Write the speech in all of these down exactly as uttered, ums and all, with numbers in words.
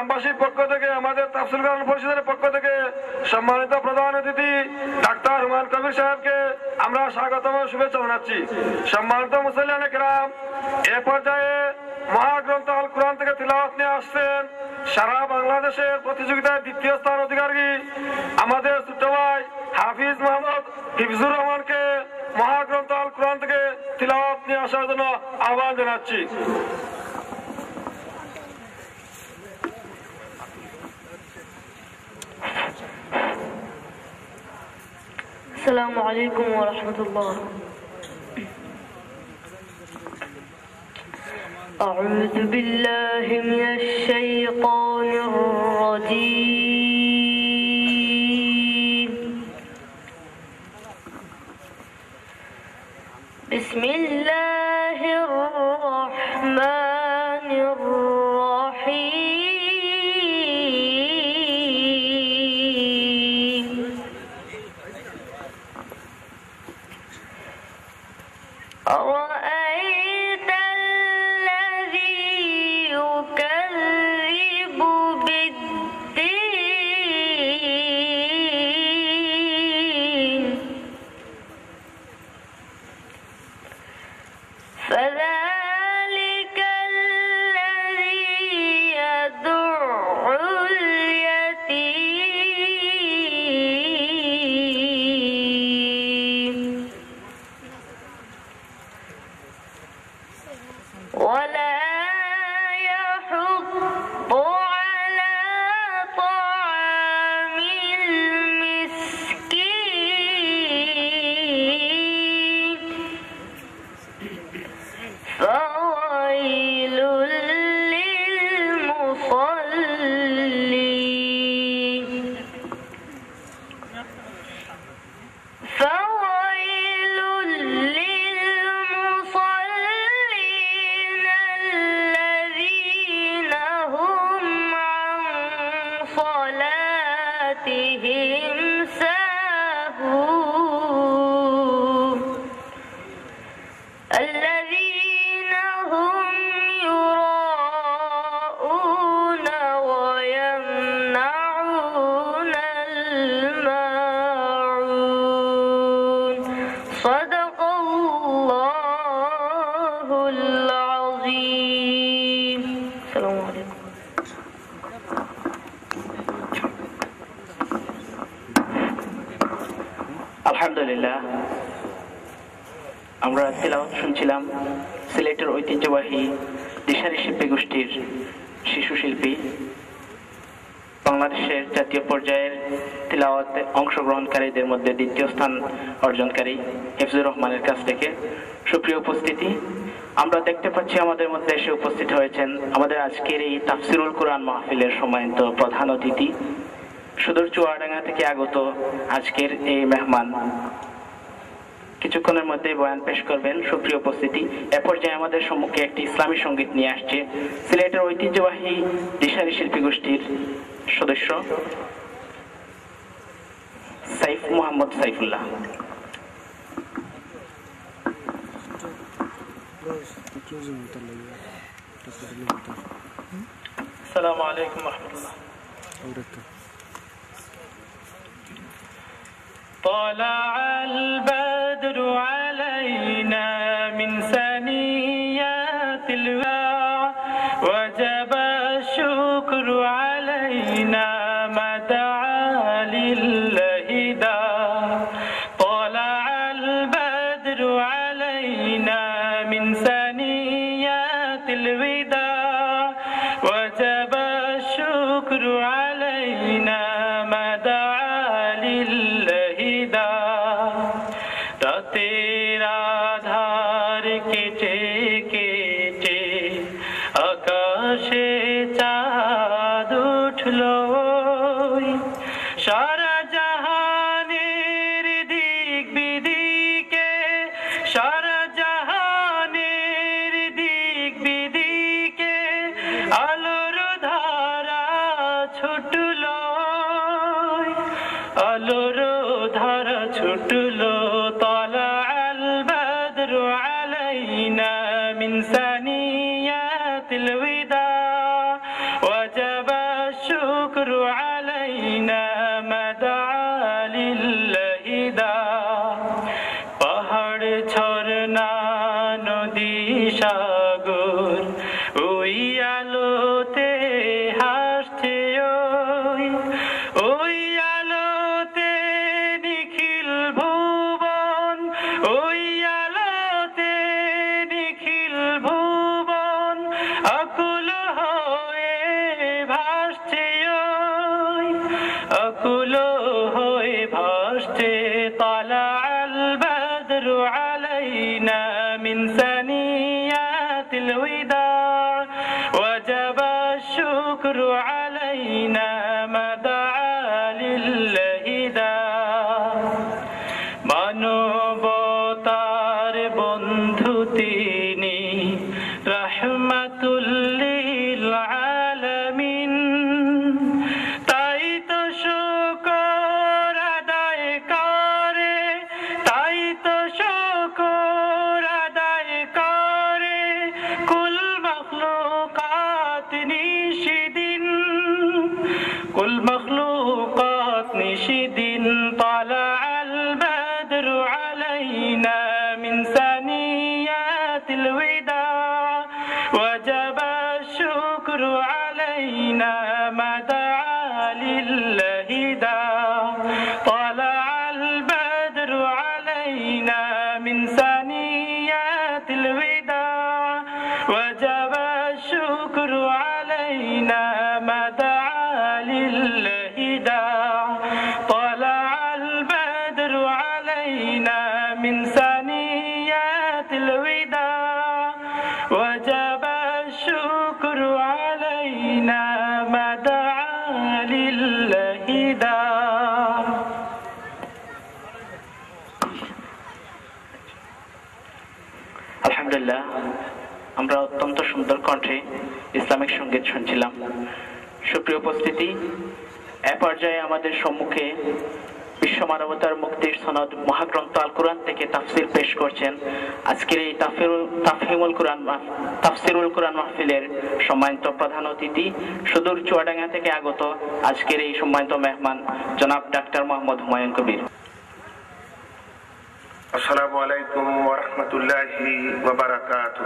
গ্রামবাসীর পক্ষ থেকে আমাদের তাফসীর কোরআন পরিষদের পক্ষ থেকে সম্মানিত প্রধান অতিথি ডাক্তার হুমায়ুন কবির সাহেবকে আমরা স্বাগতম ও শুভেচ্ছা জানাচ্ছি। সম্মানিত মুসল্লিয়ানে কেরাম, এ পর্যায়ে মহাগ্রন্থ আল কোরআন থেকে তিলাওয়াত নিয়ে আসছেন সারা বাংলাদেশের প্রতিযোগিতায় দ্বিতীয় স্থান অধিকারী আমাদের ছোট ভাই হাফিজ মোহাম্মদ হিফজুর রহমানকে মহাগ্রন্থ আল কোরআন থেকে তিলাওয়াত নিয়ে আসার জন্য আহ্বান জানাচ্ছি। السلام عليكم ورحمة الله. أعوذ بالله من الشيطان الرجيم. بسم الله الرحمن الرحيم. أرأيت الذي يكذب بالدين فذلك الذي يدع اليتيم ولا يحض على طعام المسكين فويل للمصلين فويل للمصلين الذين هم عن صلاتهم ساهون الذين هم يراءون ويمنعون الماعون صدق الله العظيم. السلام عليكم. আলহামদুলিল্লাহ, আমরা তিলাওয়াত শুনছিলাম সিলেটের ঐতিহ্যবাহী দিশারি শিল্পী গোষ্ঠীর শিশু শিল্পী বাংলাদেশের জাতীয় পর্যায়ের তিলাওয়াতে অংশগ্রহণকারীদের মধ্যে দ্বিতীয় স্থান অর্জনকারী হিফজুর রহমানের কাছ থেকে। সুপ্রিয় উপস্থিতি, আমরা দেখতে পাচ্ছি আমাদের মধ্যে এসে উপস্থিত হয়েছেন আমাদের আজকের এই তাফসিরুল কোরআন মাহফিলের সম্মানিত প্রধান অতিথি, সুদূর চুয়াডাঙ্গা থেকে আগত আজকের এই মেহমান কিছুক্ষণের মধ্যে বয়ান পেশ করবেন। সুপ্রিয় উপস্থিতি, এ পর্যায়ে আমাদের সম্মুখে একটি ইসলামী সঙ্গীত নিয়ে আসছে সিলেটের ঐতিহ্যবাহী দিশারি শিল্পী গোষ্ঠীর সদস্য সাইফ মোহাম্মদ সাইফুল্লাহ। আসসালামু আলাইকুম ওয়া রাহমাতুল্লাহ। طلع البدر علينا من ثنيات الوداع وجب الشكر علينا ما دعا لله داع طلع البدر علينا من ثنيات الوداع وجب الشكر علينا ما دعا لله রাতের আধার কেটে কেটে আকাশে চাঁদ উঠলো সারা জাহানের দিক বিদিকে সারা জাহানের দিক বিদিকে আলোর ধারা ছুটলো আলোর ধারা ছুটলো طلع البدر علينا من ثنيات الوداع وجب الشكر علينا ما دعا لله دا পাহাড় ঝরনা নদী সাগর ওই আলোতে হাসছে ওই ওই আলোতে নিখিল ভুবন ওই আলোতে নিখিল ভুবন আকুল হয়ে ভাসছে ওই আকুল হয়ে ভাসছে তালা البدر علينا من ثنيات الوداع وجب الشكر علينا ما دعا لله داع মানবতার বন্ধু তিনি রাহমাতুল লিল আলামিন তাই তো শুকর আদায় করে তাই তো শুকর আদায় করে কুল মখলুকাত নিশিদিন কুল মখলুকাত নিশিদিন তালা আল বদর আলাইনা মিন ثنيات الوداع وجب الشكر علينا ما دعا لله داع طلع البدر علينا من ثنيات الوداع وجب الشكر علينا ما دعا لله داع طلع البدر علينا من ثنيات الوداع وجب الشكر علينا ما دعا لله داع আলহামদুলিল্লাহ, আমরা অত্যন্ত সুন্দর কণ্ঠে ইসলামিক সঙ্গীত শুনছিলাম। সুপ্রিয় উপস্থিতি, এ পর্যায়ে আমাদের সম্মুখে বিশ্ব মানবতার মুক্তির সনদ মহাগ্রন্থ আল কোরআন থেকে তাফসির পেশ করছেন আজকের এই তাফসিরুল তাফহিমুল কোরআন তাফসিরুল কোরআন মাহফিলের সম্মানিত প্রধান অতিথি, সুদূর চুয়াডাঙ্গা থেকে আগত আজকের এই সম্মানিত মেহমান জনাব ডাক্তার মোহাম্মদ হুমায়ুন কবির। السلام عليكم ورحمة الله وبركاته.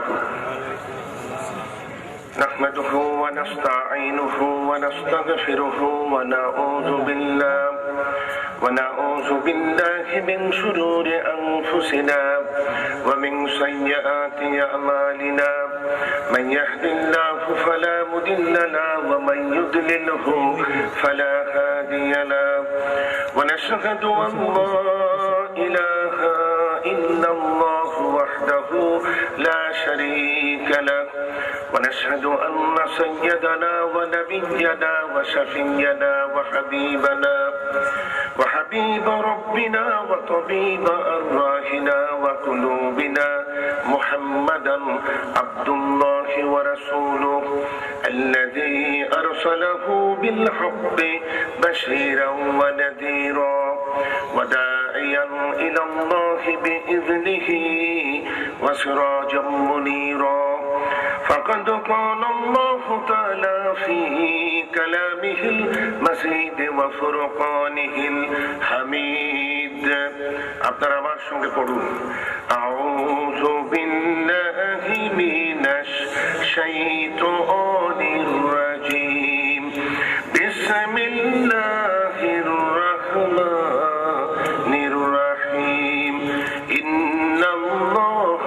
نحمده ونستعينه ونستغفره ونعوذ بالله ونعوذ بالله من شرور أنفسنا ومن سيئات أعمالنا من يهد الله فلا مضل له ومن يضلله فلا هادي له ونشهد أن لا إله إلا الله وحده لا شريك له ونشهد أن سيدنا ونبينا وشفينا وحبيبنا وحبيب ربنا وطبيب أرواحنا وقلوبنا محمدا عبد الله ورسوله الذي أرسله بالحق بشيرا ونذيرا وداعيا إلى الله بإذنه وسراجا منيرا فقد قال الله تعالى في كلامه المزيد وفرقانه الحميد আপনারা আমার সঙ্গে পড়ুন أعوذ بالله من الشيطان الرجيم بسم الله الرحمن الرحيم إن الله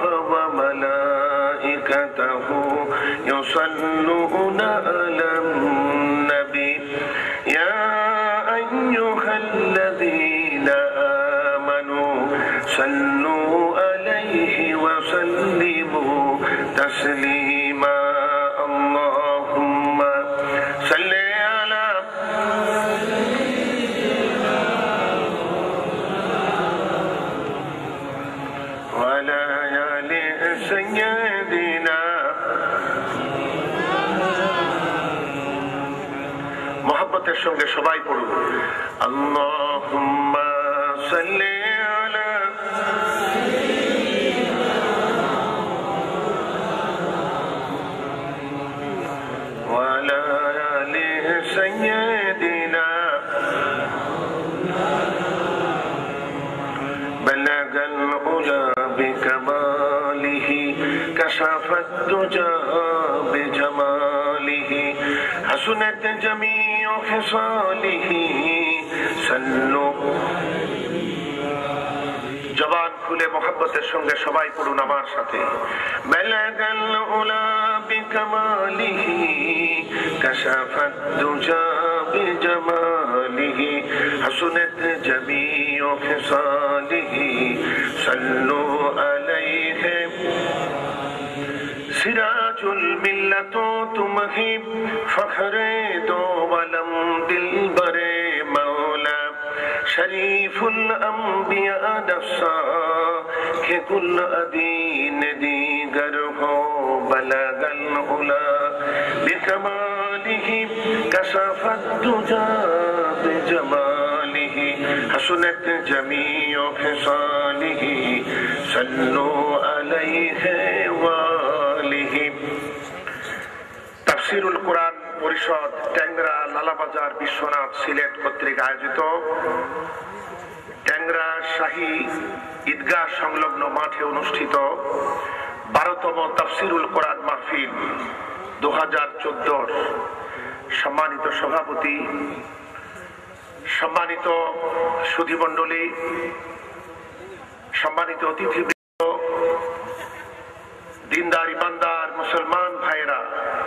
وملائكته يصلون على النبي يا أيها الذين آمنوا صلوا عليه وسلموا تسليما اللهم صل على وعلى آل سيدنا মোহাব্বতের সঙ্গে সবাই পড়ুন আল্লাহুম্মা সাল্লি আলা ওয়া আলা আলি সাইয়্যিদিনা كشف الدجى بجماله حسنت جميع خصاله صلوا জবান খুলে মোহাব্বতের সঙ্গে সবাই পড়ুন আমার সাথে বালাগাল উলা বিকামালিহি কাশাফাত দুজা বিজামালিহি হাসুনাত জামিউ খিসালিহি সাল্লু আলাইহি সিরাজুল মিল্লাত তুমহি ফখরে দো ওয়ালাম দিলবরে মাওলা शरीफ الأنبياء दफ्सा के कुल अदीन दीगर हो बलगल उला बिकमालिही कशफत दुजा बिजमालिही हसनत जमीउ खिसालिही सल्लु अलैहि वालिही। তাফসীরুল কোরআন পরিষদ ট্যাংরা লালাবাজার বিশ্বনাথ সিলেট কর্তৃক আয়োজিত ট্যাংরা শাহী ঈদগাহ সংলগ্ন মাঠে অনুষ্ঠিত বারোতম তাফসীরুল কোরআন মাহফিল দু হাজার চোদ্দোর সম্মানিত সভাপতি, সম্মানিত সুধীমণ্ডলী, সম্মানিত অতিথিবৃন্দ, দিনদার ইমানদার মুসলমান ভাইয়েরা,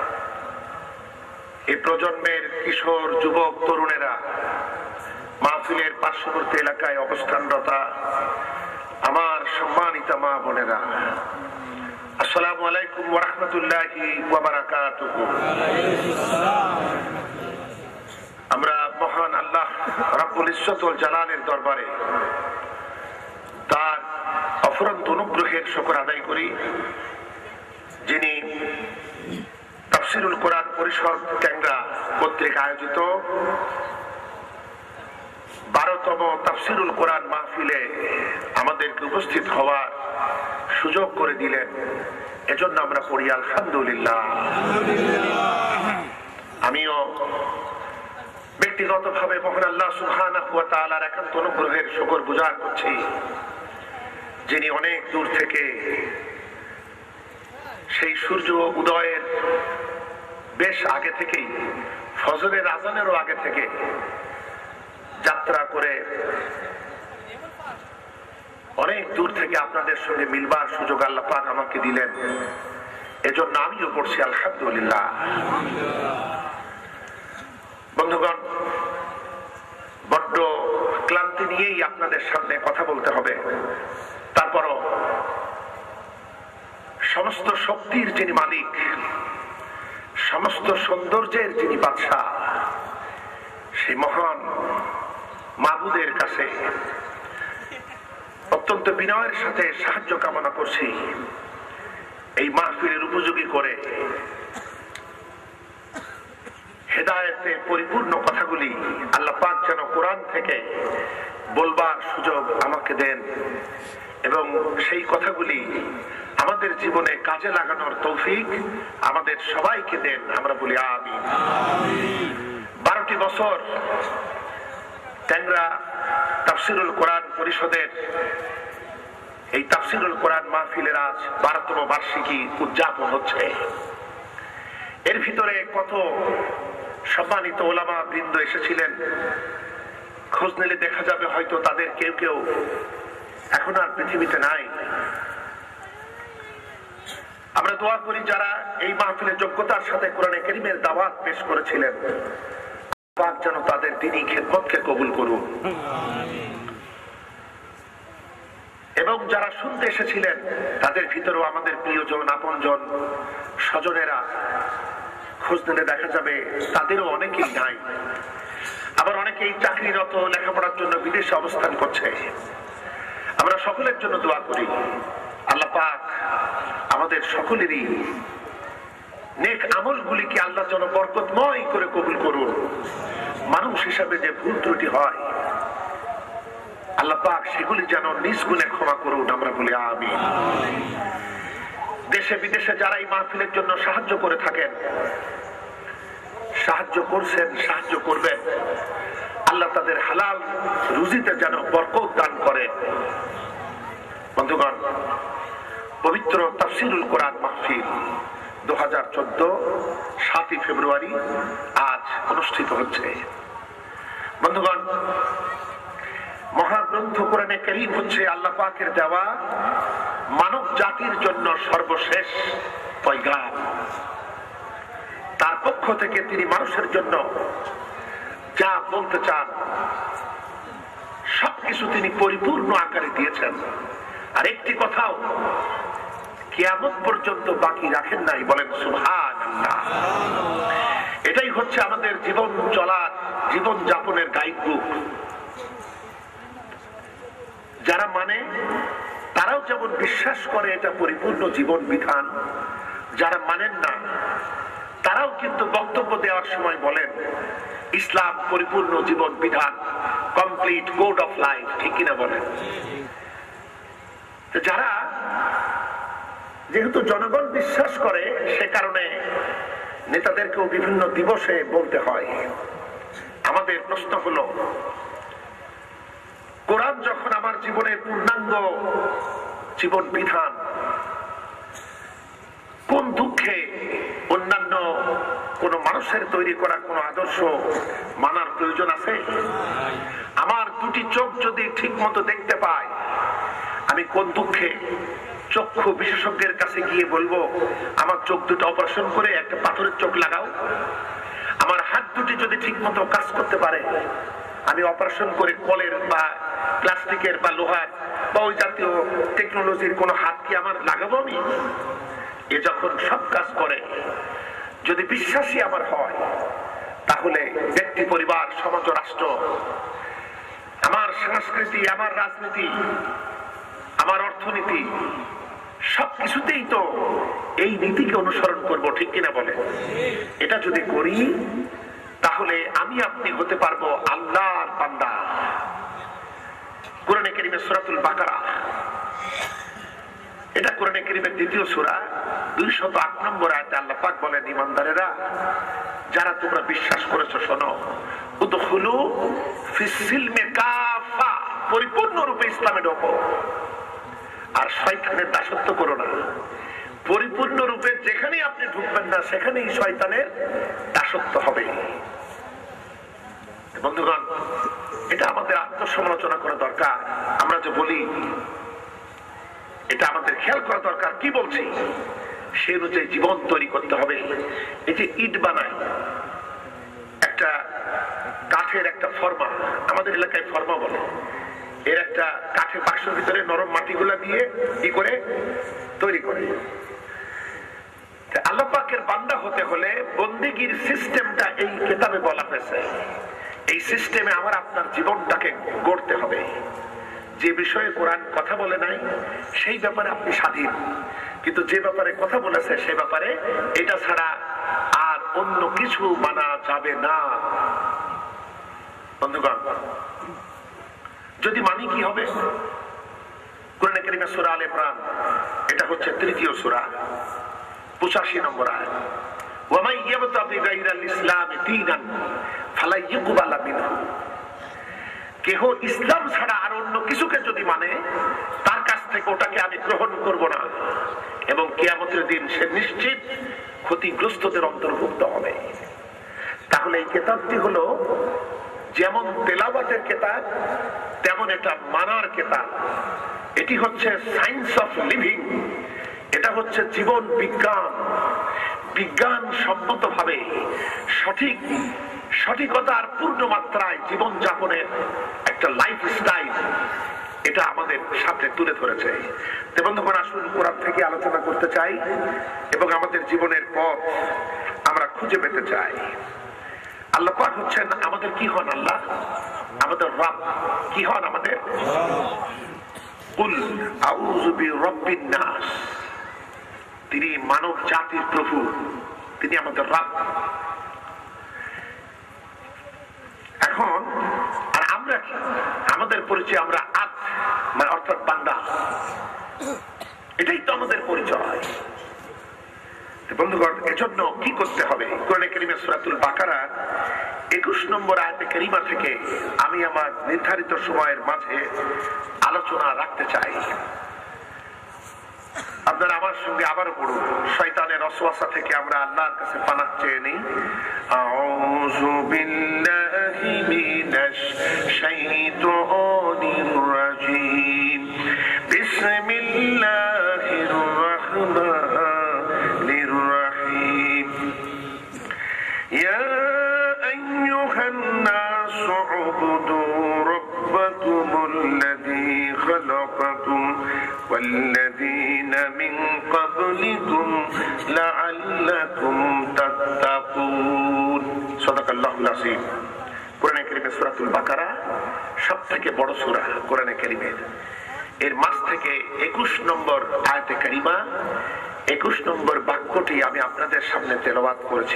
এই প্রজন্মের কিশোর যুবক তরুণেরা, মাহফিলের পার্শ্ববর্তী এলাকায় অবস্থানরতা আমার সম্মানিত মা বোনেরা, আসসালামু আলাইকুম ওয়া রাহমাতুল্লাহি ওয়া বারাকাতুহু। আমরা মহান আল্লাহ রাব্বুল ইজ্জত ওয়াল জালালের দরবারে তার অফুরন্ত অনুগ্রহের শুকর আদায় করি, যিনি তাফসীরুল কোরআন পরিষদ ট্যাংরা কর্তৃক আয়োজিত বারোতম তাফসীরুল কোরআন মাহফিলে আমাদেরকে উপস্থিত হওয়ার সুযোগ করে দিলেন। এজন্য আমরা পড়ি আলহামদুলিল্লাহ। আমিও ব্যক্তিগতভাবে মহান আল্লাহ সুবহানাহু ওয়া তাআলার একান্ত অনুগ্রহের শুকর গুজার করছি, যিনি অনেক দূর থেকে সেই সূর্য উদয়ের বেশ আগে থেকেই, ফজরের আজানেরও আগে থেকে যাত্রা করে অনেক দূর থেকে আপনাদের সঙ্গে মিলবার সুযোগ আল্লাহ পাক আমাকে দিলেন। এজন্য আমিও পড়ছি আলহামদুলিল্লাহ। বন্ধুগণ, বড্ড ক্লান্তি নিয়েই আপনাদের সামনে কথা বলতে হবে, তারপরও সমস্ত শক্তির যিনি মালিক, সমস্ত সৌন্দর্যের যিনি বাদশাহ, সেই মহান মাবুদের কাছে অত্যন্ত বিনয়ের সাথে সাহায্য কামনা করছি, এই মাহফিলের উপযোগী করে হেদায়েতে পরিপূর্ণ কথাগুলি আল্লাহ পাক যেন কোরআন থেকে বলবার সুযোগ আমাকে দেন এবং সেই কথাগুলি আমাদের জীবনে কাজে লাগানোর তৌফিক আমাদের সবাইকে দেন। আমরা বলি আমিন। বারোটি বছর ট্যাংরা তাফসীরুল কোরআন পরিষদের এই তাফসীরুল কোরআন মাহফিলের আজ বারোতম বার্ষিকী উদযাপন হচ্ছে। এর ভিতরে কত সম্মানিত ওলামা বৃন্দ এসেছিলেন, খোঁজ নিলে দেখা যাবে হয়তো তাদের কেউ কেউ এখন আর পৃথিবীতে নাই। আমরা দোয়া করি যারা এই মাহফিলের যোগ্যতার সাথে কোরআনে কারীমের দাওয়াত পেশ করেছিলেন, পাক যেন তাদের দ্বীনী খেদমতকে কবুল করুন, এবং যারা শুনতে এসেছিলেন তাদের ভিতরেও আমাদের প্রিয়জন, আপনজন, স্বজনেরা খোঁজ নিলে দেখা যাবে তাদেরও অনেকেই নাই। আবার অনেকেই চাকরিরত, লেখাপড়ার জন্য বিদেশে অবস্থান করছে। আমরা সকলের জন্য দোয়া করি আল্লাহ পাক আমাদের সকলেরই নেক আমলগুলিকে আল্লাহ যেন বরকতময় করে কবুল করুন। মানুষ হিসাবে যে ভুল ত্রুটি হয় আল্লাহ পাক সেগুলি যেন নিজ গুণে ক্ষমা করুন। আমরা বলি আমিন। দেশে বিদেশে যারা এই মাহফিলের জন্য সাহায্য করে থাকেন, সাহায্য করছেন, সাহায্য করবেন, আল্লাহ তাদের হালাল রুজিতে যেন বরকত দান করেন। বন্ধুগণ, পবিত্র তাফসীরুল কোরআন মাহফিল দু হাজার চোদ্দ সাতই ফেব্রুয়ারি আজ অনুষ্ঠিত হচ্ছে। বন্ধুগণ, মহাগ্রন্থ কোরআনে কারীম হচ্ছে আল্লাহ পাকের দেওয়া মানব জাতির জন্য সর্বশেষ পয়গাম। তার পক্ষ থেকে তিনি মানুষের জন্য যা বলতে চান সবকিছু তিনি পরিপূর্ণ আকারে দিয়েছেন। আর একটি কথাও কিয়ামত পর্যন্ত বাকি রাখেন নাই, বলেন সুবহানাল্লাহ। এটাই হচ্ছে আমাদের জীবন চলার, জীবন যাপনের গাইড বুক। যারা মানে তারাও যেমন বিশ্বাস করে এটা পরিপূর্ণ জীবন বিধান, যারা মানেন না তারাও কিন্তু বক্তব্য দেওয়ার সময় বলেন ইসলাম পরিপূর্ণ জীবন বিধান, কমপ্লিট কোড অফ লাইফ, ঠিক কিনা বলেন? যারা যেহেতু জনগণ বিশ্বাস করে সে কারণে নেতাদেরকেও বিভিন্ন দিবসে বলতে হয়। আমাদের প্রশ্ন হলো, কোরআন যখন আমার জীবনের পূর্ণাঙ্গ জীবন বিধান, কোন দুঃখে অন্যান্য কোন মানুষের তৈরি করা কোন আদর্শ মানার প্রয়োজন আছে? আমার দুটি চোখ যদি ঠিক মতো দেখতে পায়, আমি কোন দুঃখে চক্ষু বিশেষজ্ঞের কাছে গিয়ে বলবো আমার চোখ দুটো অপারেশন করে একটা পাথরের চোখ লাগাও? আমার হাত দুটি যদি ঠিক মতো কাজ করতে পারে, আমি অপারেশন করে কলের বা প্লাস্টিকের বা লোহার বা ওই জাতীয় টেকনোলজির কোন হাত কি আমার লাগাবো আমি? এ যখন সব কাজ করে, যদি বিশ্বাসী আমার হয়, তাহলে ব্যক্তি, পরিবার, সমাজ, রাষ্ট্র, আমার সংস্কৃতি, আমার রাজনীতি, আমার অর্থনীতি সবকিছুতেই তো এই নীতিকে অনুসরণ করব, ঠিক কিনা বলে? এটা যদি করি তাহলে আমি আপনি হতে পারবো আল্লাহর বান্দা। কোরআনে কারীমের সূরাতুল বাকারা, এটা কোরআনে কারীমের দ্বিতীয় সূরা দুইশত আট নম্বর আয়াতে আল্লাহ পাক বলেন, ঈমানদারেরা, যারা তোমরা বিশ্বাস করেছো, শোনো, উদখুলু ফিস সিলমি কাফা, পরিপূর্ণ রূপে ইসলামে ঢোকো, আর শয়তানের দাসত্ব করো না। পরিপূর্ণ রূপে যেখানে আপনি ঢুকবেন না সেখানেই শয়তানের দাসত্ব হবে। বন্ধুগণ, এটা আমাদের আত্মসমালোচনা করা দরকার। আমরা যে বলি এটা আমাদের খেয়াল করা দরকার, কি বলছি সে অনুযায়ী জীবন তৈরি করতে হবে। এই যে ইট বানায়, একটা কাঠের একটা ফর্মা, আমাদের এলাকায় ফর্মা বলে, এর একটা কাঠের বাক্সের ভিতরে নরম মাটিগুলা দিয়ে কি করে তৈরি করে। আল্লাহ পাকের বান্দা হতে হলে বন্দেগীর সিস্টেমটা এই কিতাবে বলা হয়েছে। এই সিস্টেমে আমার আপনার জীবনটাকে গড়তে হবে। যে বিষয়ে কোরআন কথা বলে নাই সেই ব্যাপারে আপনি স্বাধীন, কিন্তু যে ব্যাপারে কথা বলেছে সে ব্যাপারে এটা ছাড়া আর অন্য কিছু মানা যাবে না। বন্ধুগণ, যদি মানি কি হবে? কোরআনে কারীমের সূরা আলে ইমরান, এটা হচ্ছে তৃতীয় সূরা, পঁচাশি নম্বর আয়াত, ওয়া মান ইয়াবতাগি গায়রাল ইসলামি দীনান ফালা ইউকবালা মিনহু, কেহ ইসলাম ছাড়া আর অন্য কিছুকে যদি মানে তার কাছ থেকে ওটাকে আমি গ্রহণ করব না, এবং কিয়ামতের দিন সে নিশ্চিত ক্ষতিগ্রস্তদের অন্তর্ভুক্ত হবে। তাহলে এই কিতাবটি হলো যেমন তেলাওয়াতের কিতাব, তেমন এটা মানার কিতাব। এটি হচ্ছে সায়েন্স অফ লিভিং, এটা হচ্ছে জীবন বিজ্ঞান। বিজ্ঞান সম্মতভাবে সঠিক সঠিকতার পূর্ণ মাত্রায় জীবন যাপনের একটা লাইফস্টাইল এটা আমাদের সামনে তুলে ধরেছে। বন্ধুগণ, আসুন কোরআন থেকে আলোচনা করতে চাই এবং আমাদের জীবনের পথ আমরা খুঁজে পেতে চাই। আল্লাহ পাক হচ্ছেন আমাদের কি হন? আল্লাহ আমাদের রব। কি হন আমাদের? কুল আউযু বিরাব্বিন নাস, তিনি মানব জাতির প্রভু, তিনি আমাদের রব। এখন আর আমরা কি? আমাদের পরিচয় আমরা আত, মানে অর্থাৎ বান্দা, এটাই তো আমাদের পরিচয়। বন্ধুগণ, এজন্য কি করতে হবে? কোরআনে কারীমের সূরাতুল বাকারা একুশ নম্বর আয়াতে কারীমা থেকে আমি আমার নির্ধারিত সময়ের মাঝে আলোচনা রাখতে চাই। আপনারা আমার সঙ্গে আবারও পড়ুন, শয়তানের ওয়াসওয়াসা থেকে আমরা আল্লাহর কাছে পানাহ চেয়ে নিই। আউযু বিল্লাহি মিনাশ শাইতানির রাজীম। বিসমিল্লাহির রাহমানির রাহিম। ইয়া আইয়ুহান নাসু উবুদু রাব্বাকুমুল্লাযী খালাকাকুম والذين من قبلكم لعلكم تتقون صدق الله العظيم। কোরআনে কারীমে সূরাতুল বাকারা সবথেকে বড় সূরা কোরআনে কারীমের। এর মাঝ থেকে একুশ নম্বর আয়াতে কারিমা, একুশ নম্বর বাক্যটি আমি আপনাদের সামনে তেলাওয়াত করেছি।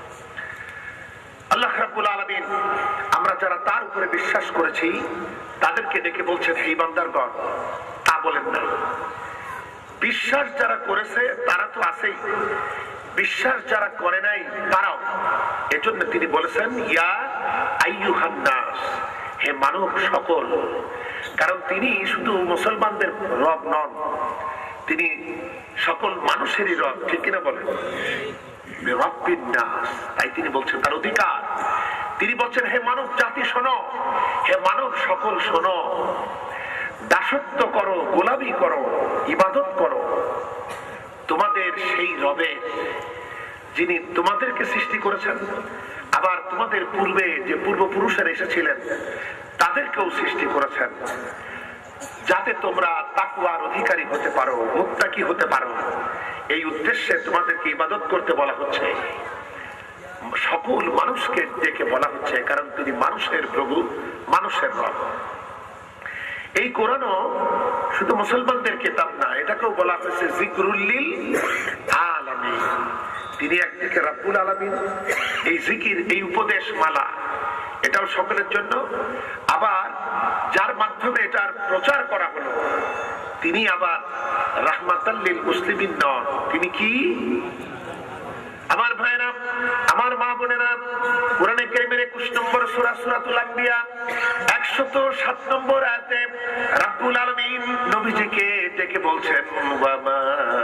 আল্লাহ রাব্বুল আলামিন আমরা যারা তার উপরে বিশ্বাস করেছি তাদেরকে ডেকে বলছেন, হে বান্দারগণ, তা বলেন না। বিশ্বাস যারা করেছে তারা তো আছেই, বিশ্বাস যারা করে নাই তারাও। এজন্য তিনি বলেছেন, ইয়া আইয়ুহান নাস, হে মানব সকল। কারণ তিনি শুধু মুসলমানদের রব নন, তিনি সকল মানুষেরই রব, ঠিক কিনা বলেন? রব্বিন নাস, তাই তিনি বলছেন তার অধিকার। তিনি বলছেন, হে মানব জাতি শোনো, হে মানব সকল শোনো, দাসত্ব করো, গোলামি করো, ইবাদত করো তোমাদের সেই রবে যিনি তোমাদেরকে সৃষ্টি করেছেন, আবার তোমাদের পূর্বে যে পূর্বপুরুষেরা এসেছিলেন তাদেরকেও সৃষ্টি করেছেন, যাতে তোমরা তাকওয়ার অধিকারী হতে পারো, মুত্তাকি হতে পারো। এই উদ্দেশ্যে তোমাদেরকে ইবাদত করতে বলা হচ্ছে। সকল মানুষকে ডেকে বলা হচ্ছে, কারণ তিনি মানুষের প্রভু, মানুষের রব। এই কোরআনও শুধু মুসলমানদের কিতাব না, এটাকেও বলা হয়েছে যিকরুল লিল আলামিন। তিনি একদিকে রব্বুল আলামিন, এই জিকির, এই উপদেশ মালা এটাও সকলের জন্য। আবার যার মাধ্যমে এটার প্রচার করা হলো তিনি আবার রাহমাতাল লিল মুসলিমিন নন, তিনি কি? আমার ভাইরা, আমার মা বোনেরা, কোরআনে কারীমের একুশ নম্বর সূরা সূরাতুল আম্বিয়া একশত সাত নম্বর আয়াতে রব্বুল আলামিন নবীজিকে ডেকে বলছেন, ওয়া মা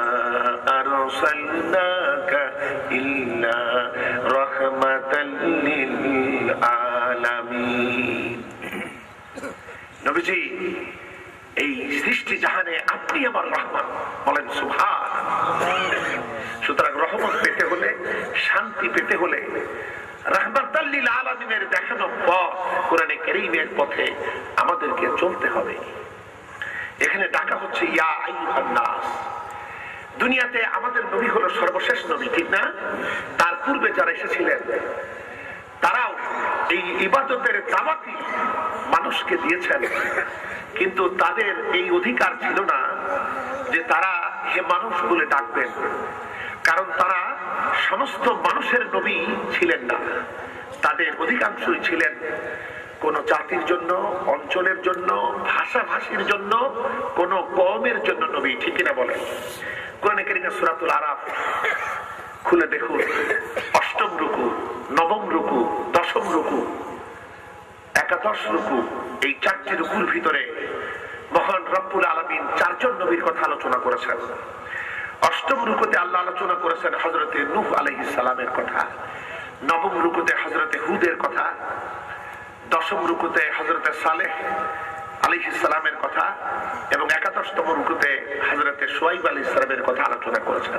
আরসালনাকা ইল্লা রাহমাতাল লিল আলামিন। নবীজি, এই সৃষ্টি জাহানে আপনি আমার রহমত, বলেন সুবহানাল্লাহ। সুতরাং রহমত পেতে হলে, শান্তি পেতে হলে রাহমাতাল লিল আলামিনের দেখানো পথ, কোরআনে কারীমের পথে আমাদেরকে চলতে হবে। এখানে ডাকা হচ্ছে ইয়া আইয়ুহান নাস। দুনিয়াতে আমাদের নবী হলো সর্বশেষ নবী, ঠিক না? তার পূর্বে যারা এসেছিলেন তারাও এই ইবাদতের দাওয়াতই মানুষকে দিয়েছেন, কিন্তু তাদের এই অধিকার ছিল না যে তারা হে মানুষ বলে ডাকবেন, কারণ তারা সমস্ত মানুষের নবী ছিলেন না। তাদের অধিকাংশই ছিলেন কোন জাতির জন্য, অঞ্চলের জন্য, ভাষাভাষীর জন্য, কোন কওমের জন্য নবী, ঠিক না বলেন? কোরআনে কারীমে সূরাতুল আরাফ খুলে দেখুন, অষ্টম রুকু, নবম রুকু, দশম রুকু, একাদশ রুকু, এই চারটি রুকুর ভিতরে মহান রব্বুল আলামিন চারজন নবীর কথা আলোচনা করেছেন। অষ্টম রুকুতে আল্লাহ আলোচনা করেছেন হযরতে নূহ আলাইহিস সালামের কথা, নবম রুকুতে হযরতে হুদের কথা, দশম রুকুতে হযরতে সালেহ আলাইহিস সালামের কথা, এবং একাদশতম রুকুতে হযরতে শুআইব আলাইহিস সালামের কথা আলোচনা করেছেন।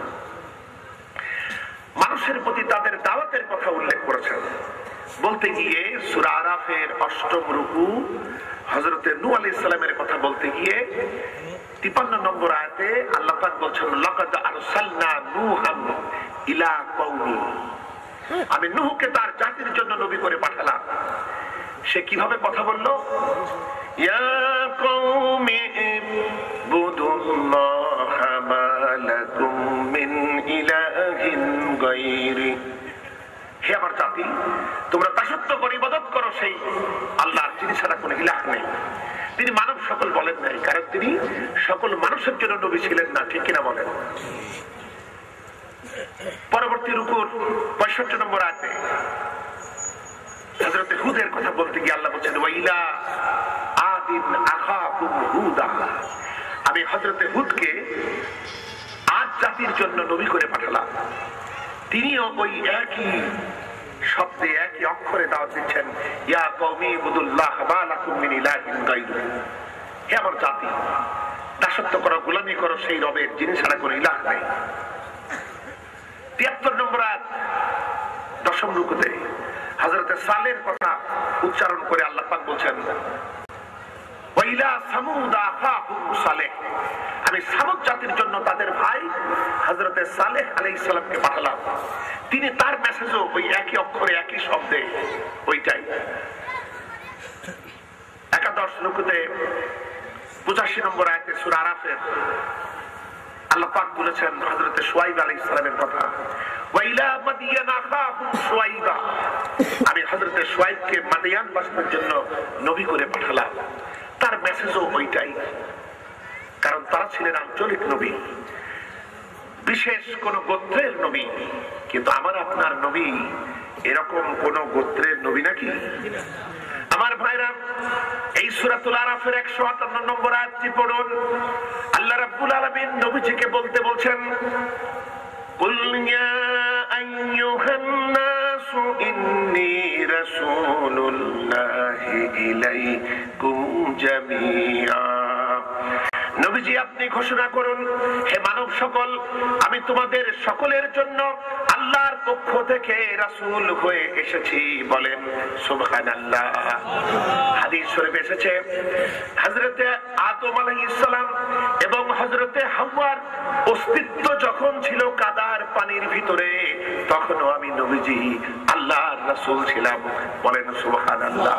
মানুষের প্রতি তাদের দাওয়াতের কথা উল্লেখ করেছেন। বলতে গিয়ে সূরা আরাফের অষ্টম রুকু হযরতে নূহ আলাইহিস সালামের কথা বলতে গিয়ে তিপ্পান্ন নম্বর আয়াতে আল্লাহ পাক বলছেন, লাকাদ আরসালনা নূহান ইলা কওমি, আমি নূহকে তার জাতির জন্য নবী করে পাঠালাম। সে কিভাবে কথা বলল? ইয়া কওমি ইবুদুল্লাহা মা লাকুম মিন ইলাহিন গায়রি, হে আমার জাতি, তোমরা দাসত্ব করে ইবাদত করো সেই আল্লাহর, যিনি ছাড়া কোনো ইলাহ নেই। তিনি মানব সকল বলেন নাই, কারণ তিনি সকল মানুষের জন্য নবী ছিলেন না, ঠিক কিনা বলেন? পরবর্তী রুকুর পঁয়ষট্টি নম্বর আয়াতে হযরতে হুদের কথা বলতে গিয়ে আল্লাহ বলছেন, ওয়াইলা আদিন আখাকুম হুদা, আমি হযরতে হুদকে নবী করে পাঠালাম। তিনিও ওই একই শব্দে একই অক্ষরে দাওয়াত দিচ্ছেন, ইয়া কওমি ইবুদুল্লাহ মা লাকুম মিন ইলাহিন গায়রুহু। হে আমার জাতি, দাসত্ব করো, গোলামি করো সেই রবের যিনি ছাড়া কোনো ইলাহ নেই। তিয়াত্তর নম্বর আয়াত দশম রুকুতে হযরত সালেহর কথা উচ্চারণ করে আল্লাহ পাক বলছেন, ওয়াইলা সামুদ আখাহুম সালেহ, আমি সামুদ জাতির জন্য তাদের ভাই হযরত সালেহ আলাইহিস সালামকে পাঠালাম। তিনি তার মেসেজও ওই একই অক্ষরে একই শব্দে ওইটাই। একাদশ রুকুতে পঁচাশি নম্বর আয়াতে সূরা আরাফের আল্লাহ পাক বলেছেন হযরত শুআইব আলাইহিস সালামের কথা, ওয়াইলা মাদিয়ান আখাহুম শুআইবা, আমি হযরত শুআইবকে মাদিয়ান বাসীদের জন্য নবী করে পাঠালাম। তার মেসেজও ওইটাই, কারণ তারা ছিলেন আঞ্চলিক নবী, বিশেষ কোন গোত্রের নবী। কিন্তু আমার আপনার নবী এরকম কোন গোত্রের নবী নাকি? আমার ভাইরা, এই সূরাতুল আরাফের একশো আটান্ন নম্বর আয়াতটি পড়ুন। আল্লাহ রাব্বুল আলামিন নবীজিকে বলতে বলছেন, কুল ইয়া আইয়ুহান নাসু ইন্নী রাসূলুল্লাহি ইলাইকুম জামিআ। নবীজি আপনি ঘোষণা করুন, হে মানব সকল, আমি তোমাদের সকলের জন্য আল্লাহর পক্ষ থেকে রাসূল হয়ে এসেছি। বলেন সুবহানাল্লাহ। হাদিস শরীফে এসেছে, হযরতে আদম আলাইহিস সালাম এবং হযরতে হাওয়ার অস্তিত্ব যখন ছিল কাদার পানির ভিতরে, তখনও আমি নবীজি আল্লাহর রাসূল ছিলাম। বলেন সুবহানাল্লাহ।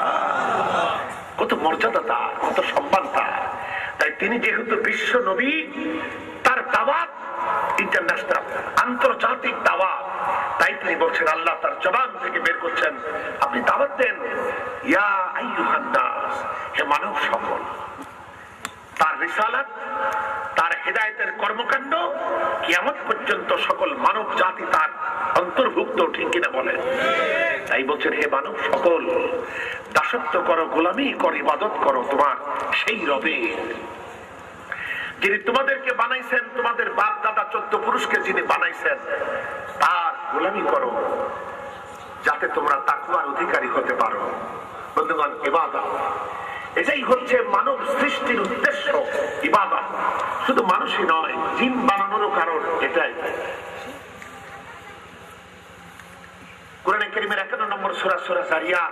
কত মর্যাদা তার, কত সম্মান তার। তাই তিনি যেহেতু বিশ্ব নবী, তার দাওয়াত ইন্টারন্যাশনাল, আন্তর্জাতিক দাওয়াত। তাই তিনি বলছেন, আল্লাহ তার জবান থেকে বের করছেন, আপনি দাওয়াত দেন, ইয়া আইয়ুহান নাস, হে মানব সকল। তার রিসালাত, তার হেদায়েতের কর্মকাণ্ড কিয়ামত পর্যন্ত সকল মানব জাতি তার অন্তর্ভুক্ত, ঠিক কিনা বলেন? তাই বলছেন, হে মানব সকল, দাসত্ব করো, গোলামি করো, ইবাদত করো তোমার সেই রবে যিনি তোমাদেরকে বানাইছেন, তোমাদের বাপ দাদা চোদ্দ পুরুষকে যিনি বানাইছেন, তার গোলামি করো, যাতে তোমরা তাকওয়ার অধিকারী হতে পারো। বন্ধুগণ, ইবাদত এটাই হচ্ছে মানব সৃষ্টির উদ্দেশ্য। ইবাদত শুধু মানুষই নয়, জিন বানানোরও কারণ এটাই। কোরআনে কারীমের একান্ন নম্বর সূরা সূরা যারিয়াত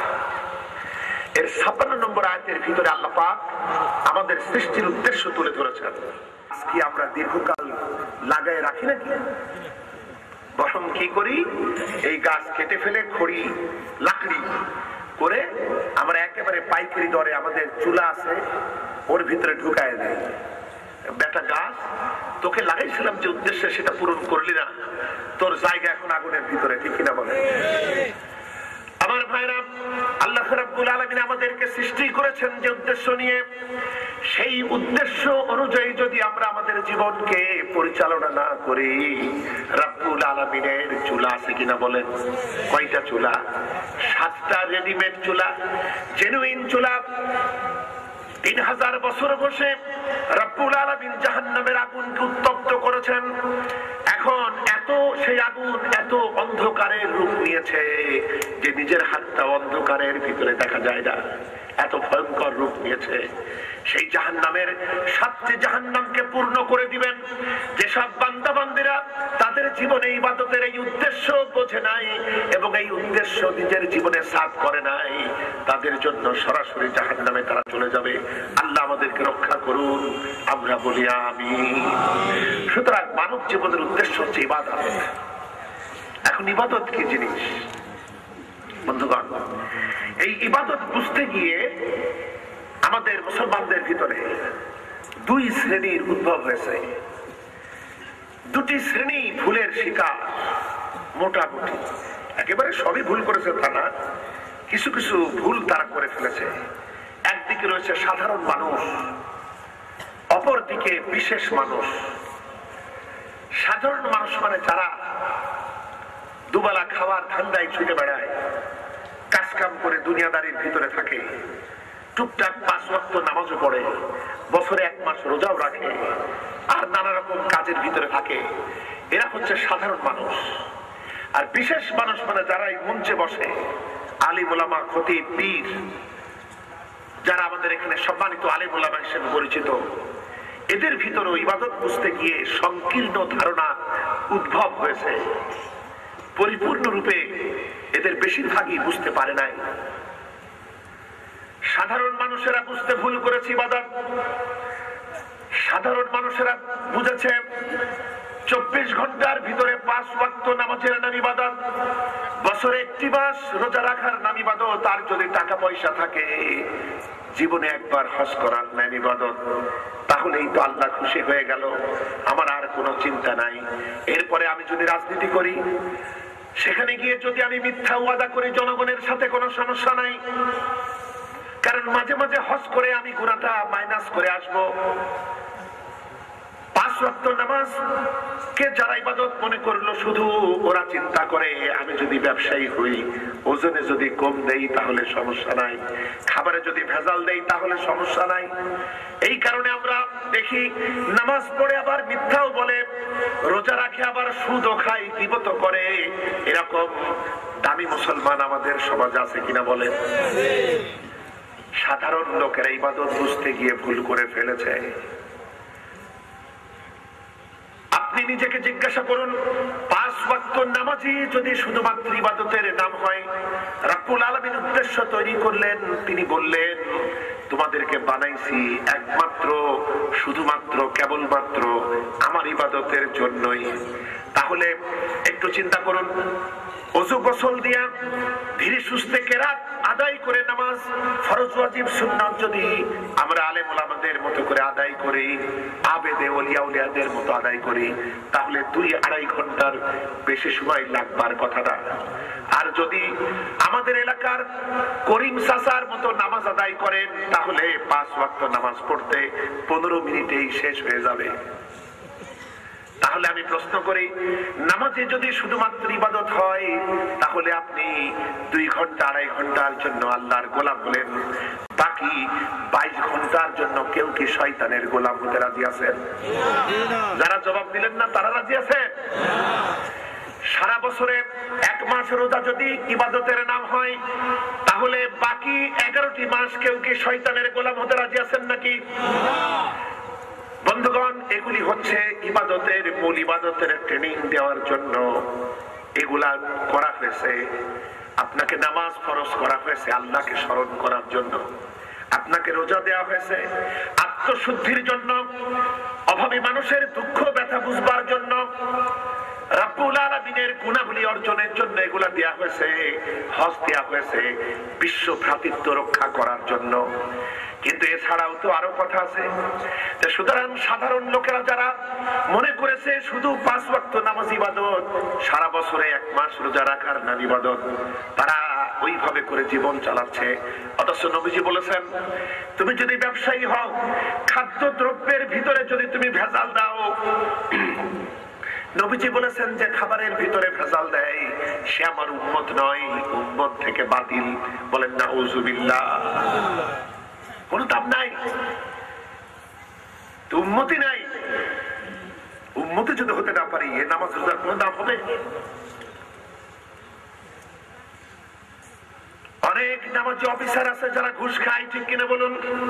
এর ছাপ্পান্ন নম্বর আয়াতের ভিতরে আল্লাহ পাক আমাদের সৃষ্টির উদ্দেশ্য তুলে ধরেছেন। আজকে আমরা দীর্ঘকাল লাগায় রাখি নাকি? বরং কি করি, এই গাছ কেটে ফেলে খড়ি লাকড়ি করে আমরা একেবারে পাইকারি দরে আমাদের চুলা আছে ওর ভিতরে ঢুকায় দেয়। বেটা গাছ, তোকে লাগাইছিলাম যে উদ্দেশ্যে সেটা পূরণ করলি না, তোর জায়গা এখন আগুনের ভিতরে, ঠিক কিনা বলে? আমার ভাইরা, আল্লাহ রাব্বুল আলামিন আমাদেরকে সৃষ্টি করেছেন যে উদ্দেশ্য নিয়ে, সেই উদ্দেশ্য অনুযায়ী যদি আমরা আমাদের জীবনকে পরিচালনা না করি, রাব্বুল আলামিনের চুলা আছে কিনা বলেন? কয়টা চুলা? সাতটা রেডিমেড চুলা, জেনুইন চুলা। তিন হাজার বছর বসে রাব্বুল আলামিন জাহান্নামের আগুনকে উত্তপ্ত করেছেন। এখন এত সেই আগুন এত অন্ধকারের রূপ নিয়েছে যে নিজের হাতটা অন্ধকারের ভিতরে দেখা যায় না, এত ভয়ঙ্কর রূপ নিয়েছে। সেই জাহান্নামের সাতটি জাহান্নামকে পূর্ণ করে দিবেন যেসব বান্দা বান্দিরা তাদের জীবনে ইবাদতের এই উদ্দেশ্য বোঝে নাই এবং এই উদ্দেশ্য নিজের জীবনে সাফ করে নাই, তাদের জন্য সরাসরি জাহান্নামে তারা চলে যাবে। আল্লাহ আমাদেরকে রক্ষা করুন, আমরা বলি আমিন। সুতরাং মানব জীবনের উদ্দেশ্য হচ্ছে ইবাদত। এখন ইবাদত কি জিনিস বন্ধুগণ? এই ইবাদত বুঝতে গিয়ে আমাদের মুসলমানদের ভিতরে দুই শ্রেণীর উদ্ভব হয়েছে। দুটি শ্রেণী ভুলের শিকার, মোটামুটি একেবারে সবই ভুল করেছে তা না, কিছু কিছু ভুল তারা করে ফেলেছে। একদিকে রয়েছে সাধারণ মানুষ, অপরদিকে বিশেষ মানুষ। সাধারণ মানুষ মানে যারা দুবেলা খাওয়ার ধান্দায় ছুটে বেড়ায়, কাজ কাম করে দুনিয়াদারির ভিতরে থাকে, টুকটাক পাঁচ ওয়াক্ত নামাজও পড়ে, বছরে এক মাস রোজাও রাখে, আর নানা রকম কাজের ভিতরে থাকে। এরা হচ্ছে সাধারণ মানুষ। আর বিশেষ মানুষ মানে যারা এই মঞ্চে বসে, আলিম ওলামা, খতিব, পীর, যারা আমাদের এখানে সম্মানিত আলিম ওলামা হিসেবে পরিচিত, এদের ভিতরে ইবাদত বুঝতে গিয়ে সংকীর্ণ ধারণা উদ্ভব হয়েছে। পরিপূর্ণরূপে এদের বেশিরভাগই বুঝতে পারে নাই। সাধারণ মানুষেরা বুঝতে ভুল করেছে ইবাদত। সাধারণ মানুষেরা বুঝেছে চব্বিশ ঘন্টার ভিতরে পাঁচ ওয়াক্ত নামাজের নাম ইবাদত, বছরে একটি মাস রোজা রাখার নাম ইবাদত, তার যদি টাকা পয়সা থাকে জীবনে একবার হজ করার নাম ইবাদত, তাহলেই তো আল্লাহ খুশি হয়ে গেল, আমার আর কোনো চিন্তা নাই। এরপরে আমি যদি রাজনীতি করি, সেখানে গিয়ে যদি আমি মিথ্যা ওয়াদা করি, জনগণের সাথে কোনো সমস্যা নাই, কারণ মাঝে মাঝে হজ করে আমি গুনাহটা মাইনাস করে আসবো। পাঁচ ওয়াক্ত নামাজ কে যারা ইবাদত মনে করলো, শুধু ওরা চিন্তা করে আমি যদি ব্যবসায়ী হই, ওজনে যদি কম দেই তাহলে সমস্যা নাই, খাবারে যদি ভেজাল দেই তাহলে সমস্যা নাই। এই কারণে আমরা দেখি নামাজ পড়ে আবার মিথ্যাও বলে, রোজা রাখে আবার সুদও খায়, গীবত করে। এরকম দামি মুসলমান আমাদের সমাজে আছে কিনা বলেন? সাধারণ লোকেরা ইবাদত বুঝতে গিয়ে ভুল করে ফেলেছে। আপনি নিজেকে জিজ্ঞাসা করুন, পাঁচ ওয়াক্ত নামাজি যদি শুধুমাত্র ইবাদতের নাম হয়, রব্বুল আলামিন উদ্দেশ্য তৈরি করলেন, তিনি বললেন তোমাদেরকে বানাইছি একমাত্র শুধুমাত্র কেবলমাত্র আমার ইবাদতের জন্যই। তাহলে একটু চিন্তা করুন, ওযু গোসল দিয়া ধীরে সুস্থে কেরাত আদায় করে নামাজ ফরজ ওয়াজিব সুন্নাত যদি আমরা আলেম ওলামাদের মতো করে আদায় করি, আবেদে ওলিয়া উলিয়াদের মতো আদায় করি, তাহলে দুই আড়াই ঘন্টার বেশি সময় লাগবার কথা না। আর যদি আমাদের এলাকার করিম চাচার মতো নামাজ আদায় করেন, তাহলে পাঁচ ওয়াক্ত নামাজ পড়তে পনেরো মিনিটেই শেষ হয়ে যাবে। তাহলে আমি প্রশ্ন করি, নামাজে যদি শুধুমাত্র ইবাদত হয়, তাহলে আপনি দুই ঘন্টা আড়াই ঘন্টার জন্য আল্লাহর গোলাম হলেন, বাকি বাইশ ঘন্টার জন্য কেউ কি শয়তানের গোলাম হতে রাজি আছেন? যারা জবাব দিলেন না তারা রাজি আছেন? সারা বছরে এক মাস রোজা যদি ইবাদতের নাম হয়, তাহলে বাকি এগারোটি মাস কেউ কি শয়তানের গোলাম হতে রাজি আছেন নাকি? বন্ধুগণ, এগুলি হচ্ছে ইবাদতের মূল, ইবাদতের ট্রেনিং দেওয়ার জন্য এগুলা করা হয়েছে। আপনাকে নামাজ ফরজ করা হয়েছে আল্লাহকে স্মরণ করার জন্য, আপনাকে রোজা দেওয়া হয়েছে আত্মশুদ্ধির জন্য, অভাবী মানুষের দুঃখ ব্যথা বুঝবার জন্য, রব্বুল আলামিনের গুণাবলী অর্জনের জন্য এগুলা দেওয়া হয়েছে। হজ দেওয়া হয়েছে বিশ্ব ভ্রাতৃত্ব রক্ষা করার জন্য। কিন্তু এছাড়াও তো আরো কথা আছে। সুতরাং সাধারণ লোকেরা যারা মনে করেছে শুধু পাঁচ ওয়াক্ত নামাজ ইবাদত, সারা বছরে এক মাস রোজা রাখার নাম ইবাদত, তারা ওইভাবে করে জীবন চালাচ্ছে। অথচ নবীজি বলেছেন, তুমি যদি ব্যবসায়ী হও, খাদ্য দ্রব্যের ভিতরে যদি তুমি ভেজাল দাও, নবীজি বলেছেন যে খাবারের ভিতরে ভেজাল দেয় সে আমার উম্মত নয়, উম্মত থেকে বাতিল। বলেন না উযুবিল্লাহ। কোন দাম নাই, উম্মতি নাই। উম্মতি যদি হতে না পারি, এ নামাজ রোজার কোন দাম হবে? অনেক নামাজি অফিসার আছে যারা ঘুষ খায়, ঠিক কিনা বলুন?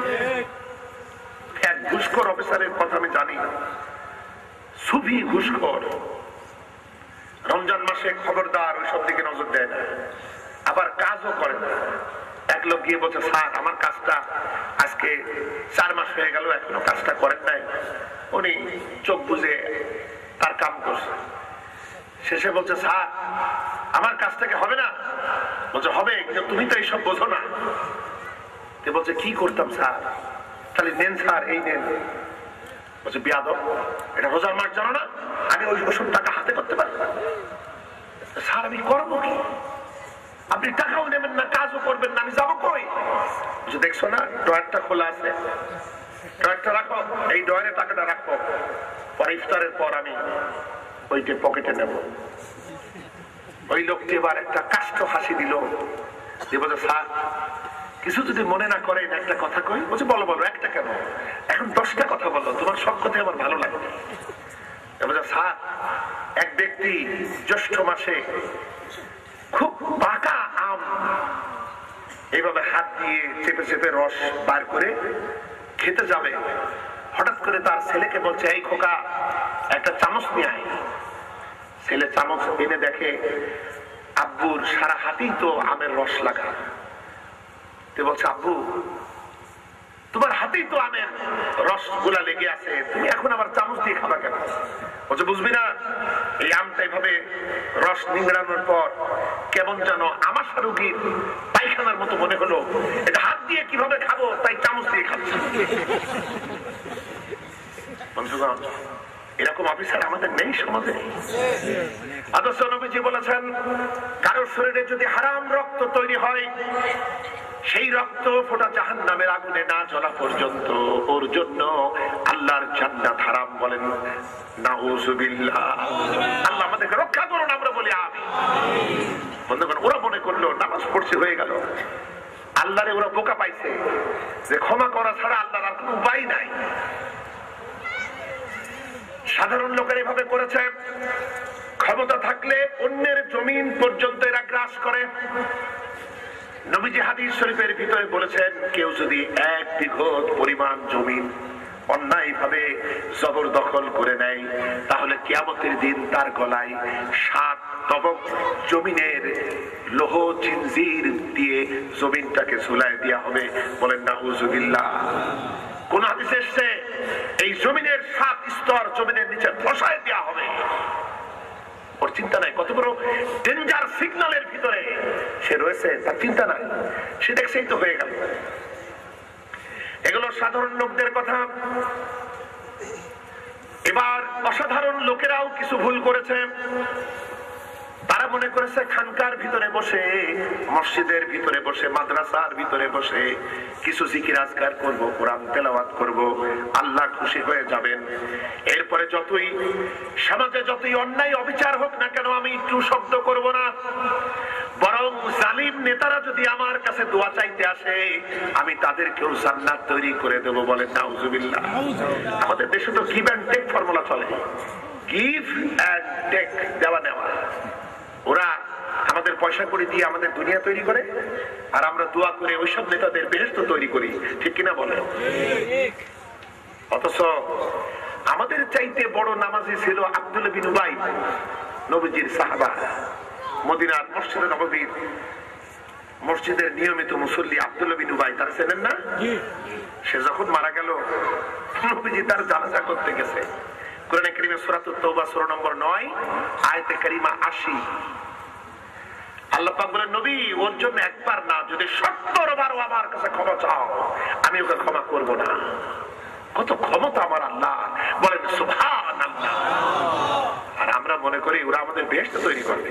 এক ঘুষখোর অফিসারের কথা আমি জানি, সুফি ঘুষখোর। রমজান মাসে খবরদার ওইসব দিকে নজর দেয় না, আবার কাজও করে না। এক লোক গিয়ে বলছে, স্যার আমার কাজটা আজকে চার মাস হয়ে গেল এখনো কাজটা করেন নাই। উনি চোখ বুঝে তার কাম করছে। শেষে বলছে, স্যার আমার কাজটাকে হবে না? বলছে হবে, কিন্তু তুমি তো এইসব বোঝো না। বলছে কি করতাম স্যার? তাহলে নেন স্যার, এই নেন। বলছে বিয়াদব, এটা রোজার মাস জানো না? আমি ওই ওষুধ টাকা হাতে করতে পারি না। স্যার আমি করবো কি? আপনি টাকাও নেবেন না, কাজও করবেন না, আমি যাবো কই? দেখছো না ড্রয়ারটা খোলা আছে, ড্রয়ারটা রাখো, এই ড্রয়ারে টাকাটা রাখো, পরে ইফতারের পর আমি ওইটা পকেটে নেব। ওই লোকটি এবার একটা কাষ্ঠ হাসি দিল, যে বলছে স্যার কিছু যদি মনে না করেন একটা কথা কই। বলছে বলো বলো। একটা কেন, এখন দশটা কথা বলো, তোমার সব কথাই আমার ভালো লাগে। বলছে স্যার এক ব্যক্তি জ্যৈষ্ঠ মাসে খুব পাকা আম এইভাবে হাত দিয়ে চেপে চেপে রস বার করে খেতে যাবে, হঠাৎ করে তার ছেলেকে বলছে, এই খোকা একটা চামচ নিয়ে আয়। ছেলে চামচ এনে দেখে আব্বুর সারা হাতেই তো আমের রস লাগা। তো বলছে, আব্বু তোমার হাতেই তো আমের রস গুলা লেগে আছে, তুমি এখন আবার চামচ দিয়ে খাবা কেন? বলছে, বুঝবি না, এই আমটা এইভাবে রস নিংড়ানোর পর কেমন যেন আমাশা রোগীর পায়খানার মতো মনে হলো, এটা হাত দিয়ে কিভাবে খাবো, তাই চামচ দিয়ে খাচ্ছি। বন্ধুগণ, এরকম অফিসার আমাদের নেই সমাজে। আদর্শ নবীজি বলেছেন, কারোর শরীরে যদি হারাম রক্ত তৈরি হয়, সেই রক্ত ফোঁটা জাহান্নামের আগুনে না জ্বলা পর্যন্ত ওর জন্য আল্লাহর জান্নাত হারাম। বলেন নাউজুবিল্লাহ। আল্লাহ আমাদেরকে রক্ষা করুন, আমরা বলি আমিন। বন্ধুগণ, ওরা মনে করলো নামাজ পড়ছে হয়ে গেল, আল্লাহরে ওরা বোকা পাইছে যে ক্ষমা করা ছাড়া আল্লাহর আর কোনো উপায় নাই। সাধারণ লোকের এভাবে করেছে, ক্ষমতা থাকলে অন্যের জমিন পর্যন্ত এরা গ্রাস করে। নবীজি হাদিস শরীফের ভিতরে বলেছেন, কেউ যদি এক বিঘত পরিমাণ জমিন অন্যায় ভাবে জবরদখল করে নেয়, তাহলে কিয়ামতের দিন তার গলায় সাত তবক জমিনের লোহ জিনজির দিয়ে জমিনটাকে ঝুলায় দেওয়া হবে। বলেন নাউজুবিল্লাহ। কোন হাদিসে এসেছে এই জমিনের সাত স্তর জমিনের নিচে ধসায় দেওয়া হবে। ওর চিন্তা নাই কত বড় ডেঞ্জার সিগন্যালের ভিতরে সে রয়েছে, তার চিন্তা নাই, সে দেখছেই তো হয়ে গেল। এগুলো সাধারণ লোকদের কথা। এবার অসাধারণ লোকেরাও কিছু ভুল করেছে। তারা মনে করেছে খানকার ভিতরে বসে, মসজিদের ভিতরে বসে, মাদ্রাসার ভিতরে বসে কিছু জিকির আজকার করব, কোরআন তেলাওয়াত করব, আল্লাহ খুশি হয়ে যাবেন। এরপরে যতই সমাজে যতই অন্যায় অবিচার হোক না কেন, আমি একটু শব্দ করব না, বরং জালিম নেতারা যদি আমার কাছে দোয়া চাইতে আসে, আমি তাদেরকেও জান্নাত তৈরি করে দেব। বলেন নাউজুবিল্লাহ। আমাদের দেশে তো গিভ অ্যান্ড টেক ফর্মুলা চলে, গিভ অ্যান্ড টেক, দেওয়া নেওয়া। ওরা আমাদের পয়সা করে দিয়ে আমাদের দুনিয়া তৈরি করে, আর আমরা দোয়া করে ওইসব নেতাদের বেহেশত তৈরি করি, ঠিক কিনা বলে? অথচ আমাদের চাইতে বড় নামাজি ছিল আব্দুল্লাহ বিন উবাই, নবীজির সাহাবা, মদিনার মসজিদে নববীর মসজিদের নিয়মিত মুসল্লি আব্দুল্লাহ বিন উবাই। তারা চেনেন না? সে যখন মারা গেল, নবীজি তার জানাজা করতে গেছে। কোরআনে কারীমে সূরাতুত তাওবা সূরা নম্বর নয় আয়াতে কারিমা আশি, আল্লাহ পাক বলেন, নবী ওর জন্য একবার না, যদি সত্তর বারও আমার কাছে ক্ষমা চাও, আমি ওকে ক্ষমা করব না। কত ক্ষমতা আমার আল্লাহ! বলেন সুবহানাল্লাহ। আর আমরা মনে করি ওরা আমাদের বেহেশত তৈরি করবে।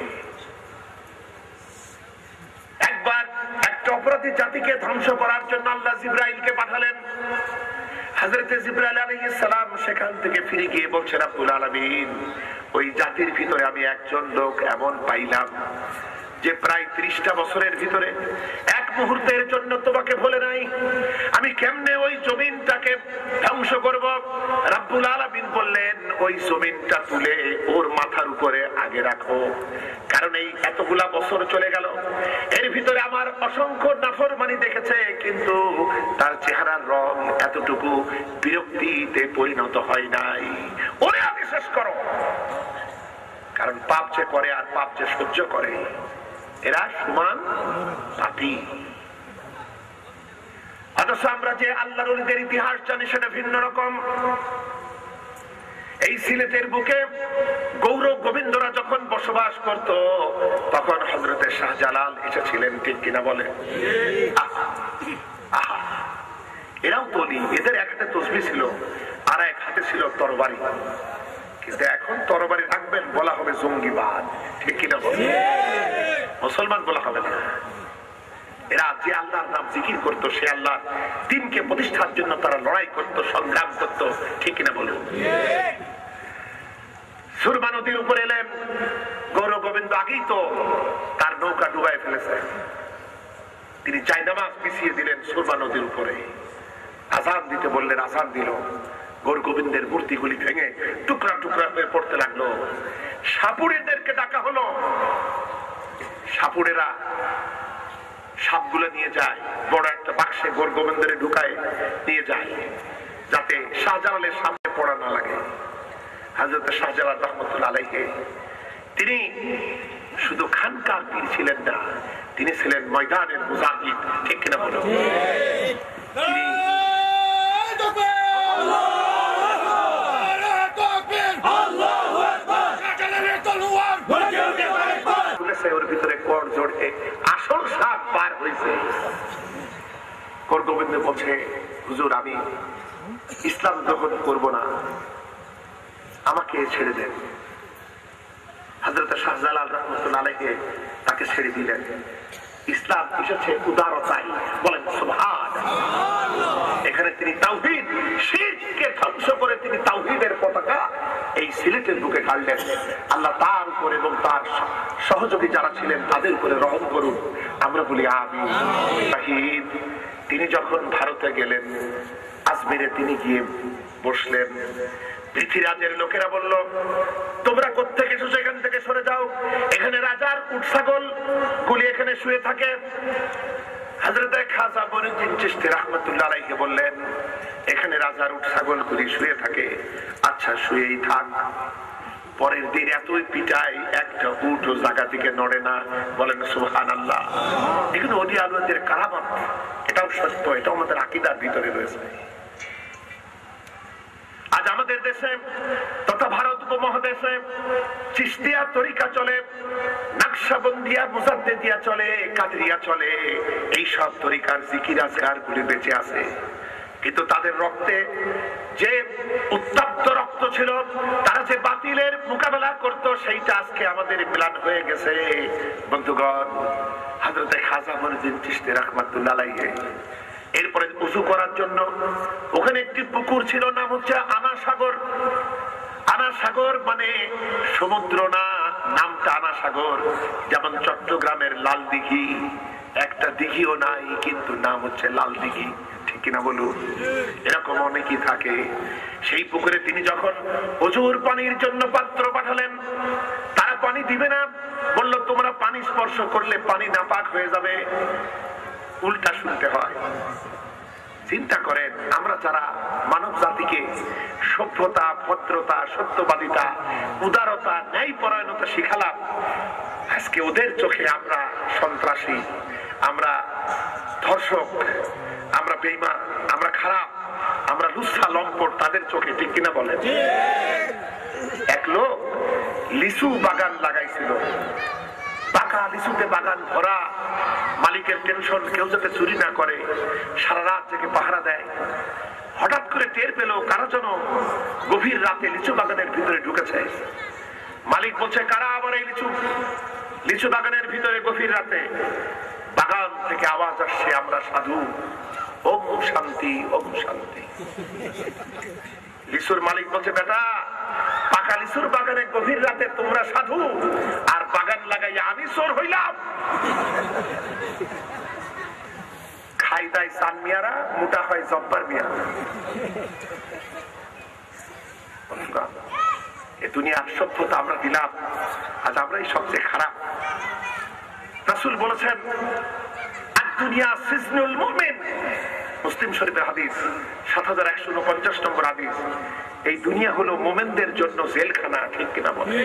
একবার একটা অপরাধী জাতিকে ধ্বংস করার জন্য আল্লাহ জিবরাইলকে পাঠালেন। হযরতে জিবরাইল আলাইহিস সালাম সেখান থেকে ফিরে গিয়ে বলছেন, রব্বুল আলামিন, ওই জাতির ভিতরে আমি একজন লোক এমন পাইলাম যে প্রায় ত্রিশটা বছরের ভিতরে এক মুহূর্তের জন্য তোমাকে ভুলে নাই। আমি কেমনে ওই জমিনটাকে ধ্বংস করব? রব্বুল আলামিন বললেন, ওই জমিনটা তুলে ওর মাথার উপরে আগে রাখো, কারণ এই এতগুলা বছর চলে গেল, এর ভিতরে আমার অসংখ্য নাফরমানি দেখেছে, কিন্তু তার চেহারার রং এতটুকু বিরক্তিতে পরিণত হয় নাই। ওরে আমি শেষ করো, কারণ পাপ যে করে আর পাপ যে সহ্য করে, এরা সমান পাপী। অথচ আমরা যে আল্লাহর ওলিদের ইতিহাস জানি সেটা ভিন্ন রকম। এই সিলেটের বুকে গৌরব গোবিন্দরা যখন বসবাস করত, তখন হযরতে শাহজালাল এসেছিলেন, ঠিক কিনা বলে? আহা, এরাও তলি, এদের এক হাতে তসবিহ ছিল আর এক হাতে ছিল তরবারি। কিন্তু এখন তরবারি রাখবেন, বলা হবে জঙ্গিবাদ, ঠিক কিনা বলে? মুসলমান বলা হবে না। এরা যে আল্লাহর নাম জিকির করতো, সে আল্লাহ দিনকে প্রতিষ্ঠার জন্য তারা লড়াই করত, সংগ্রাম করত, ঠিক কিনা বলুন? সুরমা নদীর উপরে এলেন, গৌর গোবিন্দ আগেই তো তার নৌকা ডুবাই ফেলেছে। তিনি জায়নামাজ পিছিয়ে দিলেন সুরমা নদীর উপরে, আজান দিতে বললেন, আজান দিল। গৌর গোবিন্দের মূর্তিগুলি ভেঙে টুকরা টুকরা হয়ে পড়তে লাগলো। সাপুড়েদেরকে ডাকা হলো। সাপুড়েরা সাপগুলো নিয়ে যায়, বড় একটা বাক্সে গোর গোবিন্দরে ঢুকায় নিয়ে যায়, যাতে শাহজালালের সামনে পড়া না লাগে। হযরত শাহজালাল রহমতুল্লাহ আলাইহি তিনি শুধু খানকার পীর ছিলেন না, তিনি ছিলেন ময়দানের মুজাহিদ। ঠিক কিনা বলো? তিনি ওর ভিতরে কর জড়ে আসল সাপ পার হয়েছে। কর গোবিন্দ বলছে, হুজুর আমি ইসলাম গ্রহণ করব না, আমাকে ছেড়ে দেন। হযরত শাহজালাল রাহমাতুল্লাহ আলাইহি তাকে ছেড়ে দিলেন। ইসলাম এসেছে উদারতায়, বলেন সুবহানাল্লাহ। এখানে তিনি তাওহীদ শিরককে ধ্বংস করে তিনি তাওহীদের পতাকা এই সিলেটের বুকে কাটলেন। আল্লাহ তার উপর এবং তার সহযোগী যারা ছিলেন তাদের উপরে রহম করুন, আমরা বলি আমিন। শাহীদ তিনি যখন ভারতে গেলেন, আজমিরে তিনি গিয়ে বসলেন। পৃথিবীরাজের লোকেরা বলল, তোমরা কোত্থেকে এসেছো, এখান থেকে সরে যাও, এখানে রাজার উট ছাগল গুলি এখানে শুয়ে থাকে। হযরত খাজা মঈনুদ্দিন চিশতি রাহমাতুল্লাহ আলাইহি বললেন, এখানে রাজার উট ছাগল গুলি শুয়ে থাকে, আচ্ছা শুয়েই থাক। পরের দিন এতই পিটাই, একটা উট ও জায়গা থেকে নড়ে না, বলেন সুবহানাল্লাহ। এগুলো ওলি আউলিয়াদের কারামত, এটাও সত্য, এটাও আমাদের আকীদার ভিতরে রয়েছে। আজ আমাদের দেশে তথা ভারত উপমহাদেশে চিশতিয়া তরিকা চলে, নকশবন্দিয়া মুজাদ্দিদিয়া চলে, কাদরিয়া চলে। এই সব তরিকার জিকির আজকার গুলি বেঁচে আছে, কিন্তু তাদের রক্তে যে উত্তপ্ত রক্ত ছিল, তারা যে বাতিলের মোকাবেলা করত, সেইটা আজকে আমাদের মিলান হয়ে গেছে। বন্ধুগণ, হযরত খাজা মঈনুদ্দিন চিশতি রাহমাতুল্লাহ আলাইহি এরপরে উযু করার জন্য ওখানে একটি পুকুর ছিল, নাম হচ্ছে আনা সাগর। আনা সাগর মানে সমুদ্র না, নামটা আনা সাগর। যেমন চট্টগ্রামের লাল দিঘি, একটা দিঘিও নাই কিন্তু নাম হচ্ছে লাল দিঘি। ঠিক কিনা বলুন? এরকম অনেকই থাকে। সেই পুকুরে তিনি যখন ওযুর পানির জন্য পাত্র পাঠালেন, তারা পানি দিবে না, বলল তোমরা পানি স্পর্শ করলে পানি নাপাক হয়ে যাবে। উল্টা শুনতে হয়। চিন্তা করেন, আমরা যারা মানব জাতিকে সভ্যতা, ভদ্রতা, সত্যবাদিতা, উদারতা, ন্যায় পরায়ণতা শিখালাম, আজকে ওদের চোখে আমরা সন্ত্রাসী, আমরা ধর্ষক, আমরা বেঈমান, আমরা খারাপ, আমরা লুচ্ছা লম্পট তাদের চোখে। ঠিক কিনা বলেন? এক লোক লিচু বাগান লাগাইছিল, পাকা লিচুতে বাগান ভরা, মালিকের টেনশন কেউ যাতে চুরি না করে, সারা রাত থেকে পাহারা দেয়। হঠাৎ করে টের পেল কারো যেন গভীর রাতে লিচু বাগানের ভিতরে ঢুকেছে। মালিক বলছে, কারা আবার এই লিচু লিচু বাগানের ভিতরে গভীর রাতে? বাগান থেকে আওয়াজ আসছে, আমরা সাধু, ওম শান্তি, ওম শান্তি। লিচুর মালিক বলছে, বেটা, পাকা লিচুর বাগানে গভীর রাতে তোমরা সাধু, আর বাগান লাগাইয়া আমি চোর হইলাম? খাই দাই চান মিয়ারা, মোটা হয় জব্বার মিয়া। এ দুনিয়ার সভ্যতা আমরা দিলাম, আজ আমরাই সবচেয়ে খারাপ। রাসূল বলেছেন, দুনিয়া সিজনুল মুমিন, মুসলিম শরীফের হাদিস, সাত হাজার একশো উনপঞ্চাশ নম্বর হাদিস। এই দুনিয়া হলো মোমেনদের জন্য জেলখানা। ঠিক কিনা বলে?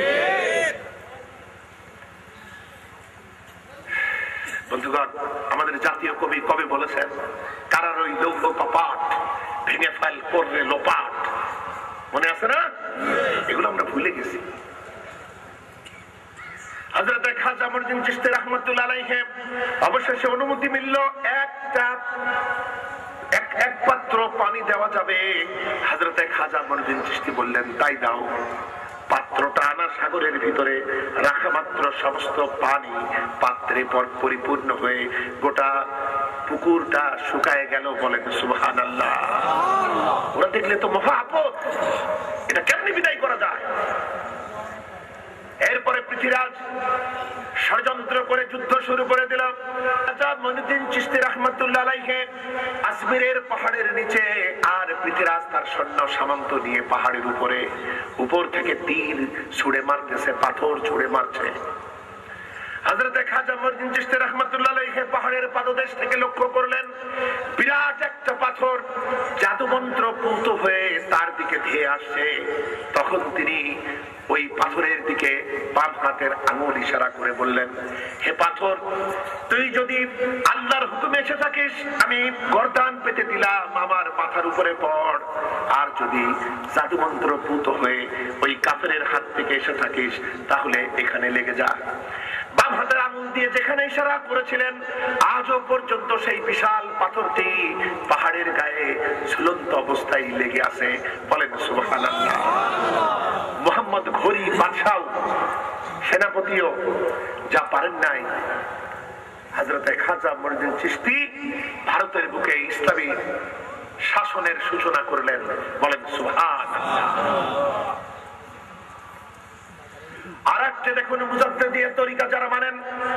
বন্ধুগণ, আমাদের জাতীয় কবি কবে বলেছেন, কারার ওই লৌহ কপাট ভেঙে ফেল করলে লোপাট। মনে আছে না? এগুলো আমরা ভুলে গেছি। হযরত খাজা মঈনুদ্দিন চিশতি রাহমাতুল্লাহ আলাইহি অবশেষে অনুমতি মিলল, একটা এক এক পাত্র পানি দেওয়া যাবে। হযরত খাজা মঈনুদ্দিন চিশতি বললেন, তাই দাও। পাত্রটা আনা সাগরের ভিতরে রাখা মাত্র সমস্ত পানি পাত্রে পরিপূর্ণ হয়ে গোটা পুকুরটা শুকায় গেল। বলেন সুবহানাল্লাহ। ওরা দেখলে তো মহা আপদ, এটা কেমনি বিদায় করা যায়? এরপরে পৃথিবীরাজ ষড়যন্ত্র করে যুদ্ধ শুরু করে দিল। খাজা মঈনুদ্দিন চিশতি রাহমাতুল্লাহ আলাইহি আজমিরের পাহাড়ের নিচে আর পৃথিরাজ তার সৈন্য সামন্ত নিয়ে পাহাড়ের উপরে উপর থেকে তীর ছুড়ে মারতেছে, পাথর ছুড়ে মারছে। হযরতে খাজা মঈনুদ্দিন চিশতি রাহমাতুল্লাহ আলাইহি পাহাড়ের পাদদেশ থেকে লক্ষ্য করলেন বিরাট একটা পাথর জাদু মন্ত্র পূত হয়ে তার দিকে ধেয়ে আসছে। তখন তিনি ওই পাথরের দিকে বাম হাতের আঙুল ইশারা করে বললেন, হে পাথর, তুই যদি আল্লাহর হুকুমে এসে থাকিস আমি গর্দান পেতে দিলাম, আমার মাথার উপরে পড়। আর যদি জাদু মন্ত্র পূত হয়ে ওই কাফেরের হাত থেকে এসে থাকিস তাহলে এখানে লেগে যা। বাম হাতের আঙুল দিয়ে যেখানে ইশারা করেছিলেন আজও পর্যন্ত সেই বিশাল পাথরটি পাহাড়ের গায়ে ঝুলন্ত অবস্থায় লেগে আছে। বলেন সুবহানাল্লাহ। মোহাম্মদ ঘড়ি বাদশাহ সেনাপতিও যা পারেন নাই, হযরতে খাজা মঈনুদ্দিন চিশতি ভারতের বুকে ইসলামী শাসনের সূচনা করলেন। বলেন সুবহানাল্লাহ। আর একটা দেখুন মুজাদ্দিদিয়া তরিকা যারা মানেন,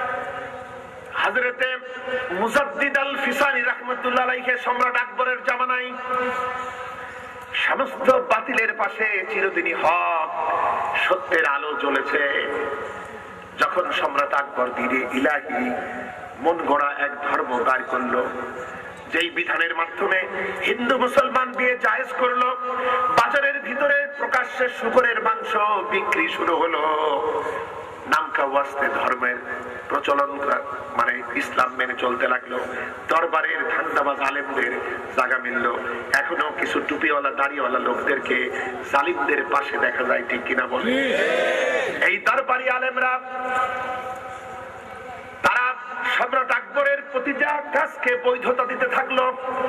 হযরতে মুজাদ্দিদ আল ফিসানি রাহমাতুল্লাহ আলাইহি সম্রাট আকবরের জামানায় সমস্ত বাতিলের পাশে চিরদিনই হক সত্যের আলো জ্বলেছে। যখন সম্রাট আকবর দিনে ইলাহি মন গড়া এক ধর্ম দাঁড় করলো, যেই বিধানের মাধ্যমে হিন্দু মুসলমান বিয়ে জায়েজ করলো, বাজারের ভিতরে প্রকাশ্যে শুকরের মাংস বিক্রি শুরু হলো, নামকা ওয়াস্তে ধর্মের প্রচলন মানে ইসলাম মেনে চলতে লাগলো, দরবারের ধান্দাবাজ আলেমদের জায়গা মিলল। এখনো কিছু টুপিওয়ালা দাড়িওয়ালা লোকদেরকে জালিমদের পাশে দেখা যায়, ঠিক কিনা বলে? এই দরবারি আলেমরা তারা সম্রাট আকবরের প্রতিটা কাজকে বৈধতা দিতে থাকলো।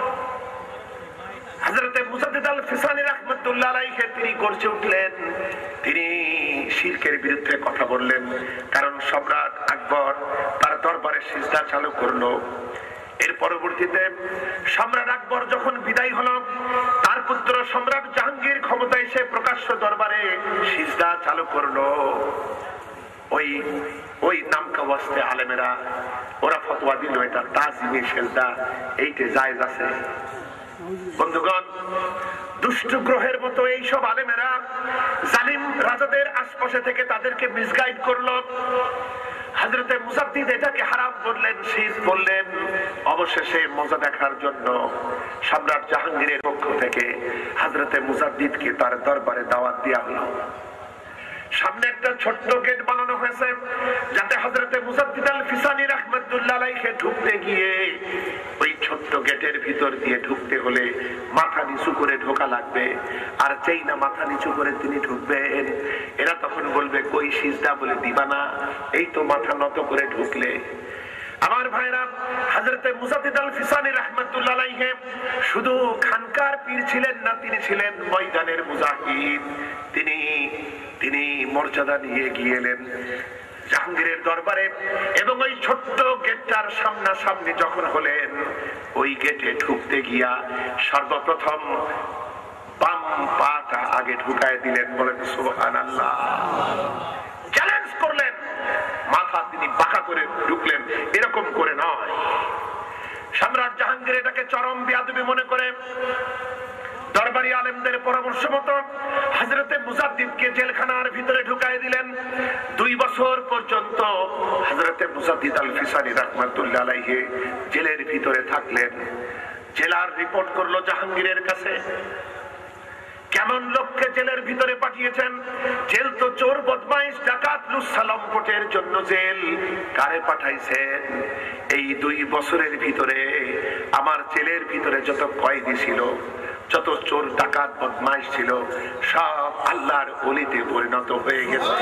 হযরতে মুজাদ্দিদ আল ফিসানি রাহমাতুল্লাহ আলাইহি তিনি গর্জে উঠলেন, তিনি শিরকের বিরুদ্ধে কথা বললেন। কারণ সম্রাট আকবর তার দরবারে সিজদা চালু করলো। এর পরবর্তীতে সম্রাট আকবর যখন বিদায় হলো, তার পুত্র সম্রাট জাহাঙ্গীর ক্ষমতায় এসে প্রকাশ্য দরবারে সিজদা চালু করলো। ওই ওই নামকা ওয়াস্তে আলেমেরা ওরা ফতোয়া দিল এটা তাজিমে সিজদা, এইটা জায়েজ আছে। বন্ধুগণ, দুষ্ট গ্রহের মতো এইসব আলেমেরা জালিম রাজাদের আশপাশে থেকে তাদেরকে মিসগাইড করলো। হযরতে মুজাদ্দিদ এটাকে হারাম বললেন, শিরক বললেন। অবশেষে মজা দেখার জন্য সম্রাট জাহাঙ্গীরের পক্ষ থেকে হযরতে মুজাদ্দিদকে তার দরবারে দাওয়াত দেওয়া হলো। সামনে একটা ছোট্ট গেট বানানো হয়েছে যাতে হযরতে মুজাদ্দিদ আল ফিসানি রাহমাতুল্লাহ আলাইহি ঢুকতে গিয়ে ওই ছোট্ট গেটের ভিতর দিয়ে ঢুকতে হলে মাথা নিচু করে ঢোকা লাগবে। আর যেই না মাথা নিচু করে তিনি ঢুকবেন, এরা তখন বলবে কই সিজদা বলে দিবা না, এই তো মাথা নত করে ঢুকলে। আমার ভাইরা, হযরতে মুজাদ্দিদ আল ফিসানি রাহমাতুল্লাহ আলাইহি শুধু খানকার পীর ছিলেন না, তিনি ছিলেন ময়দানের মুজাহিদ। তিনি তিনি মর্যাদা নিয়ে গিয়েলেন জাহাঙ্গীরের দরবারে এবং ওই ছোট্ট গেটটার সামনাসামনি যখন হলেন, ওই গেটে ঢুকতে গিয়া সর্বপ্রথম বাম পাটা আগে ঢুকায় দিলেন। বলেন সুবহানাল্লাহ। চ্যালেঞ্জ করলেন, মাথা তিনি বাঁকা করে ঢুকলেন, এরকম করে নয়। সম্রাট জাহাঙ্গীর এটাকে চরম বেয়াদবি মনে করে দরবারি আলেমদের পরামর্শ মতো হযরতে মুজাদ্দিদকে জেলখানার ভিতরে ঢুকায় দিলেন। দুই বছর পর্যন্ত হযরতে মুজাদ্দিদ আল ফিসানি রাহমাতুল্লাহ আলাইহি জেলের ভিতরে থাকলেন। জেলার রিপোর্ট করলো জাহাঙ্গীরের কাছে, কেমন লোককে জেলের ভিতরে পাঠিয়েছেন। জেল তো চোর বদমাইশ ডাকাত লুচ্ছা লম্পটের জন্য জেল। কারে পাঠাইছেন? এই দুই বছরের ভিতরে আমার জেলের ভিতরে যত কয়েদি ছিল, যত চোর ডাকাত বদমাইশ ছিল, সব আল্লাহর ওলিতে পরিণত হয়ে গেছে।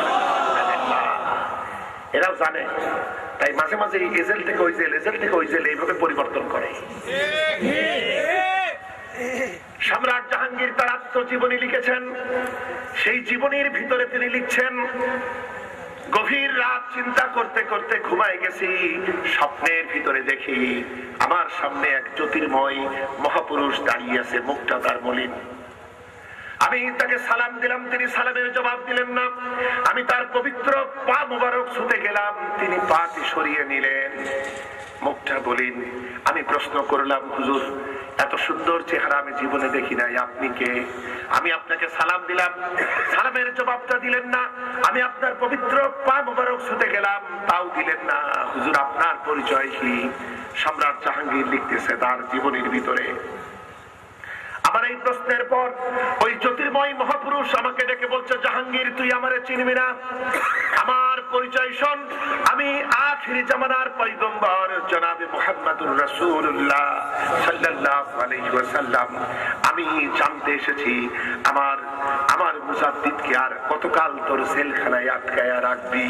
এরাও জানে, তাই মাঝে মাঝে এই জেল থেকে ওই জেল, জেল থেকে ওই জেল এইভাবে পরিবর্তন করে। সম্রাট জাহাঙ্গীর তার আত্মজীবনী লিখেছেন। সেই জীবনীর ভিতরে তিনি লিখছেন, গভীর রাত চিন্তা করতে করতে ঘুমায় গেছি, স্বপ্নের ভিতরে দেখি আমার সামনে এক জ্যোতির্ময় মহাপুরুষ দাঁড়িয়ে আছে, মুখটা তার মলিন। আমি তাকে সালাম দিলাম, তিনি সালামের জবাব দিলেন না। আমি তার পবিত্র পা মুবারক ছুঁতে গেলাম, তিনি পাটি সরিয়ে নিলেন, মুখটা বলেন। আমি প্রশ্ন করলাম, হুজুর এত সুন্দর চেহারা আমি জীবনে দেখি নাই, আপনি কে? আমি আপনাকে সালাম দিলাম, সালামের জবাবটা দিলেন না। আমি আপনার পবিত্র পা মুবারক ছুঁতে গেলাম, তাও দিলেন না। হুজুর আপনার পরিচয় কি? সম্রাট জাহাঙ্গীর লিখতেছে তার জীবনের ভিতরে। আমার এই প্রশ্নের পর ওই জ্যোতির্ময় মহাপুরুষ আমাকে ডেকে বলছে, জাহাঙ্গীর তুই আমারে চিনবি না? আমার পরিচয় শোন, আমি আখিরি জামানার পয়গম্বর জনাবে মুহাম্মদুর রাসূলুল্লাহ সাল্লাল্লাহু আলাইহি ওয়াসাল্লাম। আমি জানতে এসেছি আমার আমার মুজাদ্দিদকে আর কতকাল তোর জেলখানায় আটকায়া রাখবি?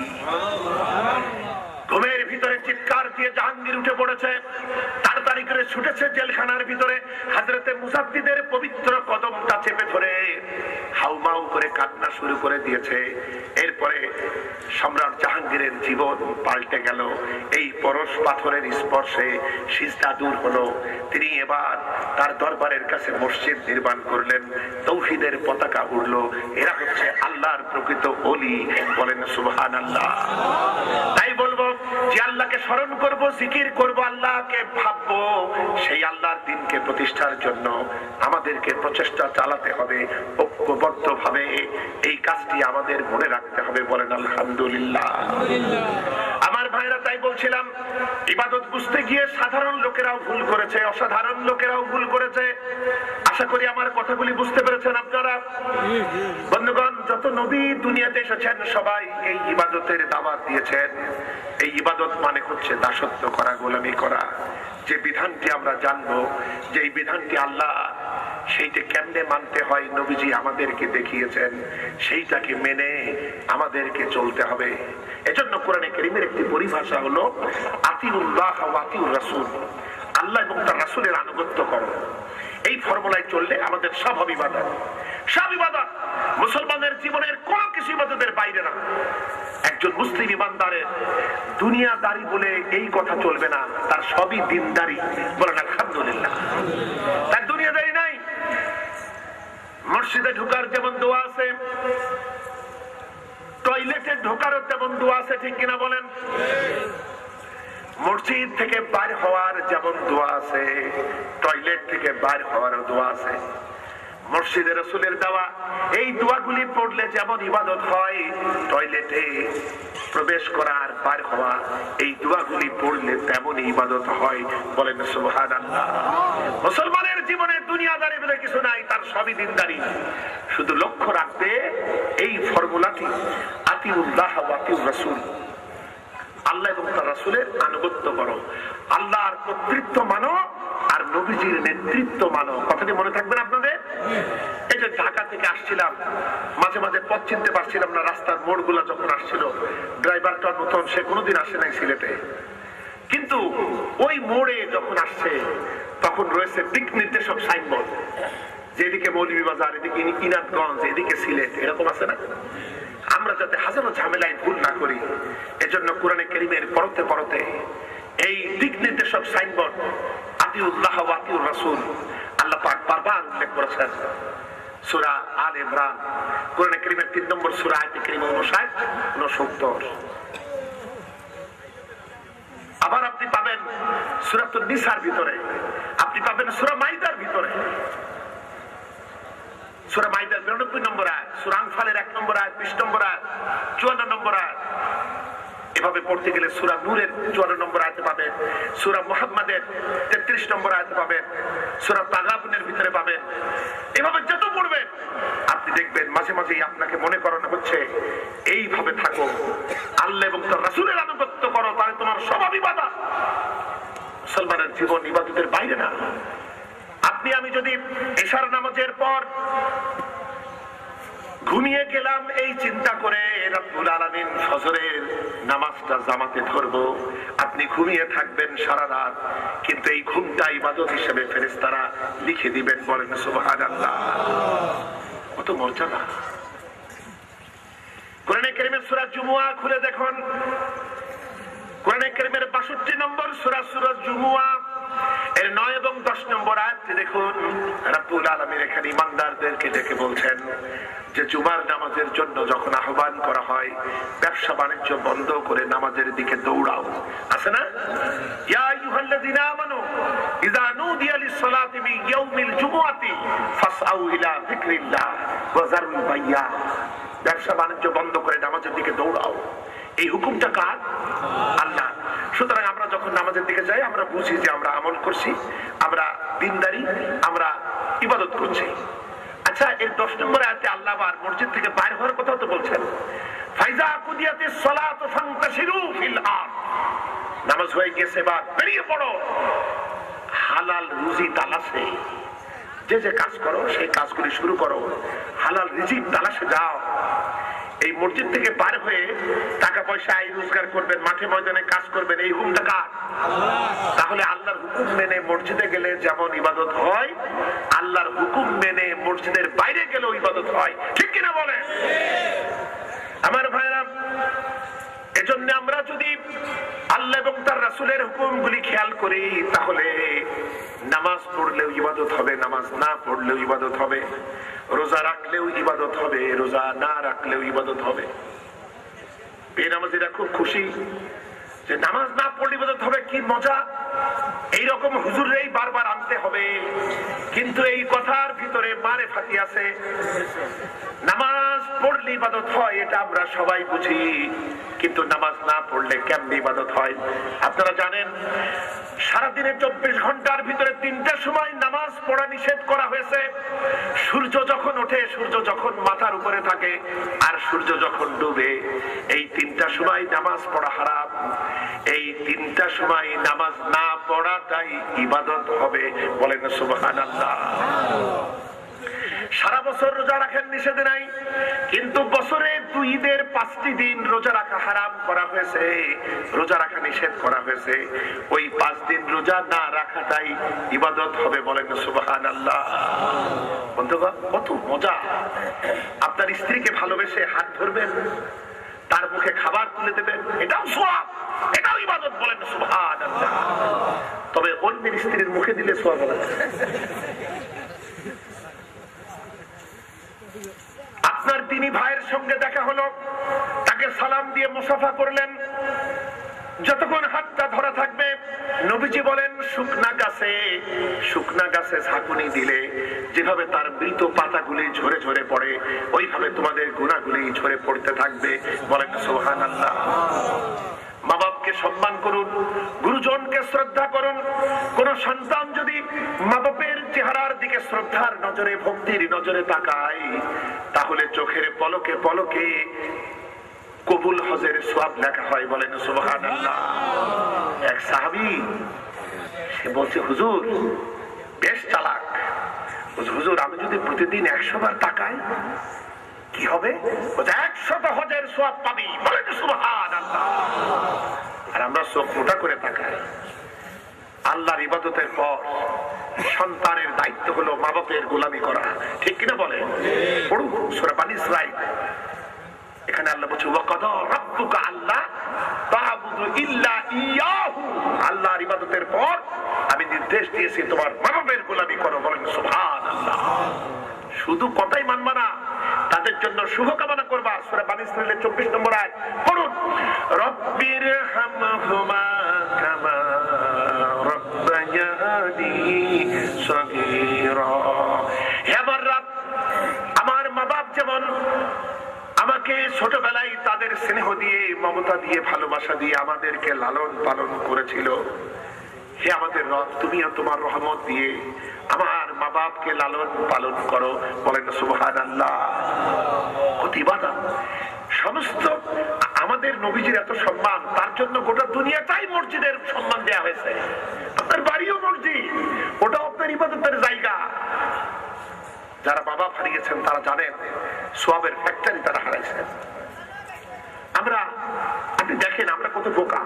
ঘুমের ভিতরে চিৎকার দিয়ে জাহাঙ্গীর উঠে পড়েছে, তাড়াতাড়ি করে ছুটেছে জেলখানার ভিতরে। হযরতে মুজাদ্দিদের পবিত্র কদমটা চেপে ধরে হাউমাউ করে কান্না শুরু করে দিয়েছে। এরপরে সম্রাট জাহাঙ্গীরের জীবন পাল্টে গেল। এই পরশ পাথরের স্পর্শে সিজদা দূর হলো। তিনি এবার তার দরবারের কাছে মসজিদ নির্মাণ করলেন, তৌহিদের পতাকা উড়লো। এরা হচ্ছে আল্লাহর প্রকৃত ওলি, বলেন সুবহানাল্লাহ। তাই বলবো যে আল্লাহকে স্মরণ করব, জিকির করব, আল্লাহকে ভাববো, সেই আল্লাহর দ্বীনকে প্রতিষ্ঠার জন্য আমাদেরকে প্রচেষ্টা চালাতে হবে ঐক্যবদ্ধ ভাবে। এই কাজটি আমাদের মনে রাখতে হবে, বলেন আলহামদুলিল্লাহ। আমার ভাইরা, তাই বলছিলাম ইবাদত বুঝতে গিয়ে সাধারণ লোকেরাও ভুল করেছে, অসাধারণ লোকেরাও ভুল করেছে। আশা করি আমার কথাগুলি বুঝতে পেরেছেন আপনারা। বন্ধুগণ, যত নবী দুনিয়াতে এসেছেন সবাই এই ইবাদতের দাওয়াত দিয়েছেন। এই ইবাদত মানে হচ্ছে দাসত্ব করা, গোলামি করা। যে বিধানটি আমরা জানবো, যে এই বিধানটি আল্লাহ, সেইটা কেমনে মানতে হয় নবীজি আমাদেরকে দেখিয়েছেন, সেইটাকে মেনে আমাদেরকে চলতে হবে। এজন্য কোরআনে কারীমের একটি পরিভাষা হলো আতিউল্লাহ ওয়া আতিউর রাসূল, আল্লাহ এবং তার রাসূলের আনুগত্য করো। এই ফর্মুলায় চললে আমাদের সব ইবাদত, সব ইবাদত মুসলমানের জীবনের কোন কিছু ইবাদতের বাইরে না। একজন মুসলিম ইমানদারের দুনিয়াদারি বলে এই কথা চলবে না, তার সবই দিনদারি, বলেন আলহামদুলিল্লাহ। তার দুনিয়াদারি নাই। মসজিদে ঢোকার যেমন দোয়া আছে, টয়লেটে ঢোকারও তেমন দোয়া আছে, ঠিক কিনা বলেন? মসজিদ থেকে বাইর হওয়ার যেমন দোয়া আছে, টয়লেট থেকে বাইর হওয়ারও দোয়া আছে। মসজিদে রাসূলের দেওয়া এই দোয়াগুলি পড়লে যেমন ইবাদত হয়, টয়লেটে প্রবেশ করার বাইর হওয়া এই দোয়াগুলি পড়লে তেমন ইবাদত হয়, বলেন সুবহানাল্লাহ। মুসলমানের জীবনে দুনিয়াদারি বলে কিছু নাই, তার সবই দিনদারি। শুধু লক্ষ্য রাখবে এই ফর্মুলাটি, আতিউল্লাহ ওয়া আতিউর রাসূল, আল্লাহ এবং তার রাসূলের আনুগত্য করো, আল্লাহর কর্তৃত্ব মানো আর নবীজির নেতৃত্ব মানো। কথাটি মনে থাকবেন আপনাদের? এই যে ঢাকা থেকে আসছিলাম, মাঝে মাঝে পথ চিনতে পারছিলাম না, রাস্তার মোড়গুলা যখন আসছিল, ড্রাইভারটা নতুন, সে কোনোদিন আসে নাই সিলেটে, কিন্তু ওই মোড়ে যখন আসছে তখন রয়েছে দিক নির্দেশক সাইনবোর্ড, যেদিকে মৌলভীবাজার, এদিকে ইনাদগঞ্জ, এদিকে সিলেট, এরকম আছে না? আমরা যাতে হাজারো ঝামেলায় ভুল না করি, এজন্য কোরআনে কারীমের পড়তে পড়তে এই দিক নির্দেশক সাইনবোর্ড আতিউল্লাহ ওয়া আতিউর রাসূল আল্লাহ পাক বারবার উল্লেখ করেছেন। সূরা আলে ইমরান, কোরআনে কারীমের তিন নম্বর সূরা, আয়াত কারীমা উনষাট উনসত্তর। আবার আপনি পাবেন সূরাতুন নিসার ভিতরে, আপনি পাবেন সূরা মাইদার ভিতরে, সূরা মাইদার বিরানব্বই নম্বর আয়াত, সূরা আনফালের এক নম্বর আয়াত, বিশ নম্বর আয়াত, চুয়ান্ন নম্বর আয়াত। এভাবে পড়তে গেলে সূরা নূরের চুয়ান্ন নম্বর আয়াতে পাবেন, সূরা মুহাম্মাদের তেত্রিশ নম্বর আয়াতে পাবেন, সূরা তাগাবুনের ভিতরে পাবেন। এভাবে যত পড়বেন আপনি দেখবেন মাঝে মাঝেই আপনাকে মনে করানো হচ্ছে এইভাবে থাকো, আল্লাহ এবং তার রাসূলের আনুগত্য করো, তাহলে তোমার সব ইবাদত। মুসলমানের জীবন ইবাদতের বাইরে না। আপনি আমি যদি এশার নামাজের পর ঘুমিয়ে গেলাম এই চিন্তা করে রব্বুল আলামিন ফজরের নামাজটা জামাতে ধরবো, আপনি ঘুমিয়ে থাকবেন সারা রাত, কিন্তু এই ঘুমটা ইবাদত হিসেবে ফেরেশতারা লিখে দিবেন, বলেন সুবহানাল্লাহ। কত মর্যাদা! কোরআনে কারীমের সূরা জুমুয়া খুলে দেখুন, কোরআনে কারীমের বাষট্টি নম্বর সূরা, সূরা জুমুয়া। এর নয় এবং দশ নম্বর আয়াতটি দেখুন, রাব্বুল আলামিন এখানে ইমানদারদেরকে ডেকে বলছেন যে জুমার নামাজের জন্য যখন আহ্বান করা হয় ব্যবসা বাণিজ্য বন্ধ করে নামাজের দিকে দৌড়াও। আছে না? ইয়া আইয়ুহাল্লাযীনা আমানু ইযা নুদিয়া লিস-সালাতি মিন ইয়াউমিল জুমআতি ফাসআউ ইলা যিকরিল্লাহ ওয়া যারুল বাইয়া। ব্যবসা বাণিজ্য বন্ধ করে নামাজের দিকে দৌড়াও। এই হুকুমটা কার? আল্লাহ। সুতরাং আমরা যখন নামাজের দিকে যাই আমরা বুঝি যে আমরা আমল করছি, আমরা দিনদারি, আমরা ইবাদত করছি। আচ্ছা, এর দশ নম্বর আয়াতে আল্লাহ আর মসজিদ থেকে বাইর হওয়ার কথা তো বলছেন, ফাইজা কুদিয়াতিস সালাতু ফান্তাশিরু ফিল আরদ। নামাজ হয়ে গেছে বা বেরিয়ে পড়ো হালাল রুজি তালাশে। যে যে কাজ করো সেই কাজগুলি শুরু করো, হালাল রিজিক তালাশে যাও। এই মসজিদ থেকে পার হয়ে টাকা পয়সা আয় রোজগার করবেন, মাঠে ময়দানে কাজ করবেন, এই হুকুমটা কার? তাহলে আল্লাহর হুকুম মেনে মসজিদে গেলে যেমন ইবাদত হয়, আল্লাহর হুকুম মেনে মসজিদের বাইরে গেলেও ইবাদত হয়। ঠিক কিনা বলেন আমার ভাইরা? এজন্য আমরা যদি আল্লাহ এবং তার রাসূলের হুকুমগুলি খেয়াল করি তাহলে নামাজ পড়লেও ইবাদত হবে, নামাজ না পড়লেও ইবাদত হবে, রোজা রাখলেও ইবাদত হবে, রোজা না রাখলেও ইবাদত হবে। বেনামাজিরা খুব খুশি যে নামাজ না পড়লে ইবাদত হবে, কি মজা। এইরকম হুজুররাই বারবার আনতে হবে, কিন্তু এই কথার ভিতরে মারে ফাঁকি আছে। নামাজ পড়লে ইবাদত হয় এটা আমরা সবাই বুঝি, কিন্তু নামাজ না পড়লে কেমনে ইবাদত হয়? আপনারা জানেন সারাদিনে চব্বিশ ঘন্টার ভিতরে তিনটা সময় নামাজ পড়া নিষেধ করা হয়েছে। সূর্য যখন ওঠে, সূর্য যখন মাথার উপরে থাকে, আর সূর্য যখন ডুবে, এই তিনটা সময় নামাজ পড়া হারাম। এই তিনটা সময় নামাজ না পড়াটাই ইবাদত হবে। বলেন সুবহানাল্লাহ। সারা বছর রোজা রাখেন নিষেধ নাই, কিন্তু বছরে দুই ঈদের পাঁচটি দিন রোজা রাখা হারাম করা হয়েছে, রোজা রাখা নিষেধ করা হয়েছে। ওই পাঁচ দিন রোজা না রাখাটাই ইবাদত হবে। বলেন সুবহানাল্লাহ। বন্ধুগণ, কত মজা! আপনার স্ত্রীকে ভালোবেসে হাত ধরবেন, তার মুখে খাবার তুলে দেবেন, এটাও সওয়াব, এটাও ইবাদত। বলেন সুবহানাল্লাহ। তবে অন্যের স্ত্রীর মুখে দিলে সওয়াব হবে। আপনার তিনি ভাইয়ের সঙ্গে দেখা হলো, তাকে সালাম দিয়ে মুসাফা করলেন, যতক্ষণ হাতটা ধরা থাকবে, নবীজি বলেন শুকনা গাছে শুকনা গাছে ঝাঁকুনি দিলে যেভাবে তার মৃত পাতাগুলি ঝরে ঝরে পড়ে, ওইভাবে তোমাদের গুনাহগুলি ঝরে পড়তে থাকবে। বলেন সুবহানাল্লাহ। মা বাপকে সম্মান করুন, গুরুজনকে শ্রদ্ধা করুন। কোন সন্তান যদি মা বাপের চেহারার দিকে শ্রদ্ধার নজরে, ভক্তির নজরে তাকায়, তাহলে চোখের পলকে পলকে কবুল হজের সওয়াব লেখা হয়। বলেন সুবহানাল্লাহ। এক সাহাবী সে বলছে, হুজুর বেশ চালাক, হুজুর আমি যদি প্রতিদিন একশো বার তাকাই কি হবে? একশত হজের সওয়াব পাবি। বলেন সুবহানাল্লাহ। আর আমরা চোখ মোটা করে তাকাই। আল্লাহর ইবাদতের পর সন্তানের দায়িত্ব হলো মা বাপের গোলামি করা। ঠিক কিনা বলে? পড়ুন সূরা বানী ইসরাঈল। এখানে আল্লাহ বলছে, ওয়াকাদা রাব্বুকা আল্লা তা'বুদু ইল্লা ইয়াহু। আল্লাহর ইবাদতের পর আমি নির্দেশ দিয়েছি তোমার মা বাপের গোলামি করো। বলেন সুবহানাল্লাহ। শুধু কথাই মানবা না, তাদের জন্য শুভকামনা করবা। সূরা বানী ইসরাঈলের চব্বিশ নম্বর আয়াত পড়ুন, রব্বির হামহুমা কামা রাব্বায়ানি সগীরা। হে আমার রব, আমার মা বাপ যেমন আমাকে ছোটবেলায় তাদের স্নেহ দিয়ে, মমতা দিয়ে, ভালোবাসা দিয়ে আমাদেরকে লালন পালন করেছিল, হে আমাদের রব, তুমিও তোমার রহমত দিয়ে আমার মা বাপকে লালন পালন করো। বলেন সুবহানাল্লাহ। কত ইবাদত! সমস্ত আমাদের নবীজির এত সম্মান, তার জন্য গোটা দুনিয়াটাই মসজিদের সম্মান দেয়া হয়েছে। আপনার বাড়িও মসজিদ, ওটা আপনার ইবাদতের জায়গা। যারা বাবা হারিয়েছেন তারা জানেন সওয়াবের ফ্যাক্টরি তারা হারাইছেন। আমরা, আপনি দেখেন আমরা কত বোকা।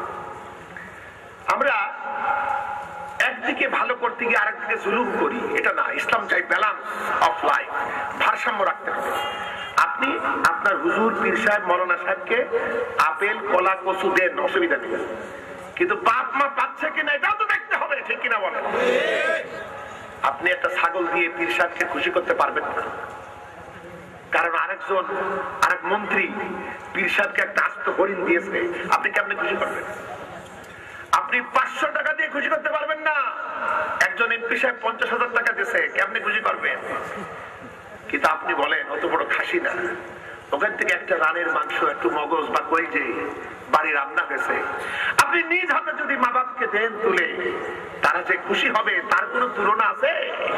আমরা একদিকে ভালো করতে গিয়ে আরেকদিকে জুলুম করি। এটা না, ইসলাম চাই ব্যালেন্স অফ লাইফ, ভারসাম্য রাখতে হবে। আপনি আপনার হুজুর, পীর সাহেব, মৌলানা সাহেবকে আপেল, কলা, কচু দেন, অসুবিধা নেই, কিন্তু বাপ মা পাচ্ছে কিনা এটাও তো দেখতে হবে। ঠিক কিনা বলেন? আপনি একটা ছাগল দিয়ে পীর সাহেবকে খুশি করতে পারবেন না, কারণ আরেকজন আরেক মন্ত্রী পীর সাহেবকে একটা আস্ত হরিণ দিয়েছে, আপনি কেমনে খুশি করবেন? আপনি পাঁচশো টাকা দিয়ে খুশি করতে পারবেন না, একজন এমপি সাহেব পঞ্চাশ হাজার টাকা দিয়েছে, কেমনে খুশি করবেন? কিন্তু আপনি বলেন অত বড় খাসি না, ওখান থেকে একটা রানের মাংস, একটু মগজ বা কলিজে বাড়ি রান্না হয়েছে, আপনি নিজ হাতে যদি মা বাপকে দেন তুলে, তারা যে খুশি হবে তার কোনো তুলনা আছে?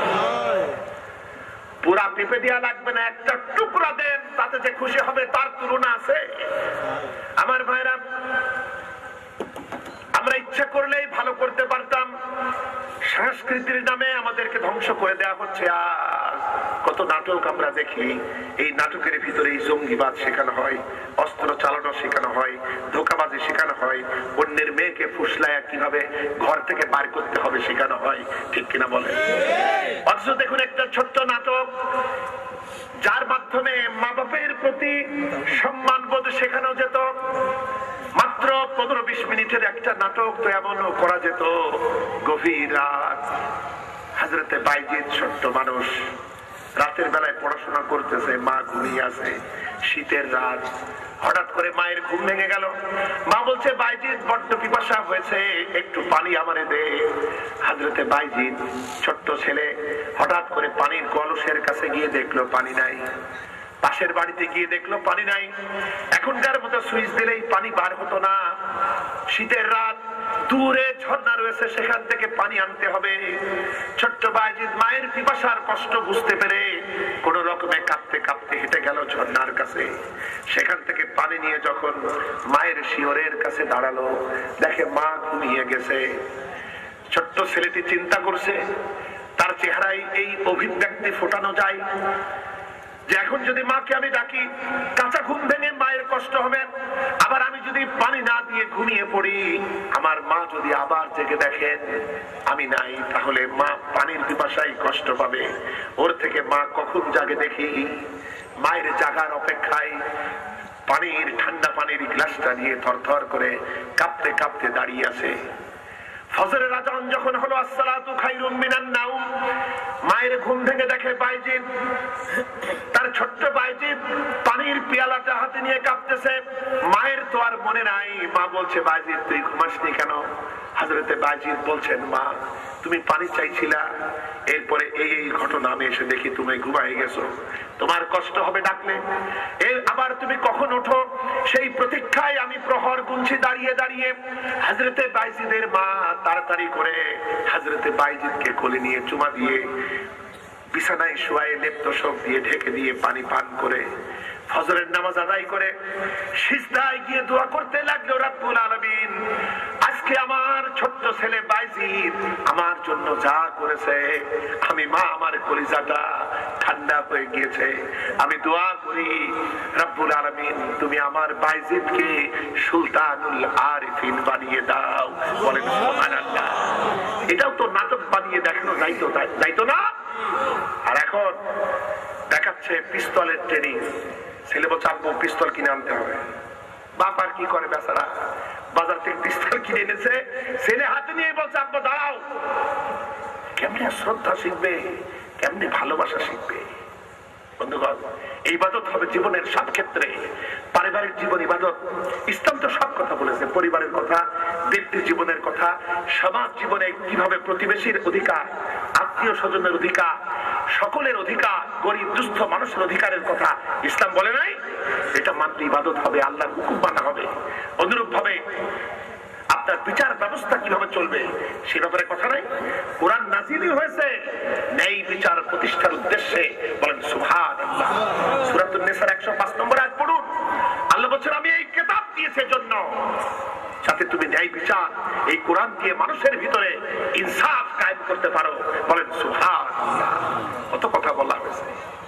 পুরা পেঁপে দেওয়া লাগবে না, একটা টুকরা দেন, তাতে যে খুশি হবে তার তুলনা আছে? আমার ভাইরা, আমরা ইচ্ছা করলেই ভালো করতে পারতাম, সংস্কৃতির নামে আমাদেরকে ধ্বংস করে দেওয়া হচ্ছে। আর কত নাটক আমরা দেখি, এই নাটকের ভিতরে এই জঙ্গিবাদ শেখানো হয়, অস্ত্র চালানো শেখানো হয়, ধোঁকাবাজি শেখানো হয়, অন্যের মেয়েকে ফুসলায়া কিভাবে ঘর থেকে বার করতে হবে শেখানো হয়, ঠিক কিনা বলেন? অথচ দেখুন একটা ছোট্ট নাটক, যার মাধ্যমে মা বাপের প্রতি সম্মানবোধ শেখানো যেত, মাত্র পনেরো বিশ মিনিটের একটা নাটক তো এমনও করা যেত। গভীর রাত, হযরতে বাইজিদ ছোট্ট মানুষ, রাতের বেলায় পড়াশোনা করতেছে, মা ঘুমিয়ে আছে, শীতের রাত, হঠাৎ করে মায়ের ঘুম ভেঙে গেল। মা বলছে, বাইজিদ বড্ড পিপাসা হয়েছে, একটু পানি আমারে দে। হযরতে বাইজিদ ছোট্ট ছেলে হঠাৎ করে পানির কলসের কাছে গিয়ে দেখলো পানি নাই, পাশের বাড়িতে গিয়ে দেখলো পানি নাই। এখনকার মতো সুইচ দিলেই পানি বার হতো না, শীতের রাত, দূরে ঝর্ণা রয়েছে, সেখান থেকে পানি আনতে হবে। ছোট্ট বাইজিদ মায়ের পিপাসার কষ্ট বুঝতে পেরে কোন রকমে কাঁপতে কাঁপতে হেঁটে গেল ঝর্ণার কাছে। সেখান থেকে পানি নিয়ে যখন মায়ের শিয়রের কাছে দাঁড়ালো, দেখে মা ঘুমিয়ে গেছে। ছোট্ট ছেলেটি চিন্তা করছে, তার চেহারায় এই অভিব্যক্তি ফোটানো যায় যে এখন যদি মাকে আমি ডাকি, কাঁচা ঘুম ভেঙে মায়ের কষ্ট হবে, আবার আমি যদি পানি না দিয়ে ঘুমিয়ে পড়ি, আমার মা যদি আবার জেগে দেখেন আমি নাই, তাহলে মা পানির পিপাসায় কষ্ট পাবে। ওর থেকে মা কখন জাগে দেখি। মায়ের জাগার অপেক্ষায় পানির ঠান্ডা পানির গ্লাসটা নিয়ে থরথর করে কাঁপতে কাঁপতে দাঁড়িয়ে আছে। ফজরের আযান যখন হলো, আসসালাতু খায়রুম মিনান নাওম, মায়ের ঘুম ভেঙে দেখে বাইজিদ, তার ছোট্ট বাইজিদ পানির পেয়ালাটা হাতে নিয়ে কাঁপতেছে। মায়ের তো আর মনে নাই। মা বলছে, বাইজিদ তুই ঘুমাসনি কেন? হযরতে বাইজিদ বলছেন, মা তুমি পানি চাইছিলা, এরপরে এই এই ঘটনা, আমি এসে দেখি তুমি ঘুমাই গেছো, তোমার কষ্ট হবে ডাকলে। এর আবার তুমি কখন ওঠো সেই প্রতীক্ষায় আমি প্রহর গুনছি দাঁড়িয়ে দাঁড়িয়ে। হযরতে বাইজিদের মা তাড়াতাড়ি করে হযরতে বাইজিদকে কোলে নিয়ে চুমা দিয়ে বিছানায় শুয়ায়ে লেপ তোশক দিয়ে ঢেকে দিয়ে পানি পান করে ফজরের নামাজ আদায় করে সিজদায় গিয়ে দোয়া করতে লাগলো, রব্বুল আলামিন আজকে আমার ছোট্ট ছেলে বাইজিদ আমার জন্য যা করেছে, আমি মা আমার কলিজাটা ঠান্ডা হয়ে গিয়েছে। আমি দোয়া করি, রব্বুল আলামিন তুমি আমার বাইজিদকে সুলতানুল আরিফিন বানিয়ে দাও। বলেন সুবহানাল্লাহ। এটাও তো নাটক বানিয়ে দেখানো যাইতো, যাইতো না? আর এখন দেখাচ্ছে পিস্তলের ট্রেনিং। ছেলে বলছে, আব্বু পিস্তল কিনে আনতে হবে। বাপ আর কি করে বেচারা, বাজার থেকে পিস্তল কিনে এনেছে, ছেলে হাতে নিয়ে বলছে, আব্বু দাঁড়াও। কেমনে শ্রদ্ধা শিখবে, কেমনে ভালোবাসা শিখবে? বন্ধুগণ, এই ইবাদত হবে জীবনের সব ক্ষেত্রে। পারিবারিক জীবন ইবাদত। ইসলাম তো সব কথা বলেছে, পরিবারের কথা, ব্যক্তি জীবনের কথা, সমাজ জীবনে কিভাবে প্রতিবেশীর অধিকার, আত্মীয় স্বজনের অধিকার, সকলের অধিকার, গরিব দুস্থ মানুষের অধিকারের কথা ইসলাম বলে নাই? এটা মাত্র ইবাদত হবে, আল্লাহর হুকুম মানা হবে। অনুরূপ ভাবে আপনার বিচার ব্যবস্থা কিভাবে চলবে সে ব্যাপারে কথা নাই। কোরআন নাযিল হয়েছে ন্যায় বিচার প্রতিষ্ঠার উদ্দেশ্যে। বলেন সুবহানাল্লাহ। সূরাতুন নিসার একশো পাঁচ নম্বর আয়াত পড়ুন। আল্লাহ বলেন, আমি এই কিতাব দিয়েছি জন্য যাতে তুমি ন্যায় বিচার এই কোরআন দিয়ে মানুষের ভিতরে ইনসাফ কায়েম করতে পারো। বলেন সুবহানাল্লাহ। কত কথা বলা হয়েছে।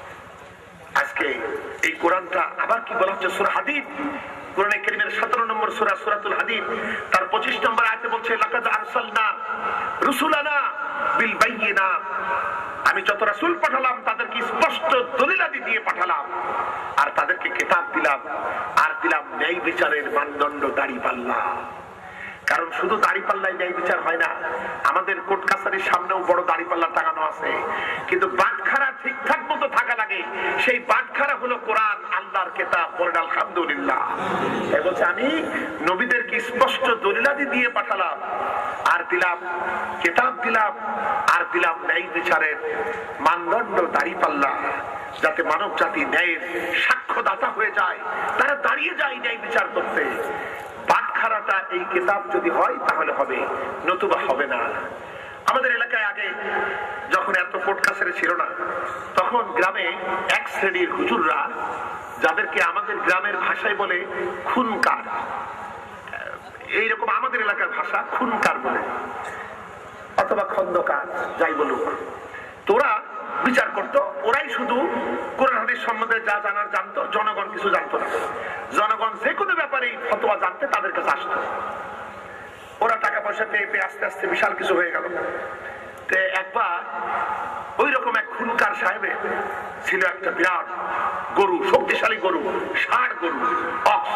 আজকে এই কোরআনটা আবার কি বলা হচ্ছে? সূরা হাদীদ, কোরআনে কারীমের সতেরো নম্বর সূরা, সূরাতুল হাদীদ, তার পঁচিশ নম্বর আয়াতে বলছে, লাকাদ আরসালনা রুসুলানা বিল বাইয়িনাত, আমি যত রাসূল পাঠালাম তাদেরকে স্পষ্ট দলিলাদি দিয়ে পাঠালাম, আর তাদেরকে কিতাব দিলাম, আর দিলাম ন্যায় বিচারের মানদণ্ড দাঁড়িপাল্লা। কারণ শুধু দাড়িপাল্লায় ন্যায় বিচার হয় না, আমাদের কোর্ট কাছারির সামনেও বড় দাড়িপাল্লা টাঙানো আছে, কিন্তু বাটখারা ঠিকঠাক মতো থাকা লাগে। সেই বাটখারা হলো কোরআন, আল্লাহর কিতাব। পড়েন আলহামদুলিল্লাহ। এই বলছে আমি নবীদেরকে স্পষ্ট দলিলাদি দিয়ে পাঠালাম, আর দিলাম কিতাব, দিলাম আর দিলাম ন্যায় বিচারের মানদণ্ড দাড়িপাল্লা, যাতে মানব জাতি ন্যায়ের সাক্ষ্যদাতা হয়ে যায়, তারা দাঁড়িয়ে যায় ন্যায় বিচার করতে। বাটখারাটা এই কিতাব যদি হয় তাহলে হবে, নতুবা হবে না। আমাদের এলাকায় আগে যখন এত কোর্ট কাছারি ছিল না, তখন গ্রামে এক শ্রেণীর হুজুররা, যাদেরকে আমাদের গ্রামের ভাষায় বলে খুনকার, এইরকম আমাদের এলাকার ভাষা খুনকার বলে, অথবা খন্দকার, যাই বলুক, তোরা বিচার করত। ওরাই শুধু কোরআন হাদিস সম্বন্ধে যা জানার জানতো, জনগণ কিছু জানতো না। জনগণ যে কোনো ব্যাপারে ফতোয়া জানতে তাদের কাছে আসতো। ওরা টাকা পয়সা পেয়ে পেয়ে আস্তে আস্তে বিশাল কিছু হয়ে গেল। তো একবার ওই রকম এক খুনকার সাহেবের ছিল একটা বিরাট গরু, শক্তিশালী গরু, ষাট গরু, অক্স।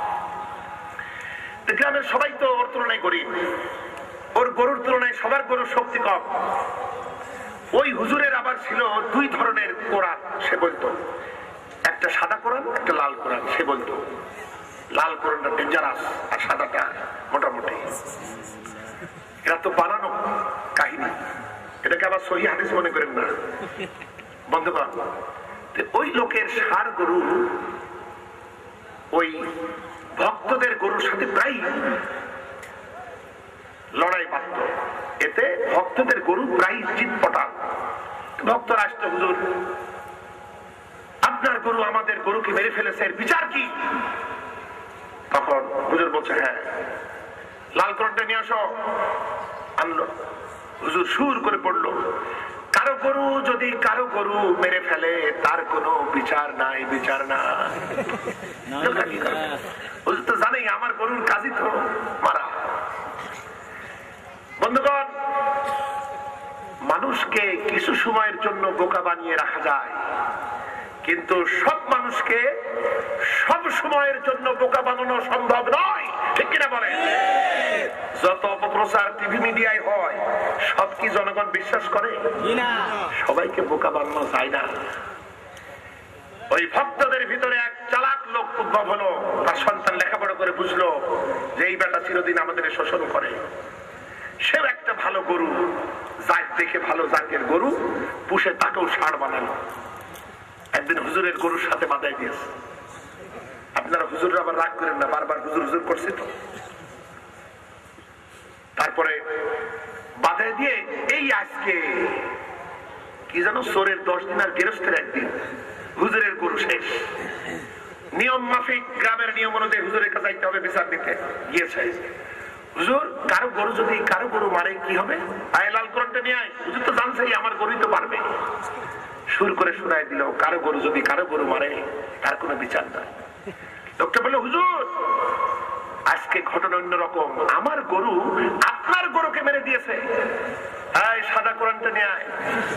গ্রামের সবাই তো ওর তুলনায় গরিব, ওর গরুর তুলনায় সবার গরুর শক্তি কম। ওই হুজুরের আবার ছিল দুই ধরনের কোরআন, সে বলতো, একটা সাদা কোরআন, একটা লাল কোরআন। সে বলতো লাল কোরআনটা ডেঞ্জারাস আর সাদাটা মোটামুটি। এরা তো বানানো কাহিনী, এটাকে আবার সহি হাদিস মনে করেন না বন্ধুগণ। ওই লোকের ষাঁড় গরু ওই ভক্তদের গরুর সাথে প্রায় লড়াই বাঁধত। এতে ভক্তদের গরু প্রায় চিৎপটাল। ভক্তরা আসতো, হুজুর আপনার গরু আমাদের গরুকে মেরে ফেলেছে, এর বিচার কি? তখন হুজুর বলছে, হ্যাঁ লাল কোরআনটা নিয়ে আসো। আনলো, হুজুর সুর করে পড়লো, কারো গরু যদি কারো গরু মেরে ফেলে তার কোনো বিচার নাই, বিচার না। হুজুর তো জানেই আমার গরুর কাজই তো মারা। বন্ধুগণ, মানুষকে কিছু সময়ের জন্য বোকা বানিয়ে রাখা যায়, কিন্তু সব মানুষকে সব সময়ের জন্য বোকা বানানো সম্ভব নয়, ঠিক কিনা বলেন? যত অপপ্রচার টিভি মিডিয়ায় হয়, সব কি জনগণ বিশ্বাস করে? সবাইকে বোকা বানানো যায় না। ওই ভক্তদের ভিতরে এক চালাক লোক উদ্ভব হলো, তার সন্তান লেখাপড়া করে বুঝলো যে এই বেটা চিরদিন আমাদের শোষণ করে। সেও একটা ভালো গরু, জাত দেখে ভালো জাতের গরু পুষে তাকেও ষাঁড় বানালো। একদিন হুজুরের গরুর সাথে বাঁধাই দিয়েছে। আপনারা হুজুররা আবার রাগ করেন না, বারবার হুজুর হুজুর করছে তো। তারপরে বাঁধাই দিয়ে এই আজকে কি জানো চোরের দশ দিন আর গেরস্তের একদিন, হুজুরের গরু শেষ। নিয়ম মাফিক গ্রামের নিয়ম অনুযায়ী হুজুরের কাছে যাইতে হবে বিচার দিতে। গিয়েছে, হুজুর কারো গরু যদি কারো গরু মারে কি হবে? আয় লাল কোরআনটা নিয়ে আয়। হুজুর তো জানছেই আমার গরুই তো পারবে। সুর করে শোনাই দিল, কারো গরু যদি কারো গরু মারে তার কোনো বিচার নাই। লোকটা বললো, হুজুর আজকে ঘটনা অন্যরকম, আমার গরু আপনার গরুকে মেরে দিয়েছে। আয় সাদা কোরআনটা নিয়ে আয়।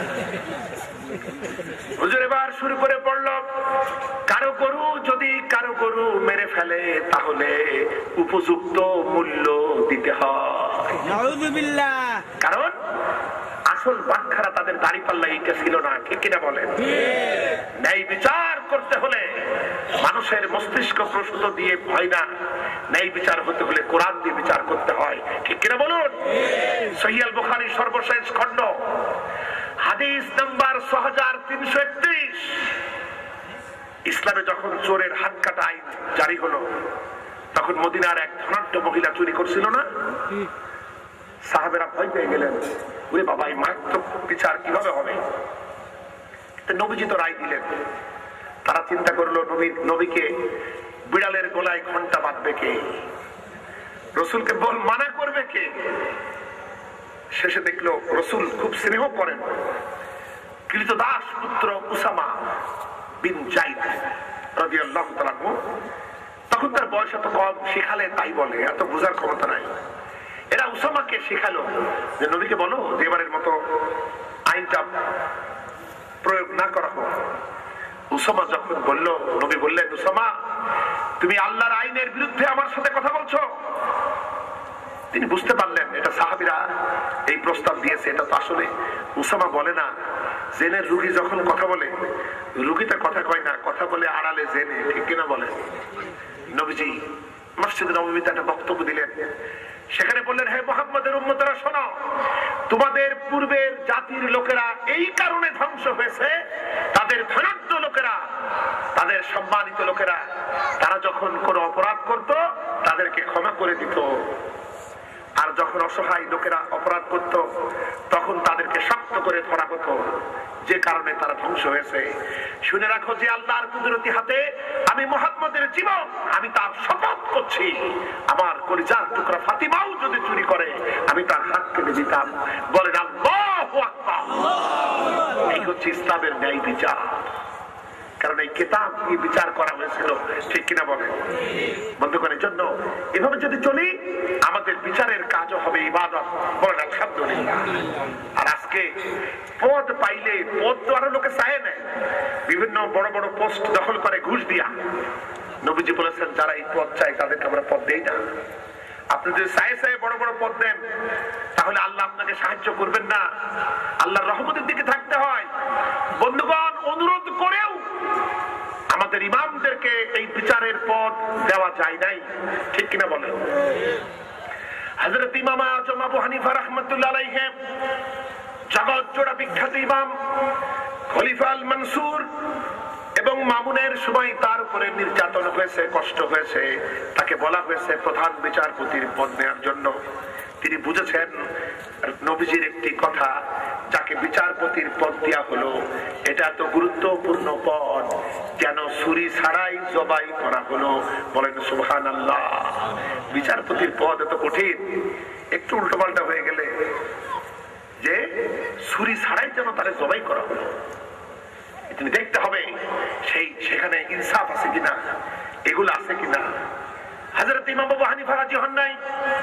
হুজুর এবার শুরু করে পড়লো, কারো গরু যদি কারো গরু মেরে ফেলে তাহলে উপযুক্ত মূল্য দিতে হয়। কারণ আসল বাটখারা তাদের দাড়িপাল্লা এইটা ছিল না, ঠিক কিনা বলেন? ন্যায় বিচার করতে হলে মানুষের মস্তিষ্ক প্রসূত দিয়ে হয় না, ন্যায় বিচার হতে হলে কোরআন দিয়ে বিচার করতে হয়, ঠিক কিনা বলুন? সহিহ আল বুখারীর সর্বশেষ খণ্ড হাদিস নাম্বার ছয় হাজার তিনশো একত্রিশ। ইসলামে যখন চোরের হাত কাটা আইন জারি হলো, তখন মদিনার এক ধনাঢ্য মহিলা চুরি করছিল না, সাহাবেরা ভয় পেয়ে গেলেন, ওরে বাবা এই মারাত্মক বিচার কিভাবে হবে? নবীজি তো রায় দিলেন। তারা চিন্তা করলো, নবী নবীকে বিড়ালের গলায় ঘন্টা বাঁধবে কে? রসুলকে বল মানা করবে কে? শেষে দেখলো রসুল খুব স্নেহ করেন কৃতদাস পুত্র উসামা বিন যায়েদ রাদিয়াল্লাহু তাআলা। তখন তার বয়স এত কম, শিখালে তাই বলে, এত বোঝার ক্ষমতা নাই। এরা উসামাকে শিখালো যে নবীকে বলো যে এবারের মতো আইনটা প্রয়োগ না করা হোক। উসামা যখন বলল, নবী বললেন, উসামা তুমি আল্লাহর আইনের বিরুদ্ধে আমার সাথে কথা বলছো? তিনি বুঝতে পারলেন এটা সাহাবীরা এই প্রস্তাব দিয়েছে, এটা তো আসলে উসামা বলে না। জেনের রুগী যখন কথা বলে, রুগীটা কথা কয় না, কথা বলে আড়ালে জেনে, ঠিক কিনা বলে? নবীজি মসজিদে নববীতে একটা বক্তব্য দিলেন, সেখানে বললেন, হে মুহাম্মদের উম্মতরা শোনো, তোমাদের পূর্বের জাতির লোকেরা এই কারণে ধ্বংস হয়েছে, তাদের ধনাঢ্য লোকেরা, তাদের সম্মানিত লোকেরা, তারা যখন কোনো অপরাধ করত তাদেরকে ক্ষমা করে দিত, আর যখন অসহায় লোকেরা অপরাধ করত তখন তাদেরকে শক্ত করে ধরা হতো, যে কারণে তারা ধ্বংস হয়েছে। শুনে রাখো যে আল্লাহর কুদরতি হাতে আমি মুহাম্মদের জীবন, আমি তার শপথ করছি, আমার কলিজার টুকরা ফাতিমাও যদি চুরি করে আমি তার হাত কেটে দিতাম। বলেন আল্লাহু আকবার। এই হচ্ছে ইসলামের ন্যায় বিচার, কারণ এই কিতাব কি বিচার করা হয়েছিল, ঠিক কিনা বলেন? বন্ধুগণের জন্য এভাবে যদি চলি আমাদের বিচারের কাজও হবে ইবাদত। বলেন আলহামদুলিল্লাহ। আর আজকে পদ পাইলে, পদ তো আরো লোকে চায় না, বিভিন্ন বড় বড় পোস্ট দখল করে ঘুষ দিয়া। নবীজি বলেছেন যারা এই পদ চায় তাদেরকে আমরা পদ দেই না। আপনি যদি চায়ে চায়ে বড় বড় পদ দেন তাহলে আল্লাহ আপনাকে সাহায্য করবেন না, আল্লাহর রহমতের দিকে থাকতে হয়। বন্ধুগণ, অনুরোধ করেও আমাদের ইমামদেরকে এই বিচারের পদ দেওয়া যায় নাই, ঠিক কিনা বলেন? হযরত ইমাম আযম আবু হানিফা রাহমাতুল্লাহ আলাইহি, জগৎ জোড়া বিখ্যাত ইমাম, খলিফা আল মনসুর, এবং মামুনের সময় তার উপরে নির্যাতন হয়েছে, কষ্ট হয়েছে, তাকে বলা হয়েছে প্রধান বিচারপতির পদ নেওয়ার জন্য। তিনি বুঝেছেন নবীজির একটি কথা, যাকে বিচারপতির পদ দেওয়া হলো এটা তো গুরুত্বপূর্ণ পদ, কেন ছুরি ছাড়াই জবাই করা হলো। বলেন সুবহানাল্লাহ। বিচারপতির পদ এত কঠিন, একটু উল্টোপাল্টা হয়ে গেলে যে ছুরি ছাড়াই যেন তারা জবাই করা হলো। তুমি দেখতে হবে সেই সেখানে ইনসাফ আছে কিনা, এগুলো আছে কিনা। হযরত ইমাম আবু হানিফা রাজি হন নাই।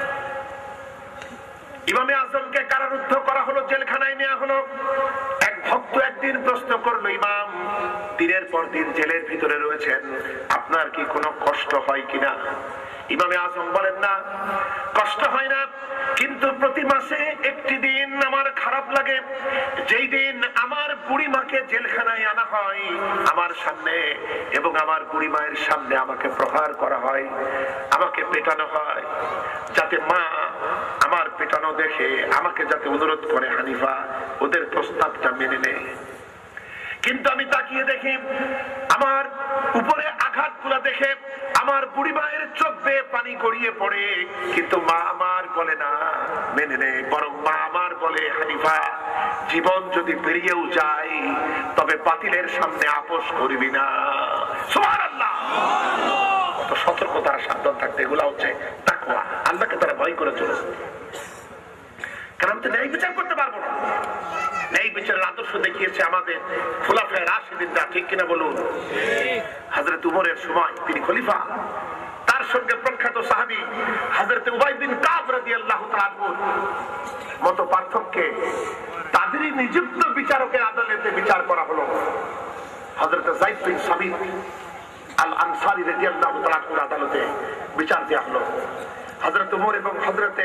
ইমামে আজমকে কারারুদ্ধ করা হলো, জেলখানায় নেওয়া হলো। এক ভক্ত একদিন প্রশ্ন করলো, ইমাম দিনের পর দিন জেলের ভিতরে রয়েছেন, আপনার কি কোনো কষ্ট হয় কিনা? ইমামে আজম বলেন, না কষ্ট হয় না, কিন্তু প্রতি মাসে একটি দিন আমার খারাপ লাগে, যেই দিন আমার বুড়ি মাকে জেলখানায় আনা হয় আমার সামনে, এবং আমার বুড়ি মায়ের সামনে আমাকে প্রহার করা হয়, আমাকে পেটানো হয়, যাতে মা আমার পেটানো দেখে আমাকে যাতে অনুরোধ করে হানিফা ওদের প্রস্তাবটা মেনে নেয়। কিন্তু আমি তাকিয়ে দেখি আমার উপরে আঘাত গুলা দেখে আমার বুড়ি মায়ের চোখ বেয়ে পানি গড়িয়ে পড়ে, কিন্তু মা আমার বলে না মেনে নেয়, বরং মা আমার বলে, হানিফা জীবন যদি বেরিয়েও যায় তবে বাতিলের সামনে আপোষ করবি না। সুবহানাল্লাহ। কত সতর্কতার সাবধান থাকতে, এগুলা হচ্ছে তাকওয়া, আল্লাহকে তারা ভয় করে চলেছে। কারণ আমি তো ন্যায় বিচার করতে পারবো না। ন্যায় বিচারের আদর্শ দেখিয়েছে আমাদের খোলাফায়ে রাশিদিনরা, ঠিক কিনা বলুন? হযরত উমরের সময় তিনি খলিফা, তার সঙ্গে প্রখ্যাত সাহাবী হযরত উবাই বিন কাব রাদিয়াল্লাহু তাআলা মত পার্থক্যে তাদেরই নিযুক্ত বিচারকের আদালতে বিচার করা হলো। হযরত যায়েদ বিন সাবিত আল আনসারী রাদিয়াল্লাহু তাআলা আদালতে বিচার দেওয়া হলো। হযরত উমর এবং হযরতে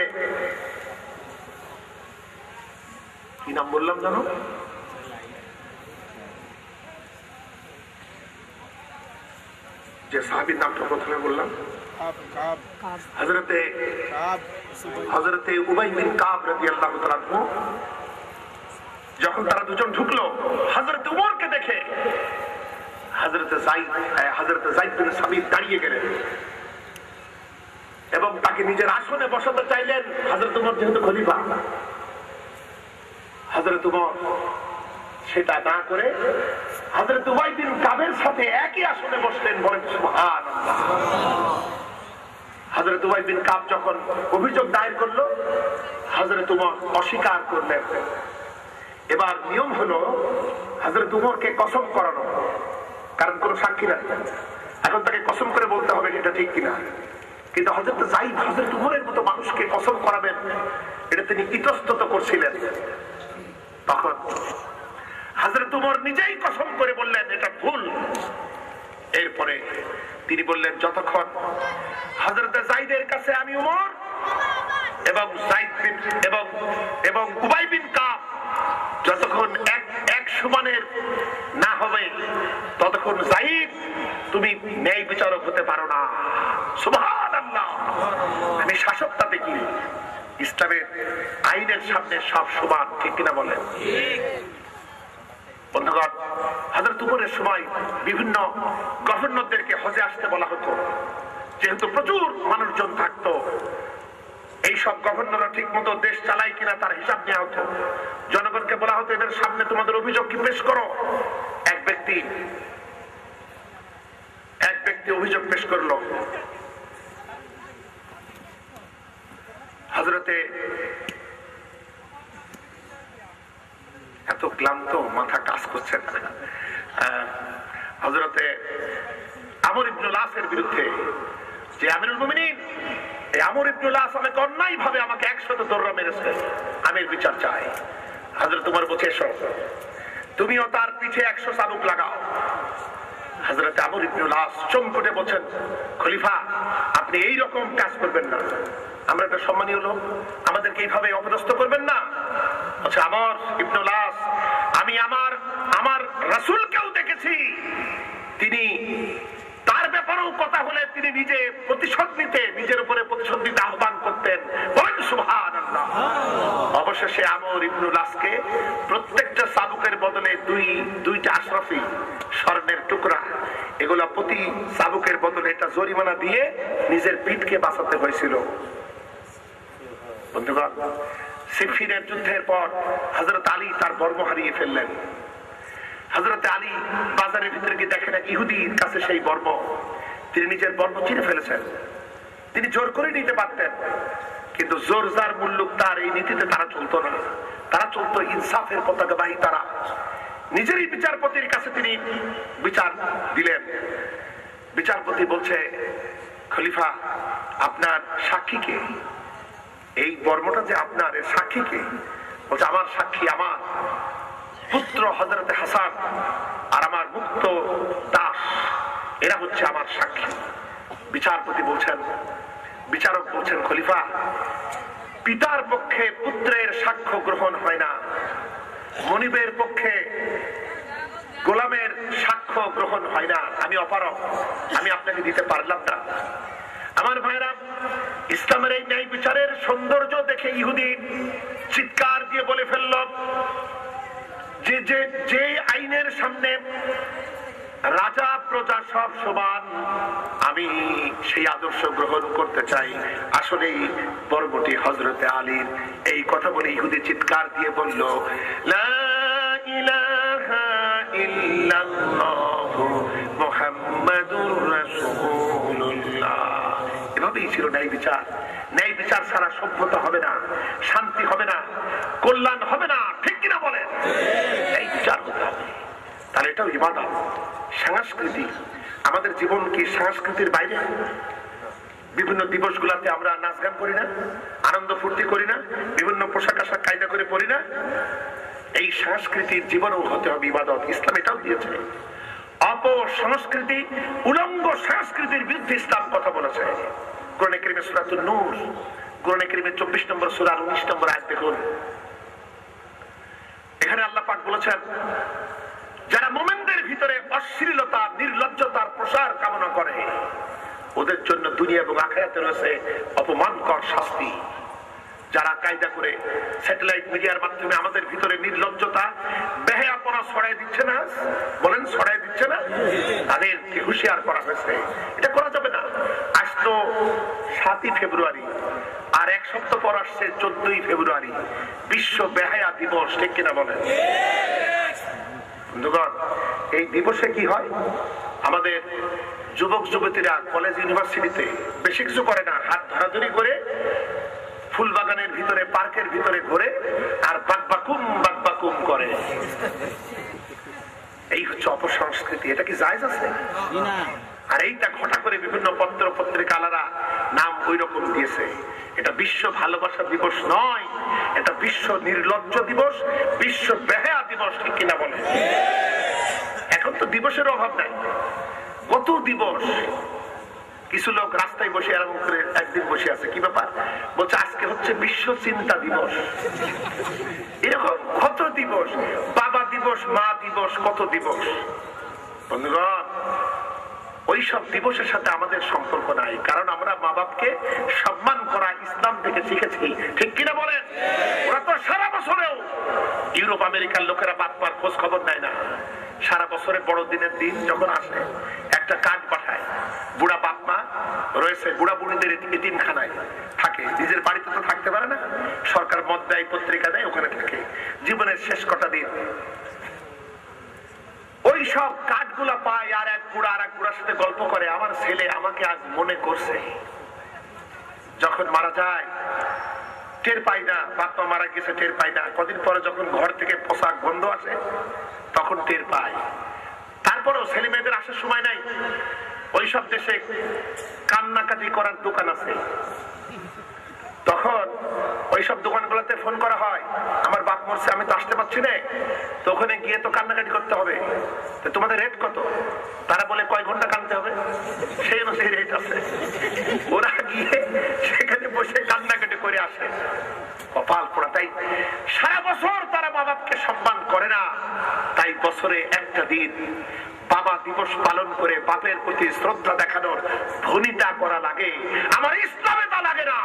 কি নাম বললাম জানো? যে সাহাবীর নামটা প্রথমে বললাম, হযরতে হযরতে উবাই বিন কাব রাদিয়াল্লাহু তাআলা আনহু, যখন তারা দুজন ঢুকলো হযরত উমরকে দেখে হযরতে যায়েদ হযরতে যায়েদ বিন সাবিত দাঁড়িয়ে গেলেন এবং তাকে নিজের আসনে বসাতে চাইলেন। হযরত উমর যেহেতু খলিফা, হযরত উমর সেটা না করে হযরত উবাই বিন কাবের সাথে একই আসনে বসলেন। বলেন সুবহানাল্লাহ। হযরত উবাই বিন কাব যখন অভিযোগ দায়ের করলো, হযরত উমর অস্বীকার করলেন। এবার নিয়ম হলো হযরত উমরকে কসম করানো, কারণ কোন সাক্ষী নাই, এখন তাকে কসম করে বলতে হবে এটা ঠিক কিনা। কিন্তু হযরত যায়েদ হযরত উমরের মতো মানুষকে কসম করাবেন এটা তিনি ইতস্তত করছিলেন। তখন হযরত উমর নিজেই কসম করে বললেন এটা ভুল। এরপরে তিনি বললেন, যতক্ষণ হযরত যায়েদের কাছে আমি উমর এবং যায়েদ বিন এবং এবং উবাই বিন কাব যতক্ষণ এক এক সমানের না হবে ততক্ষণ যায়েদ তুমি ন্যায় বিচারক হতে পারো না। সুবহানাল্লাহ। আমি শাসকটা দেখি ইসলামের আইনের সামনে সব সমান, ঠিক কিনা বলেন? বন্ধুগণ, হযরত উমরের সময় বিভিন্ন গভর্নরদেরকে হজে আসতে বলা হতো, যেহেতু প্রচুর মানুষজন থাকতো। এই সব গভর্নররা ঠিক মতো দেশ চালায় কিনা তার হিসাব নেওয়া হতো। জনগণকে বলা হতো এদের সামনে তোমাদের অভিযোগ কি পেশ করো। এক ব্যক্তি এক ব্যক্তি অভিযোগ পেশ করলো, হযরতে এত ক্লান্ত, মাথা কাজ করছে না, হযরতে আমর ইবনুল আসের বিরুদ্ধে যে আমিরুল মুমিনিন এই আমর ইবনুল আস আমাকে অন্যায় ভাবে আমাকে একশত দৌড়া মেরেছে, আমি এর বিচার চাই। হযরত উমর বলছে এসো, তুমিও তার পিঠে একশো চাবুক লাগাও। হযরত আমর ইবনুল আস চমকে বলছেন, খলিফা আপনি এই রকম কাজ করবেন না, আমরা একটা সম্মানীয় লোক, আমাদেরকে এইভাবে অপদস্থ করবেন না। আচ্ছা আমর ইবনুল আস, আমি আমার আমার রাসূলকেও দেখেছি, তিনি তার ব্যাপারেও কথা হলে তিনি নিজে প্রতিশোধ নিতে, নিজের উপরে প্রতিশোধ নিতে আহ্বান করতেন। বলেন সুবহানাল্লাহ। অবশেষে আমর ইবনুল আসকে প্রত্যেকটা চাবুকের বদলে দুই দুইটা আশরাফি স্বর্ণের টুকরা, এগুলা প্রতি চাবুকের বদলে এটা জরিমানা দিয়ে নিজের পিঠকে বাঁচাতে হয়েছিল। বন্ধুগণ, সিফিনের যুদ্ধের পর হযরত আলী তার বর্ম হারিয়ে ফেললেন। হযরত আলী বাজারের ভিতরে গিয়ে দেখেন এক ইহুদির কাছে সেই বর্ম, তিনি নিজের বর্ম চিনে ফেলেছেন। তিনি জোর করে নিতে পারতেন, কিন্তু জোর যার মুল্লুক তার এই নীতিতে তারা চলতো না। তারা চলতো ইনসাফের পতাকাবাহী। তারা নিজেরই বিচারপতির কাছে তিনি বিচার দিলেন। বিচারপতি বলছে, খলিফা আপনার সাক্ষী কে? এই বর্মটা যে আপনার, এর সাক্ষী কে? বলছে আমার সাক্ষী আমার পুত্র হযরতে হাসান আর আমার মুক্ত দাস, এরা হচ্ছে আমার সাক্ষী। বিচারপতি বলছেন, বিচারক বলছেন, খলিফা পিতার পক্ষে পুত্রের সাক্ষ্য গ্রহণ হয় না, মনিবের পক্ষে গোলামের সাক্ষ্য গ্রহণ হয় না, আমি অপারগ, আমি আপনাকে দিতে পারলাম না। আমার ভাইরা, ইসলামের এই ন্যায় বিচারের সৌন্দর্য দেখে ইহুদি চিৎকার দিয়ে বলে ফেলল যে যে যে আইনের সামনে রাজা প্রজা সব সমান, আমি সেই আদর্শ গ্রহণ করতে চাই। আসলে বর্বটি হযরতে আলীর। এই কথা বলে ইহুদি চিৎকার দিয়ে বলল, লা ইলাহা ইল্লাল্লাহু মুহাম্মাদুর রাসূলুল্লাহ। এভাবেই ছিল ন্যায় বিচার। ন্যায় বিচার ছাড়া সভ্যতা হবে না, শান্তি হবে না, কল্যাণ হবে না, ঠিক কিনা বলেন? ন্যায় বিচার হতে হবে। তাহলে এটাও ইবাদত। সংস্কৃতি, আমাদের জীবন কি সংস্কৃতির বাইরে? বিভিন্ন দিবস গুলাতে আমরা নাচ গান করি না, আনন্দ ফুর্তি করি না, বিভিন্ন পোশাক আশাক কায়দা করে পড়ি না? এই সংস্কৃতির জীবনও হতে হবে ইবাদত। ইসলাম এটাও দিয়েছে। অপসংস্কৃতি, উলঙ্গ সংস্কৃতির বিরুদ্ধে ইসলাম কথা বলেছে। কোরআনে কারীমে সূরাতুন নূর, কোরআনে কারীমে চব্বিশ নম্বর সূরার উনিশ নম্বর আয়াত দেখুন। এখানে আল্লাহ পাক বলেছেন, যারা মুমিনদের ভিতরে অশ্লীলতা নির্লজ্জতার প্রসার কামনা করে, ওদের জন্য দুনিয়া এবং আখিরাতে রয়েছে অপমানকর শাস্তি। যারা কায়দা করে স্যাটেলাইট মিডিয়ার মাধ্যমে আমাদের ভিতরে নির্লজ্জতা বেহায়াপনা ছড়াই দিচ্ছে না, বলেন ছড়াই দিচ্ছে না, তাদেরকে হুঁশিয়ার করা হয়েছে এটা করা যাবে না। আজ তো সাতই ফেব্রুয়ারি, আর এক সপ্তাহ পর আসছে চোদ্দই ফেব্রুয়ারি, বিশ্ব বেহায়া দিবস, ঠিক কিনা বলেন? বন্ধুগণ, এই দিবসে কি হয়? আমাদের যুবক যুবতীরা কলেজ ইউনিভার্সিটিতে বেশি কিছু করে না, হাত ধরাধরি করে ফুল বাগানের ভিতরে, পার্কের ভিতরে ঘুরে আর বাকবাকুম বাকবাকুম করে। এই হচ্ছে অপসংস্কৃতি। এটা কি জায়েজ আছে? আর এইটা ঘটা করে বিভিন্ন পত্র পত্রিকালারা নাম ওই রকম দিয়েছে। এটা বিশ্ব ভালোবাসা দিবস নয়, এটা বিশ্ব নির্লজ্জ দিবস, বিশ্ব বেহায়া দিবস, ঠিক কিনা বলে? এখন তো দিবসের অভাব নাই, কত দিবস। কিছু লোক রাস্তায় বসে এরকম করে একদিন বসে আছে, কি ব্যাপার? বলছে আজকে হচ্ছে বিশ্ব চিন্তা দিবস। এরকম কত দিবস, বাবা দিবস, মা দিবস, কত দিবস। বন্ধুগণ, ওইসব দিবসের সাথে আমাদের সম্পর্ক নাই, কারণ আমরা মা বাপকে সম্মান করা ইসলাম থেকে শিখেছি, ঠিক কিনা বলেন? ওরা তো সারা বছরেও, ইউরোপ আমেরিকার লোকেরা বাপ মার খোঁজ খবর নেয় না। সারা বছরে বড়দিনের দিন যখন আসে একটা কার্ড পাঠায়, বুড়া বাপ মা রয়েছে, বুড়া বুড়িদের এতিমখানায় থাকে, নিজের বাড়িতে তো থাকতে পারে না, সরকার মত দেয়, পত্রিকা দেয়, ওখানে থাকে জীবনের শেষ কটা দিন। ওই সব কার্ডগুলা পায়, আর এক বুড়া আর এক বুড়ার সাথে গল্প করে, আমার ছেলে আমাকে আজ মনে করছে। যখন মারা যায় টের পাই না, বাপ্পা মারা গেছে টের পাই না, কদিন পরে যখন ঘর থেকে পোশাক গন্ধ আসে তখন টের পাই। তারপরেও ছেলে মেয়েদের আসার সময় নাই। ওইসব দেশে কান্নাকাটি করার দোকান আছে, তখন ওইসব দোকানগুলোতে ফোন করা হয়, আমার বাপ মরছে, আমি তো আসতে পারছি না, তো ওখানে গিয়ে তো কান্নাকাটি করতে হবে, তো তোমাদের রেট কত? তারা বলে কয় ঘন্টা কাঁদতে হবে, সেই অনুযায়ী রেট আছে। ওরা গিয়ে সেখানে বসে কান্নাকাটি করে আসে, কপাল পোড়া। তাই সারা বছর তারা মা বাপকে সম্মান করে না, তাই বছরে একটা দিন বাবা দিবস পালন করে বাপের প্রতি শ্রদ্ধা দেখানোর ভূমিকা করা লাগে। আমার ইসলামে তা লাগে না।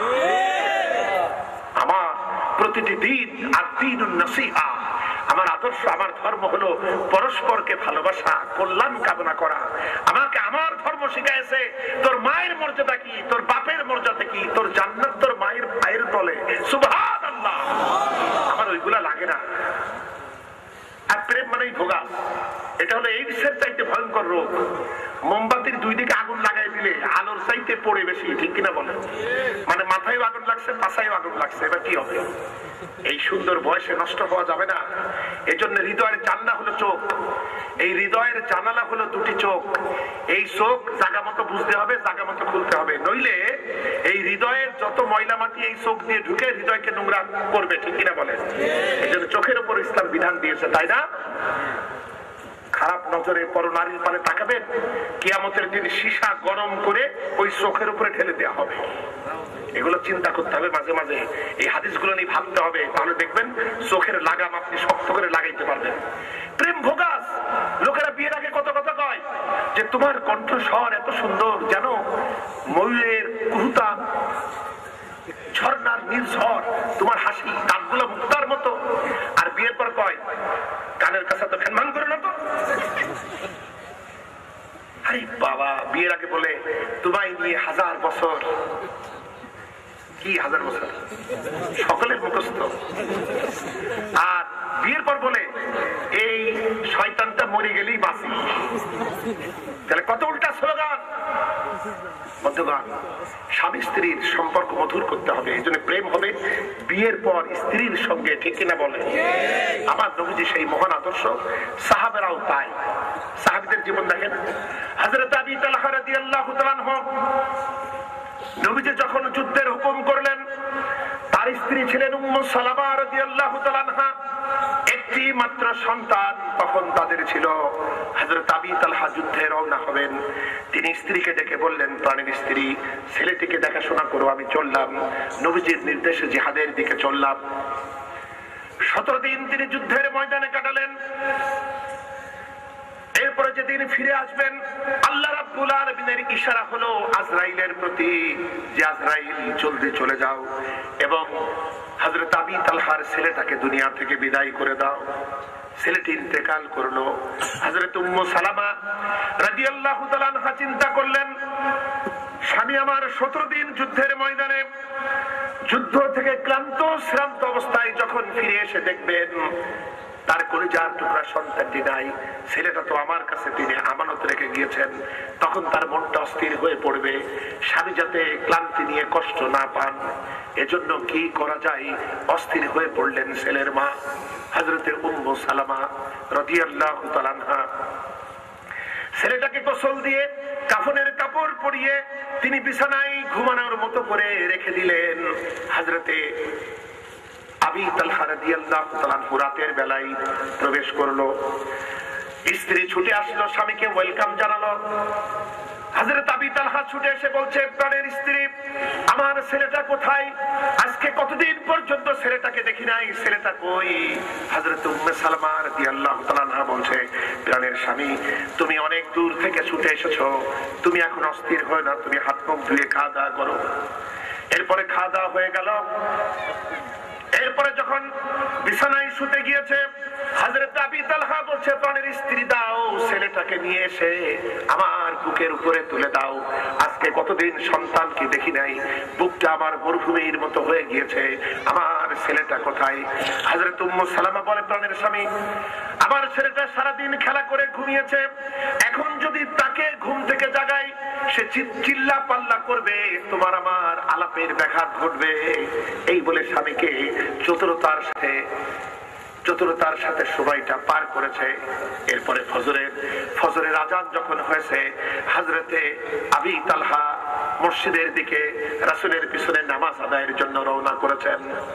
আমার প্রতিটি দিন আর দিনুন নসিহা, আমার আদর্শ, আমার ধর্ম হলো পরস্পরকে ভালোবাসা, কল্যাণ কামনা করা। আমাকে আমার ধর্ম শিখাইছে তোর মায়ের মর্যাদা কি, তোর বাপের মর্যাদা কি, তোর জান্নাত তোর মায়ের পায়ের তলে। সুবহানাল্লাহ। আমার ওইগুলা লাগে না। আর প্রেম মানেই ভোগা, এটা হলো এইডসের চাইতে ভয়ঙ্কর রোগ। মোমবাতির দুই দিকে আগুন লাগাই দিলে আলোর চাইতে পড়ে বেশি, ঠিক কিনা বলেন? মানে মাথায় আগুন লাগছে, পাছায় আগুন লাগছে, এবার কি হবে? এই সুন্দর বয়সে নষ্ট হওয়া যাবে না। এজন্য হৃদয়ের জানলা হলো চোখ, এই হৃদয়ের জানালা হলো দুটি চোখ। এই চোখ জায়গা মতো বুঝতে হবে, জায়গা মতো খুলতে হবে, নইলে এই হৃদয়ের যত ময়লা মাটি এই চোখ দিয়ে ঢুকে হৃদয়কে নোংরা করবে, ঠিক কিনা বলেন? এই জন্য চোখের উপর ইসলাম বিধান দিয়েছে, তাই না? খারাপ নজরে পরনারীর পানে তাকাবেন, কিয়ামতের দিন সীসা গরম করে ওই চোখের উপরে ঠেলে দেওয়া হবে। এগুলো চিন্তা করতে হবে মাঝে মাঝে, এই হাদিসগুলো নিয়ে ভাবতে হবে, তাহলে দেখবেন চোখের লাগাম আপনি শক্ত করে লাগাইতে পারবেন। প্রেম ভোগাস। লোকেরা বিয়ের আগে কত কথা কয় যে তোমার কণ্ঠস্বর এত সুন্দর, যেন ময়ূরের কুহুতা, ঝর্ণার নির্ঝর, তোমার হাসি দাঁতগুলো মুক্তার মতো। আর বিয়ের পর কয় কানের কাছে তো ফ্যান করে না তো। আরে বাবা, বিয়ের আগে বলে তোমায় নিয়ে হাজার বছর, কি হাজার বছর? সকলের মুখস্থ। আর বিয়ের পর বলে এই শয়তানটা মরে গেলেই বাঁচি। তাহলে কত উল্টা স্লোগান। বন্ধুগণ, স্বামী স্ত্রীর সম্পর্ক মধুর করতে হবে, এই জন্য প্রেম হবে বিয়ের পর স্ত্রীর সঙ্গে, ঠিক কিনা বলে? আমার নবীজি সেই মহান আদর্শ, সাহাবেরাও তাই। সাহাবীদের জীবন দেখেন। হযরত আবী তালহা রাদিয়াল্লাহু তাআলা আনহু নবীজি যখন যুদ্ধের হুকুম করলেন, তার স্ত্রী ছিলেন উম্মু সালামা রাদিয়াল্লাহু তাআলা আনহা, একটি মাত্র সন্তান তখন তাদের ছিল। হযরত আবী তালহা যুদ্ধে রওনা হবেন, তিনি স্ত্রীকে ডেকে বললেন, প্রাণের স্ত্রী, ছেলেটিকে দেখাশোনা করো, আমি চললাম। নবীজির নির্দেশে জিহাদের দিকে চললাম। সতেরো দিন তিনি যুদ্ধের ময়দানে কাটালেন। এরপরে যেদিন ফিরে আসবেন, আল্লাহ রাব্বুল আলামিনের ইশারা হলো আজরাইলের প্রতি যে আজরাইল জলদি চলে যাও এবং হযরত আবী তালহার ছেলেটাকে দুনিয়া থেকে বিদায় করে দাও। ছেলেটি ইন্তেকাল করলো। হযরত উম্মু সালামা রাদিয়াল্লাহু তাআলা আনহা চিন্তা করলেন, স্বামী আমার সতেরো দিন যুদ্ধের ময়দানে, যুদ্ধ থেকে ক্লান্ত শ্রান্ত অবস্থায় যখন ফিরে এসে দেখবেন তার কলিজার টুকরা সন্তানটি নাই, ছেলেটা তো আমার কাছে তিনি আমানত রেখে গিয়েছেন, তখন তার মনটা অস্থির হয়ে পড়বে। স্বামী যাতে ক্লান্তি নিয়ে কষ্ট না পান, এজন্য কি করা যায়, অস্থির হয়ে পড়লেন ছেলের মা হযরতে উম্মু সালামা রাদিয়াল্লাহু তাআলা আনহা। ছেলেটাকে গোসল দিয়ে কাফনের কাপড় পরিয়ে তিনি বিছানায় ঘুমানোর মতো করে রেখে দিলেন। হযরতে আবী তালহা রাদিয়াল্লাহু তাআলা আনহু রাতের বেলায় প্রবেশ করলো। স্ত্রী ছুটে আসলো, স্বামীকে ওয়েলকাম জানালো। হযরত আবী তালহা ছুটে এসে বলছে, প্রাণের স্ত্রী, আমার ছেলেটা কোথায়? আজকে কতদিন পর্যন্ত ছেলেটাকে দেখি নাই, ছেলেটা কই? হযরত উম্মে সালামা রাদিয়াল্লাহু তাআলা আনহা বলছে, প্রাণের স্বামী, তুমি অনেক দূর থেকে ছুটে এসেছো, তুমি এখন অস্থির হও না, তুমি হাত মুখ ধুয়ে খাওয়া দাওয়া করো। এরপরে খাওয়া দাওয়া হয়ে গেল। এরপরে যখন বিছানায় শুতে গিয়েছে, হযরত আবী তালহা বলছে, প্রাণের স্ত্রী, দাও ছেলেটাকে নিয়ে এসে আমার বুকের উপরে তুলে দাও। আজকে কতদিন সন্তানকে দেখি নাই, বুকটা আমার মরুভূমির মতো হয়ে গিয়েছে, আমার ছেলেটা কোথায়? হযরত উম্মু সালামা বলে, প্রাণের স্বামী, আমার ছেলেটা সারাদিন খেলা করে ঘুমিয়েছে, এখন যদি তাকে ঘুম থেকে জাগাই, সে চিল্লা পাল্লা করবে, তোমার আমার আলাপের ব্যাঘাত ঘটবে। এই বলে স্বামীকে চতুরতার সাথে চতুরতার সাথে সময়টা পার করেছে। এরপরে ফজরের ফজরের আজান যখন হয়েছে, হযরতে আবী তালহা মসজিদের দিকে রাসূলের পিছনে নামাজ আদায়ের জন্য রওনা করেছেন।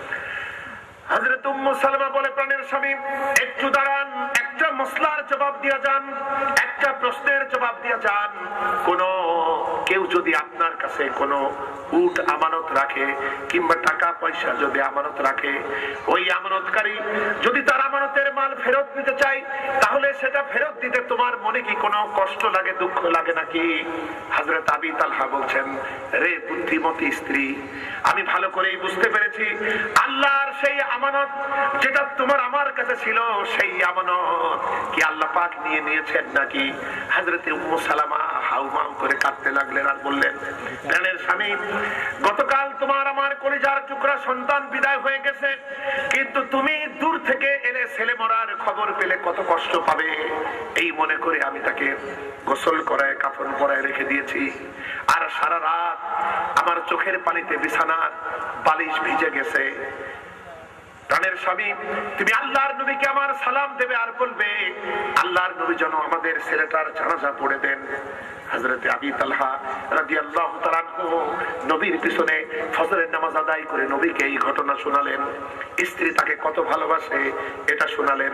হযরত উম্মু সালামা বলে, প্রাণের স্বামী, একটু দাঁড়ান, একটা মসলার জবাব দিয়ে যান, একটা প্রশ্নের জবাব দিয়ে যান। কোন কেউ যদি আপনার কাছে কোনো উট আমানত রাখে কিংবা টাকা পয়সা যদি আমানত রাখে, ওই আমানতকারী যদি তার আমানতের মাল ফেরত নিতে চায়, তাহলে সেটা ফেরত দিতে তোমার মনে কি কোনো কষ্ট লাগে, দুঃখ লাগে নাকি? হযরত আবী তালহা বলছেন, রে বুদ্ধিমতী স্ত্রী, আমি ভালো করেই বুঝতে পেরেছি আল্লাহর সেই আমানত যেটা তোমার আমার কাছে ছিল, সেই আমানত কি আল্লাহ পাক নিয়ে নিয়েছেন নাকি? হযরতে উম্মু সালামা হাউমাউ করে কাঁদতে লাগলেন আর বললেন, প্রাণের স্বামী, গতকাল তোমার আমার কলিজার টুকরা সন্তান বিদায় হয়ে গেছে, কিন্তু তুমি দূর থেকে এলে ছেলে মরার খবর পেলে কত কষ্ট পাবে, এই মনে করে আমি তাকে গোসল করায় কাফন পরায় রেখে দিয়েছি। আর সারা রাত আমার চোখের পানিতে বিছানার বালিশ ভিজে গেছে। প্রাণের স্বামী, তুমি আল্লাহর নবীকে আমার সালাম দেবে আর বলবে, আল্লাহর নবী যেন আমাদের ছেলেটার জানাজা পড়ে দেন। হযরতে আবী তালহা রাদিয়াল্লাহু তাআলা আনহু নবীর পিছনে ফজরের নামাজ আদায় করে নবীকে এই ঘটনা শোনালেন, স্ত্রী তাকে কত ভালোবাসে এটা শোনালেন।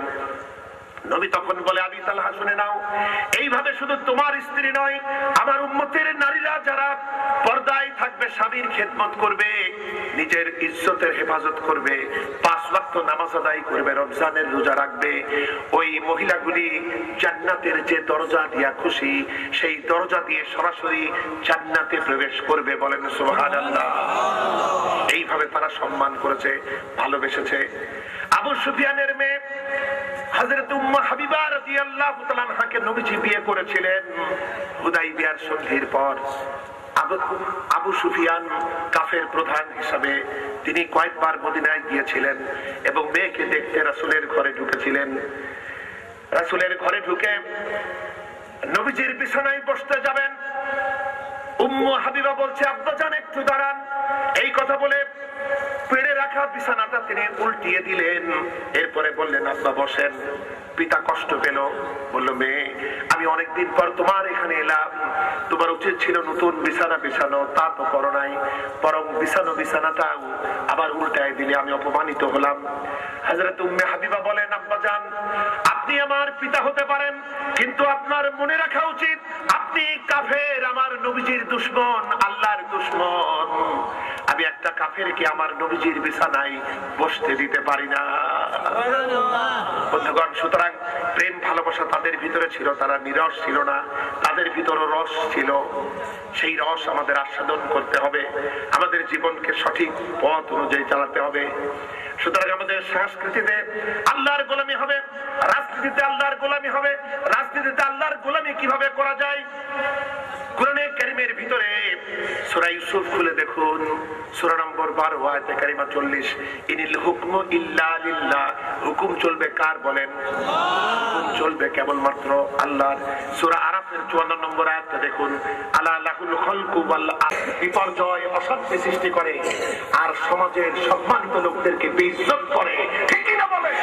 নবী তখন বলে, আবী তালহা শুনে নাও, এইভাবে শুধু তোমার স্ত্রী নয়, আমার উম্মতের নারীরা যারা পর্দায় থাকবে, স্বামীর খেদমত করবে, নিজের ইজ্জতের হেফাজত করবে, পাঁচ ওয়াক্ত নামাজ আদায় করবে, রমজানের রোজা রাখবে, ওই মহিলাগুলি জান্নাতের যে দরজা দিয়া খুশি, সেই দরজা দিয়ে সরাসরি জান্নাতে প্রবেশ করবে। বলেন সুবহানাল্লাহ। এইভাবে তারা সম্মান করেছে, ভালোবেসেছে। আবু সুফিয়ানের মেয়ে হযরত উম্মু হাবিবা রাদিয়াল্লাহু তাআলা আনহাকে নবীজি বিয়ে করেছিলেন হুদাইবিয়ার সন্ধির পর। আবু আবু সুফিয়ান কাফের প্রধান হিসাবে তিনি কয়েকবার মদিনায় গিয়েছিলেন এবং মেয়েকে দেখতে রাসূলের ঘরে ঢুকেছিলেন। রাসূলের ঘরে ঢুকে নবীজির বিছানায় বসতে যাবেন, উম্মু হাবিবা বলছে, আব্বাজান একটু দাঁড়ান। এই কথা বলে পেড়ে রাখা বিছানাটা তিনি উল্টিয়ে দিলেন। এরপরে বললেন, আব্বা বসেন। পিতা কষ্ট পেল, বলল, মেয়ে, আমি অনেকদিন পর তোমার এখানে এলাম, তোমার উচিত ছিল নতুন বিছানা বিছানো, তা তো করো নাই, বরং বিছানো বিছানাটা আবার উল্টায় দিলে, আমি অপমানিত হলাম। হযরত উম্মে হাবিবা বলেন, আব্বাজান, আপনি আমার পিতা হতে পারেন, কিন্তু আপনার মনে রাখা উচিত আপনি কাফের, আমার নবীজির দুশমন, আল্লাহর দুশমন। আমি একটা কাফেরকে আমার নবীজির বিছানায় বসতে দিতে পারি না। বন্ধুগণ, সুতরাং প্রেম ভালোবাসা তাদের ভিতরে ছিল, তারা নিরস ছিল না, তাদের ভিতরে রস ছিল। সেই রস আমাদের আস্বাদন করতে হবে, আমাদের জীবনকে সঠিক পথ অনুযায়ী চালাতে হবে। সুতরাং আমাদের সংস্কৃতিতে আল্লাহর গোলামি হবে, রাজনীতিতে আল্লাহর গোলামি হবে। রাজনীতিতে আল্লাহর গোলামি কিভাবে করা যায়? কোরআনে কারীমের ভিতরে সূরা ইউসুফ খুলে দেখুন, সূরা নম্বর বারো আয়াতে কারিমা চল্লিশ, ইনিল হুকমু ইল্লা লিল্লাহ, হুকুম চলবে কার? বলেন, হুকুম চলবে কেবলমাত্র আল্লাহর। সূরা আরাফের চুয়ান্ন নম্বর আয়াতে দেখুন, আলা লাহুল খালকু ওয়াল আমর, বিপর্যয় অশান্তি সৃষ্টি করে আর সমাজের সম্মানিত লোকদেরকে বেইজ্জত করে। ঠিক কি না বলে?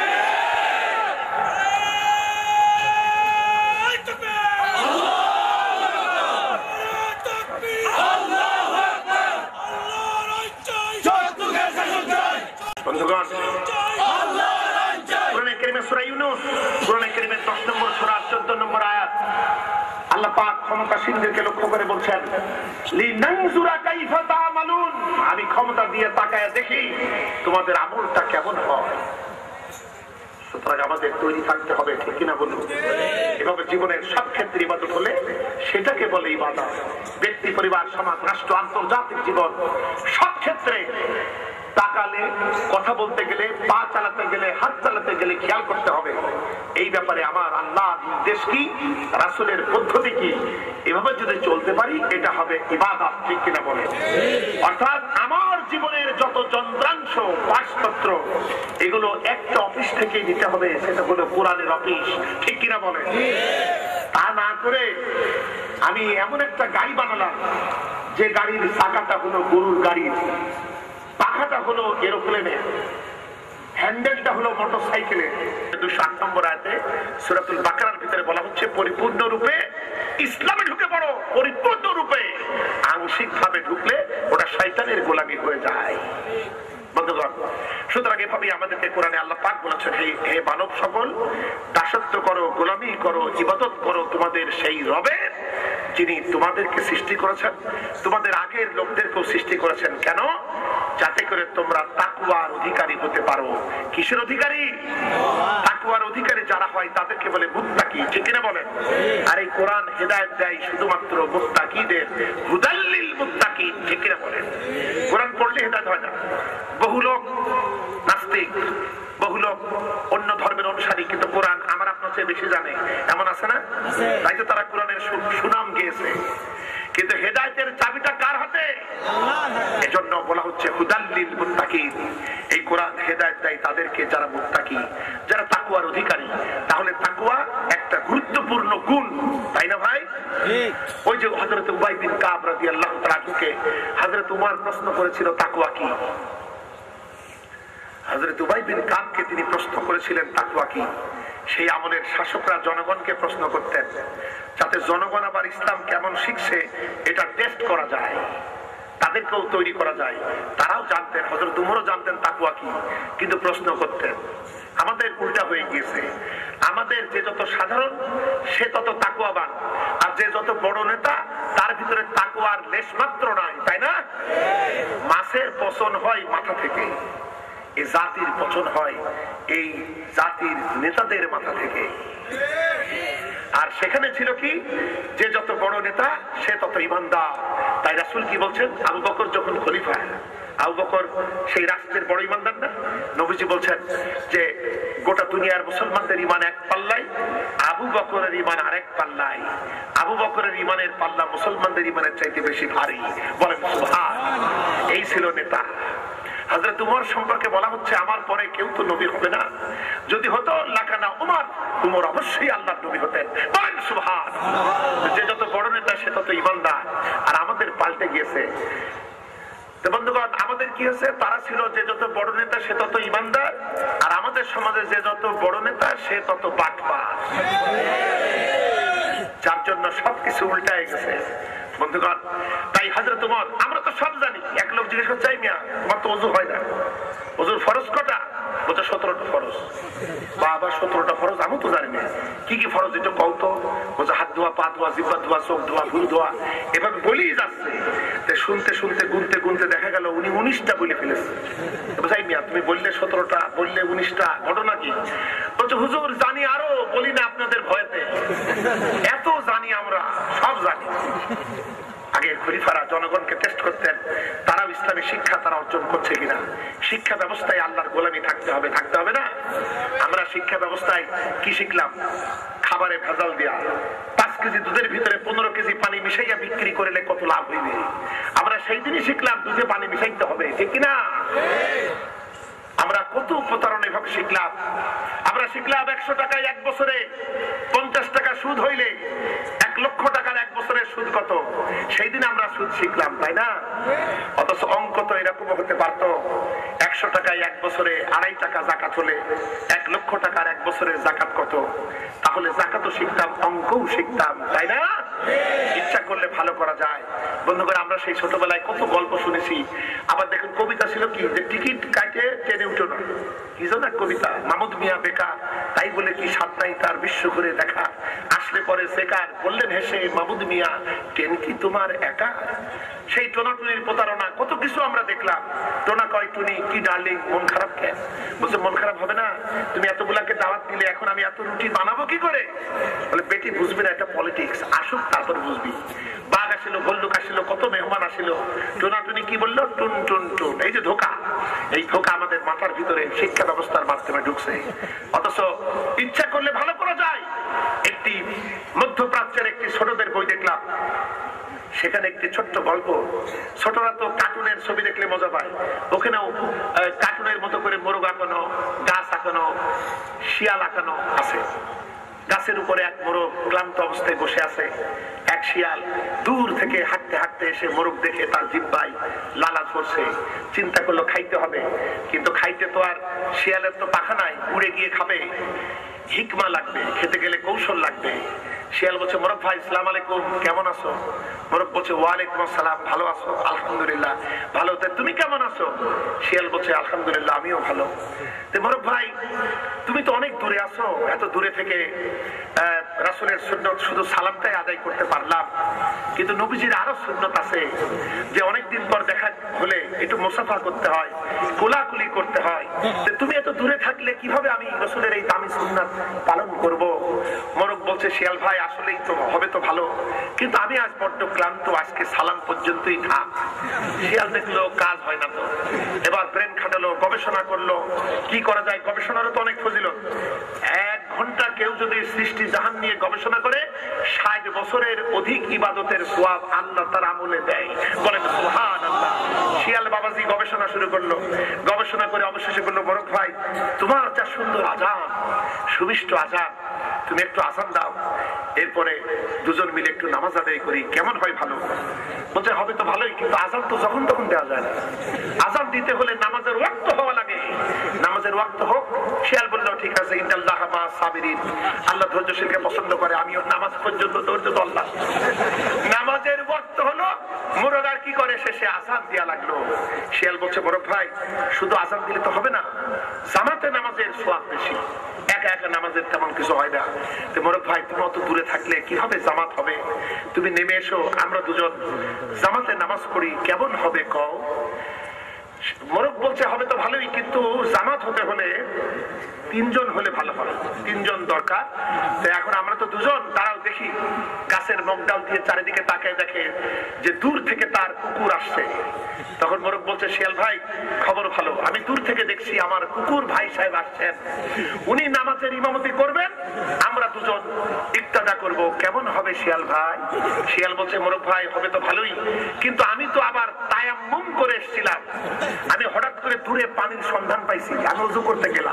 বন্ধুগণ, কোরআনে কারীমে সূরা ইউনূস, কোরআনে কারীমের দশ নম্বর সূরা চোদ্দ নম্বর আয়াত, আল্লাহ পাক ক্ষমতা ক্ষমতাসীনদেরকে লক্ষ্য করে বলছেন, লিনানজুরা কাইফা তা'মালুন, আমি ক্ষমতা দিয়ে তাকায় দেখি তোমাদের আমলটা কেমন হয়। সুতরাং আমাদের তৈরি থাকতে হবে, ঠিক কিনা বলুন? এভাবে জীবনের সব ক্ষেত্রে ইবাদত হলে সেটাকে বলে ইবাদত। ব্যক্তি, পরিবার, সমাজ, রাষ্ট্র, আন্তর্জাতিক জীবন সব ক্ষেত্রে তাকালে, কথা বলতে গেলে, পা চালাতে গেলে, হাত চালাতে গেলে খেয়াল করতে হবে এই ব্যাপারে আমার আল্লাহর নির্দেশ কি, রাসূলের পদ্ধতি কি। এভাবে যদি চলতে পারি এটা হবে ইবাদত, ঠিক কিনা বলে? অর্থাৎ আমার জীবনের যত যন্ত্রাংশ, পাঠপত্র, এগুলো একটা অফিস থেকে নিতে হবে, সেটা হলো কোরআনের অফিস, ঠিক কিনা বলে? তা না করে আমি এমন একটা গাড়ি বানালাম যে গাড়ির চাকাটা হলো গরুর গাড়ির, পাখাটা হলো এরোপ্লেনের, হ্যান্ডেলটা হলো মোটর সাইকেলের। দুশো আট নম্বর আয়াতে সূরাতুল বাকারার ভিতরে বলা হচ্ছে পরিপূর্ণ রূপে ইসলামে ঢুকে পড়ো। পরিপূর্ণ রূপে, আংশিক ভাবে ঢুকলে ওটা শয়তানের গোলামি হয়ে যায়। বন্ধুগণ, সুতরাং এভাবে আমাদেরকে কোরআনে আল্লাহ পাক বলেছেন, হে মানব সকল, দাসত্ব করো, গোলামি করো, ইবাদত করো তোমাদের সেই রবের যিনি তোমাদেরকে সৃষ্টি করেছেন, তোমাদের আগের লোকদেরকেও সৃষ্টি করেছেন। কেন? যাতে করে তোমরা তাকওয়ার অধিকারী হতে পারো। কিসের অধিকারী? তাকওয়ার অধিকারী যারা হয় তাদেরকে বলে মুত্তাকি, ঠিক কিনা বলেন? আর এই কোরআন হেদায়েত দেয় শুধুমাত্র মুত্তাকিদের, হুদাল্লিল মুত্তাকিন, ঠিক কিনা বলেন? কোরআন পড়লে হেদায়েত হয় না। বহু লোক নাস্তিক, বহু লোক অন্য ধর্মের অনুসারী, কিন্তু কোরআন আমার আপনার চেয়ে বেশি জানে, এমন আছে না? তাই তো তারা কোরআনের সুনাম গেয়েছে। কিন্তু হেদায়েতের চাবিটা কার হাতে? এজন্য বলা হচ্ছে হুদাল্লিল মুত্তাকিন। এই কোরআন হেদায়েত দেয় তাদেরকে যারা মুত্তাকি, যারা তাকওয়ার অধিকারী। তাহলে তাকওয়া একটা গুরুত্বপূর্ণ গুণ, তাই না ভাই? ওই যে হযরত উবাই বিন কাব রাদিয়াল্লাহু তাআলা কে হযরত উমর প্রশ্ন করেছিল তাকওয়া কি। হযরত উবাই বিন কাবকে তিনি প্রশ্ন করেছিলেন তাকওয়া কি। সেই আমলের শাসকরা জনগণকে প্রশ্ন করতেন, যাতে জনগণ আবার ইসলাম কেমন শিখছে এটা টেস্ট করা যায়, তাদেরকেও তৈরি করা যায়। তারাও জানতেন, হযরত উমরও জানতেন তাকওয়া কি, কিন্তু প্রশ্ন করতেন। আমাদের উল্টা হয়ে গিয়েছে, আমাদের যে যত সাধারণ সে তত তাকওয়াবান, আর যে যত বড় নেতা তার ভিতরে তাকওয়ার লেশমাত্র নাই, তাই না? মাছের পচন হয় মাথা থেকে, এই জাতির পচন হয় এই জাতির নেতাদের মাথা থেকে। আর সেখানে ছিল কি, যে যত বড় নেতা সে তত ইমানদার। তাই রাসূল কি বলছেন, আবু বকর যখন খলিফা, আবু বকর সেই রাষ্ট্রের বড় ইমানদার না? নবীজি বলছেন যে গোটা দুনিয়ার মুসলমানদের ইমান এক পাল্লাই, আবু বকরের ইমান আরেক পাল্লাই। আবু বকরের ইমানের পাল্লা মুসলমানদের ইমানের চাইতে বেশি ভারী, বলেন সুবহানাল্লাহ। এই ছিল নেতা। হযরত উমর সম্পর্কে বলা হচ্ছে, আমার পরে কেউ তো নবী হবে না, যদি হতো লাকানা উমর, উমর অবশ্যই আল্লাহর নবী হতেন, বলেন সুবহানাল্লাহ। যে যত বড় নেতা সে তত ইমানদার। আর আমাদের পাল্টে গিয়েছে। তো বন্ধুগণ, আমাদের কি হয়েছে, তারা ছিল যে যত বড় নেতা সে তত ইমানদার, আর আমাদের সমাজে যে যত বড় নেতা সে তত বাটপার, যার জন্য সবকিছু উল্টায় গেছে। বন্ধুগণ, তাই হযরত উমর, আমরা তো সব জানি। এক লোক জিজ্ঞেস করছে, মিয়া তোমার তো ওযু হয় না, ওযুর ফরজ কটা? বলছে সতেরোটা ফরজ। বাবা সতেরোটা ফরজ? আমি তো জানি না, কি কি ফরজ এটা কও তো। বলছে হাত ধোয়া, পা ধোয়া, জিহ্বা ধোয়া, চোখ ধোয়া, ভুরু ধোয়া, এভাবে বলেই যাচ্ছে। শুনতে শুনতে গুনতে গুনতে দেখা গেল উনি উনিশটা বলে ফেলেছে। বলছে মিয়া তুমি বললে সতেরোটা, বললে উনিশটা, ঘটনা কি? বলছে হুজুর জানি, আরো বলি না আপনাদের ভয়েতে, এত জানি আমরা, সব জানি। আগের খলিফারা জনগণকে টেস্ট করতেন, তারাও ইসলামী শিক্ষা তারা অর্জন করছে কিনা। শিক্ষা ব্যবস্থায় আল্লাহর গোলামি থাকতে হবে, থাকতে হবে না? আমরা শিক্ষা ব্যবস্থায় কি শিখলাম? খাবারে ভেজাল দেয়া, পাঁচ কেজি দুধের ভিতরে পনেরো কেজি পানি মিশাইয়া বিক্রি করলে কত লাভ হইবে। আমরা সেই দিনই শিখলাম দুধে পানি মিশাইতে হবে, ঠিক কিনা? আমরা কত প্রতারণা এভাবে শিখলাম। আমরা শিখলাম একশো টাকায় এক বছরে পঞ্চাশ টাকা সুদ হইলে এক লক্ষ টাকার এক বছরের সুদ কত, সেই দিন আমরা সুদ শিখলাম, তাই না? অথচ অঙ্ক তো এরকম হতে পারতো, একশো টাকায় এক বছরে আড়াই টাকা জাকাত হলে এক লক্ষ টাকার এক বছরের জাকাত কত, তাহলে জাকাতও শিখতাম, অঙ্কও শিখতাম, তাই না? ইচ্ছা করলে ভালো করা যায়। বন্ধুগণ, আমরা সেই ছোটবেলায় কত গল্প শুনেছি। আবার দেখুন, কবিতা ছিল কি, যে টিকিট কাটে ট্রেনে উঠো না, কি জানো কবিতা, মাহমুদ মিয়া বেকার, তাই বলে কি সাত নাই তার বিশ্ব করে দেখা, আসলে পরে সেকার বললেন হেসে মাহমুদ মিয়া, ট্রেন কি তোমার একা? সেই টোনাটুনির প্রতারণা, কত কিছু আমরা দেখলাম। টোনা কয় টুনি, কি ডার্লিং, মন খারাপ কেন? বলছে মন খারাপ হবে না, তুমি এতগুলাকে দাওয়াত দিলে, এখন আমি এত রুটি বানাবো কি করে? বলে বেটি বুঝবি না, এটা পলিটিক্স, আসুক তারপর বুঝবি। বাঘ আসিল, ভল্লুক আসিল, কত মেহমান আসিল, টোনাটুনি কি বললো, টুন টুন টুন। এই যে ধোকা, এই ধোকা আমাদের মাথার ভিতরে শিক্ষা ব্যবস্থার মাধ্যমে ঢুকছে। অথচ ইচ্ছা করলে ভালো করা যায়। একটি মধ্যপ্রাচ্যের একটি ছোটদের বই দেখলাম, সেখানে একটি ছোট্ট গল্প। ছোটরা তো কার্টুনের ছবি দেখলে মজা পায়, ওখানেও কার্টুনের মতো করে মোরগ আঁকানো, গাছ আঁকানো, শিয়াল আঁকানো আছে। গাছের উপরে এক মোরগ ক্লান্ত অবস্থায় বসে আছে। এক শিয়াল দূর থেকে হাঁটতে হাঁটতে এসে মোরগ দেখে তার জিহ্বায় লালা ধরছে, চিন্তা করলো খাইতে হবে, কিন্তু খাইতে তো আর শিয়ালের তো পাখা নাই, উড়ে গিয়ে খাবে, হিকমা লাগবে, খেতে গেলে কৌশল লাগবে। শিয়াল বলছে, মোরগ ভাই সালাম আলাইকুম, কেমন আছো? মোরগ বলছে, ওয়ালাইকুম আসসালাম, ভালো আছো? আলহামদুলিল্লাহ ভালো। তুমি কেমন আছো? শিয়াল বলছে, আলহামদুলিল্লাহ আমিও ভালো। মোরগ ভাই, তুমি তো অনেক দূরে আছো, এত দূরে থেকে রাসূলের সুন্নত শুধু সালামটাই আদায় করতে পারলাম, কিন্তু নবীজির আরো সুন্নত আছে, যে অনেকদিন পর দেখা হলে একটু মুসাফা করতে হয়, কোলাকুলি করতে হয়। তুমি এত দূরে থাকলে কিভাবে আমি রাসূলের এই দামি সুন্নাত পালন করব? মোরগ বলছে, শিয়াল ভাই আসলেই তো হবে তো ভালো, কিন্তু আমি আজ বড্ড ক্লান্ত, আজকে সালাম পর্যন্তই থাক। শিয়াল দেখলো কাজ হয় না তো, এবার ব্রেন খাটালো, গবেষণা করলো কি করা যায়। গবেষণারও তো অনেক ফজিলত। এক ঘন্টা কেউ যদি সৃষ্টি জাহান নিয়ে গবেষণা করে, ষাট বছরের অধিক ইবাদতের সওয়াব আল্লাহ তার আমলে দেয়। বলেন সুবহানাল্লাহ। শিয়াল বাবাজি গবেষণা শুরু করলো, গবেষণা করে অবশেষে বললো, মোরগ ভাই তোমার যা সুন্দর আজান, সুমিষ্ট আজান, তুমি একটু আজান দাও, এরপরে দুজন মিলে একটু নামাজ আদায় করি, কেমন হয়? ভালো। বলছে, হবে তো ভালোই, কিন্তু আজান তো যখন তখন দেওয়া যায় না, আজান দিতে হলে নামাজের ওয়াক্ত হওয়া লাগে, নামাজের ওয়াক্ত হোক। শিয়াল বললো, ঠিক আছে, ইন্নাল্লাহ মা সাবিরিন, আল্লাহ ধৈর্যশীলকে পছন্দ করে, আমিও নামাজ পর্যন্ত ধৈর্য ধরলাম। নামাজের ওয়াক্ত হলো, মোরগ আর কি করে, শেষে আজান দেয়া লাগলো। শিয়াল বলছে, মোরগ ভাই শুধু আজান দিলে তো হবে না, জামাতে নামাজের সওয়াব বেশি, একা একা নামাজের তেমন কিছু হয় না। তো মোরগ ভাই তুমি অত দূরে থাকলে কিভাবে জামাত হবে? তুমি নেমে এসো, আমরা দুজন জামাতে নামাজ পড়ি, কেমন হবে কও? মোরগ বলছে, হবে তো ভালোই, কিন্তু জামাত হতে হলে তিনজন হলে ভালো হয়, তিনজন দরকার। তো এখন আমরা তো দুজন, তারাও দেখি গাছের মগডাল দিয়ে চারিদিকে তাকায় দেখে যে দূর থেকে তার কুকুর আসছে। তখন মোরগ বলছে, শিয়াল ভাই খবর ভালো, আমি দূর থেকে দেখছি আমার কুকুর ভাই সাহেব আসছেন, উনি নামাজের ইমামতি করবেন, আমরা দুজন ইক্তাদা করব, কেমন হবে শিয়াল ভাই? শিয়াল বলছে, মোরগ ভাই হবে তো ভালোই, কিন্তু আমি তো আবার তায়াম্মুম করে এসেছিলাম, আমি হঠাৎ করে দূরে পানির সন্ধান পাইছি, আমি ওযু করতে গেলাম।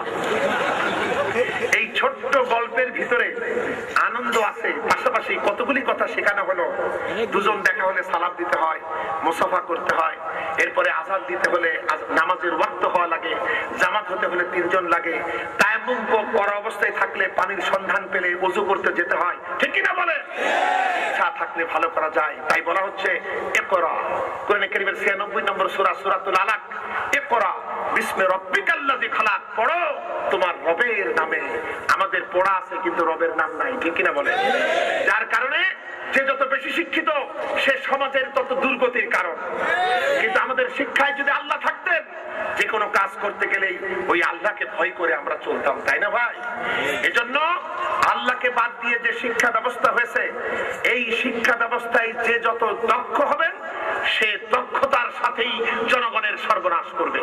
এই ছোট্ট গল্পের ভিতরে আনন্দ আছে, পাশাপাশি কতগুলি কথা শেখানো হলো। দুজন দেখা হলে সালাম দিতে হয়, মুসাফা করতে হয়, এরপরে আযান দিতে হলে নামাজের ওয়াক্ত হওয়া লাগে, জামাত হতে হলে তিনজন লাগে, তায়াম্মুম করা অবস্থায় থাকলে পানির সন্ধান পেলে ওযু করতে যেতে হয়, ঠিক কি না বলে? ইচ্ছা থাকলে ভালো করা যায়। তাই বলা হচ্ছে ইকরা, কোরআনে কারীমের ছিয়ানব্বই নম্বর সূরা সূরাতুল আলাক, ইকরা বিসমি রাব্বিকাল্লাযী খালাক, পড়ো তোমার রবের নামে। আমাদের পড়া আছে কিন্তু রবের নাম নাই, ঠিক কিনা বলে? যার কারণে যে যত বেশি শিক্ষিত সে সমাজের তত দুর্গতির কারণ। কিন্তু আমাদের শিক্ষায় যদি আল্লাহ থাকতেন, যে কোনো কাজ করতে গেলেই ওই আল্লাহকে ভয় করে আমরা চলতাম, তাই না ভাই? এজন্য আল্লাহকে বাদ দিয়ে যে শিক্ষা ব্যবস্থা হয়েছে, এই শিক্ষা ব্যবস্থায় যে যত দক্ষ হবেন, সে দক্ষতার সাথেই জনগণের সর্বনাশ করবে।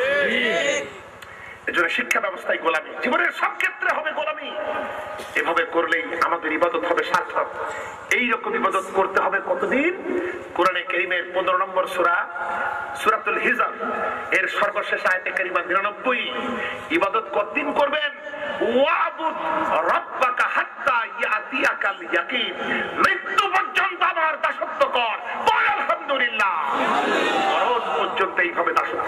এজন্য শিক্ষা ব্যবস্থায় গোলামি, জীবনের সব ক্ষেত্রে হবে গোলামি। এভাবে করলেই আমাদের ইবাদত হবে সার্থক। এইরকম ইবাদত করতে হবে কতদিন? কোরআনে কারীমের পনেরো নম্বর সূরা সূরাতুল হিজর এর সর্বশেষ আয়াতে কারিমা নিরানব্বই। ইবাদত কতদিন করবেন? ওয়াবুদ রাব্বাকা হাত্তা ইয়াতিয়াকাল ইয়াকিন, মৃত্যু পর্যন্ত আমার দাসত্ব কর, বল আলহামদুলিল্লাহ। মরণ পর্যন্ত এইভাবে দাসত্ব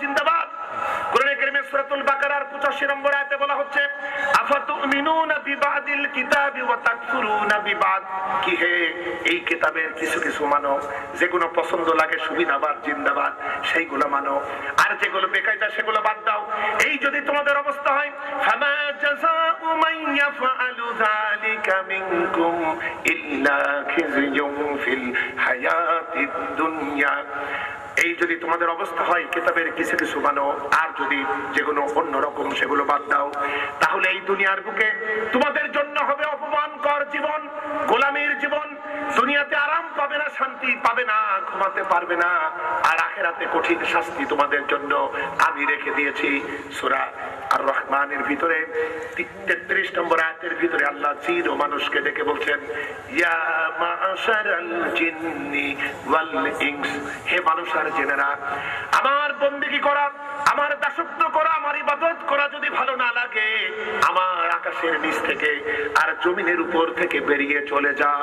জিন্দাবাদ। কোরআনে কারীমে সূরাতুল বাকারার পঁচাশি নম্বর আয়াতে বলা হচ্ছে আফাতুমিনুনা বিবাদিল কিতাবি ওয়া তাকফুরুনা বিবাদ, কি হে এই কিতাবের কিছু কিছু মানো, যেগুলো পছন্দ লাগে সুবিধাবাদ জিন্দাবাদ সেইগুলো মানো, আর যেগুলো বেকায়দা সেগুলো বাদ দাও। এই যদি তোমাদের অবস্থা হয় ফামা জাযাউ মান ইয়াফআলু যালিকা মিনকুম ইল্লা খিজয়ুন ফিল হায়াতিদ দুনিয়া, এই যদি তোমাদের অবস্থা হয় কিতাবের কিছু কিছু মানো আর যদি যেগুলো অন্যরকম সেগুলো বাদ দাও, তাহলে এই দুনিয়ার বুকে তোমাদের জন্য হবে অপমানকর জীবন, গোলামীর জীবন। দুনিয়াতে আরাম পাবে না, শান্তি পাবে না, ঘুমাতে পারবে না, আর আখিরাতে কঠিন শাস্তি তোমাদের জন্য আমি রেখে দিয়েছি। সূরা আর রহমানের ভিতরে তেত্রিশ নম্বর আয়াতের ভিতরে আল্লাহ জিন ও মানুষকে ডেকে বলছেন ইয়া মাশারাল জিন্নি ওয়াল ইনস, হে মানুষ আর জিনেরা, আমার বন্দেগী করা, আমার দাসত্ব করা, আমার ইবাদত করা যদি ভালো না লাগে, আমার আকাশের নিচ থেকে আর জমিনের উপর থেকে বেরিয়ে চলে যা,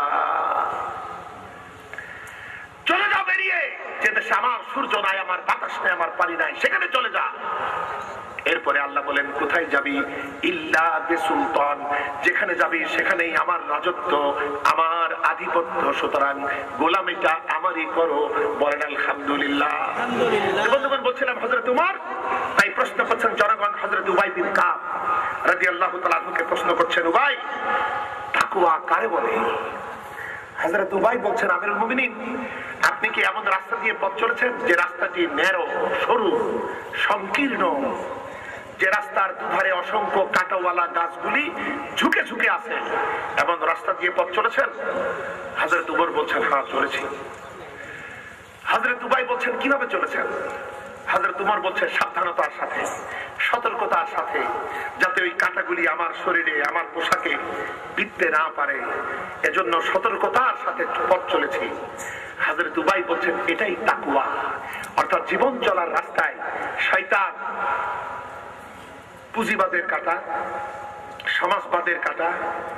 চলে যা বেরিয়ে, যে দেশে আমার সূর্য নাই, আমার বাতাস নাই, আমার পানি নাই, সেখানে চলে যা। এরপরে আল্লাহ বলেন কোথায় যাবি? ইল্লা বিসুলতান, যেখানে যাবি সেখানেই আমার রাজত্ব, আমার আধিপত্য, সুতরাং গোলামিটা আমারই করো। বলেন আলহামদুলিল্লাহ। বন্ধুগণ, বলছিলাম হযরত উমর, তাই প্রশ্ন করছেন জনগণ হযরত উবাই বিন কাব রাদিয়াল্লাহু তাআলা আনহুকে প্রশ্ন করছেন, উবাই তাকওয়া কারে বলে? হযরত উবাই বলছেন, আমিরুল মুমিনিন, আপনি কি এমন রাস্তা দিয়ে পথ চলেছেন যে রাস্তাটি ন্যারো, সরু, সংকীর্ণ, যে রাস্তার দুধারে অসংখ্য কাঁটাওয়ালা গাছগুলি ঝুঁকে ঝুঁকে আছে, এমন রাস্তা দিয়ে পথ চলেছেন? হযরত উমর বলছেন, হ্যাঁ চলেছি। হযরত উবাই বলছেন, কিভাবে চলেছেন? হযরত উমর বলছেন, সাবধানতার সাথে, সতর্কতার সাথে, যাতে ওই কাঁটাগুলি আমার শরীরে, আমার পোশাকে বিঁধতে না পারে, এজন্য সতর্কতার সাথে পথ চলেছি। হযরত উবাই বলছেন, এটাই তাকওয়া, অর্থাৎ জীবন চলার রাস্তায় শয়তান, পুঁজিবাদের কাঁটা, সমাজবাদের কাঁটা,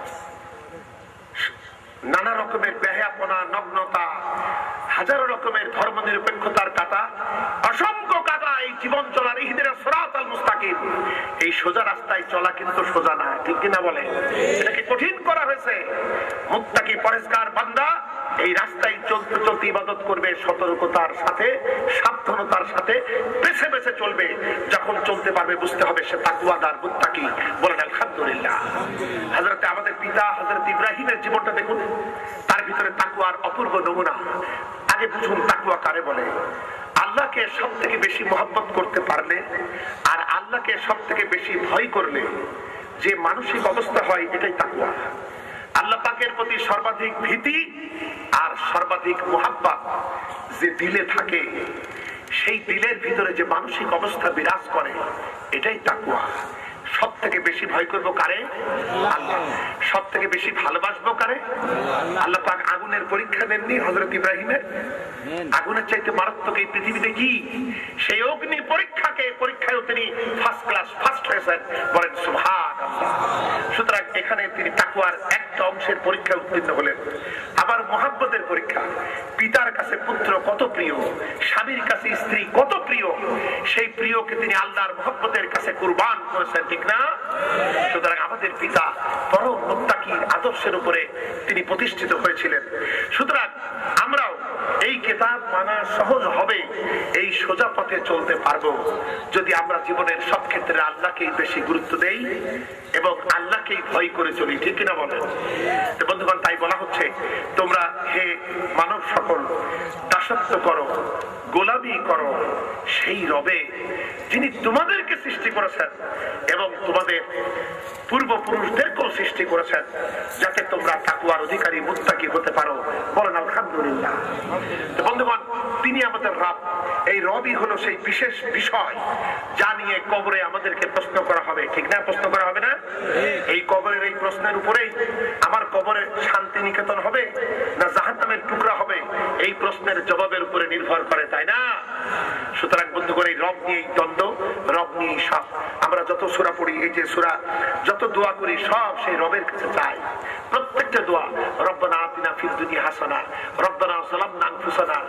নানা রকমের বেহায়াপনা, নগ্নতা, হাজারো রকমের ধর্ম নিরপেক্ষতার কাঁটা, অসংখ্য কাঁটা এই জীবন চলার ইহদিনাস সিরাতাল মুস্তাকিম, এই সোজা রাস্তায় চলা কিন্তু সোজা না, ঠিক কিনা বলে? এটাকে কঠিন করা হয়েছে। মুত্তাকি পরেজগার বান্দা এই রাস্তায় চলতে চলতে ইবাদত করবে, সতর্কতার সাথে, সাবধানতার সাথে বেছে বেছে চলবে। যখন চলতে পারবে বুঝতে হবে সে তাকওয়াদার, মুত্তাকি। বলেন আলহামদুলিল্লাহ। হযরত আমাদের পিতা হযরত ইব্রাহিমের জীবনটা দেখুন, তার ভিতরে তাকওয়ার অপূর্ব নমুনা। আগে বুঝুন তাকওয়া কারে বলে। আল্লাহকে সব থেকে বেশি মহব্বত করতে পারলে আর আল্লাহকে সব থেকে বেশি ভয় করলে যে মানসিক অবস্থা হয়, এটাই তাকওয়া। আল্লাহ পাকের প্রতি সর্বাধিক ভীতি আর সর্বাধিক মুহাব্বত যে দিলে থাকে, সেই দিলের ভিতরে যে মানসিক অবস্থা বিরাজ করে, এটাই তাকওয়া। সব থেকে বেশি ভয় করবো কারে? আল্লাহ। সব থেকে বেশি ভালোবাসবো কারে? আল্লাহ পাক আগুনের পরীক্ষা দেননি হযরত ইব্রাহিমের? আগুনের চাইতে মারাত্মক এই পৃথিবীতে কি? সেই অগ্নি পরীক্ষাকে, পরীক্ষায় তিনি ফার্স্ট ক্লাস, ফার্স্ট হয়েছেন। বলেন সুবহানাল্লাহ। সুতরাং এখানে তিনি তাকওয়ার একটা অংশের পরীক্ষায় উত্তীর্ণ হলেন। আবার মহব্বতের পরীক্ষা, পিতার কাছে পুত্র কত প্রিয়, স্বামীর কাছে স্ত্রী কত প্রিয়, সেই প্রিয়কে তিনি আল্লাহর মহব্বতের কাছে কুরবান করেছেন, ঠিক না? সুতরাং আমাদের পিতা পরম মুত্তাকির আদর্শের উপরে তিনি প্রতিষ্ঠিত হয়েছিলেন। সুতরাং আমরাও এই কিতাব মানা সহজ হবে, এই সোজা পথে চলতে পারবো যদি আমরা জীবনের সব ক্ষেত্রে আল্লাহকেই বেশি গুরুত্ব দেই এবং আল্লাহকেই ভয় করে চলি, ঠিক কিনা বলেন? বন্ধুগণ, তাই বলা হচ্ছে, তোমরা হে মানব সকল দাসত্ব করো, গোলামি করো সেই রবে যিনি তোমাদেরকে সৃষ্টি করেছেন এবং তোমাদের পূর্বপুরুষদেরকেও সৃষ্টি করেছেন, যাতে তোমরা তাকওয়ার অধিকারী, মুত্তাকি হতে পারো। বলেন আলহামদুলিল্লাহ। বন্ধুগণ, তিনি আমাদের রব। এই রবই হলো সেই বিশেষ বিষয় যা নিয়ে কবরে আমাদেরকে প্রশ্ন করা হবে, ঠিক না? প্রশ্ন করা হবে না? এই কবরের এই প্রশ্নের উপরেই আমার কবরে শান্তি নিকেতন হবে না জাহান্নামের টুকরা হবে, এই প্রশ্নের জবাবের উপরে নির্ভর করে, তাই না? সুতরাং বন্ধুগণ, এই রব নিয়েই দ্বন্দ্ব, রব নিয়েই সব। আমরা যত সূরা পড়ি, এই যে সূরা, যত দোয়া করি, সব সেই রবের কাছে চাই। প্রত্যেকটা দোয়া, রব্বানা আতিনা ফিদ দুনিয়া হাসানা, রব্বানা যালামনা আনফুসানা,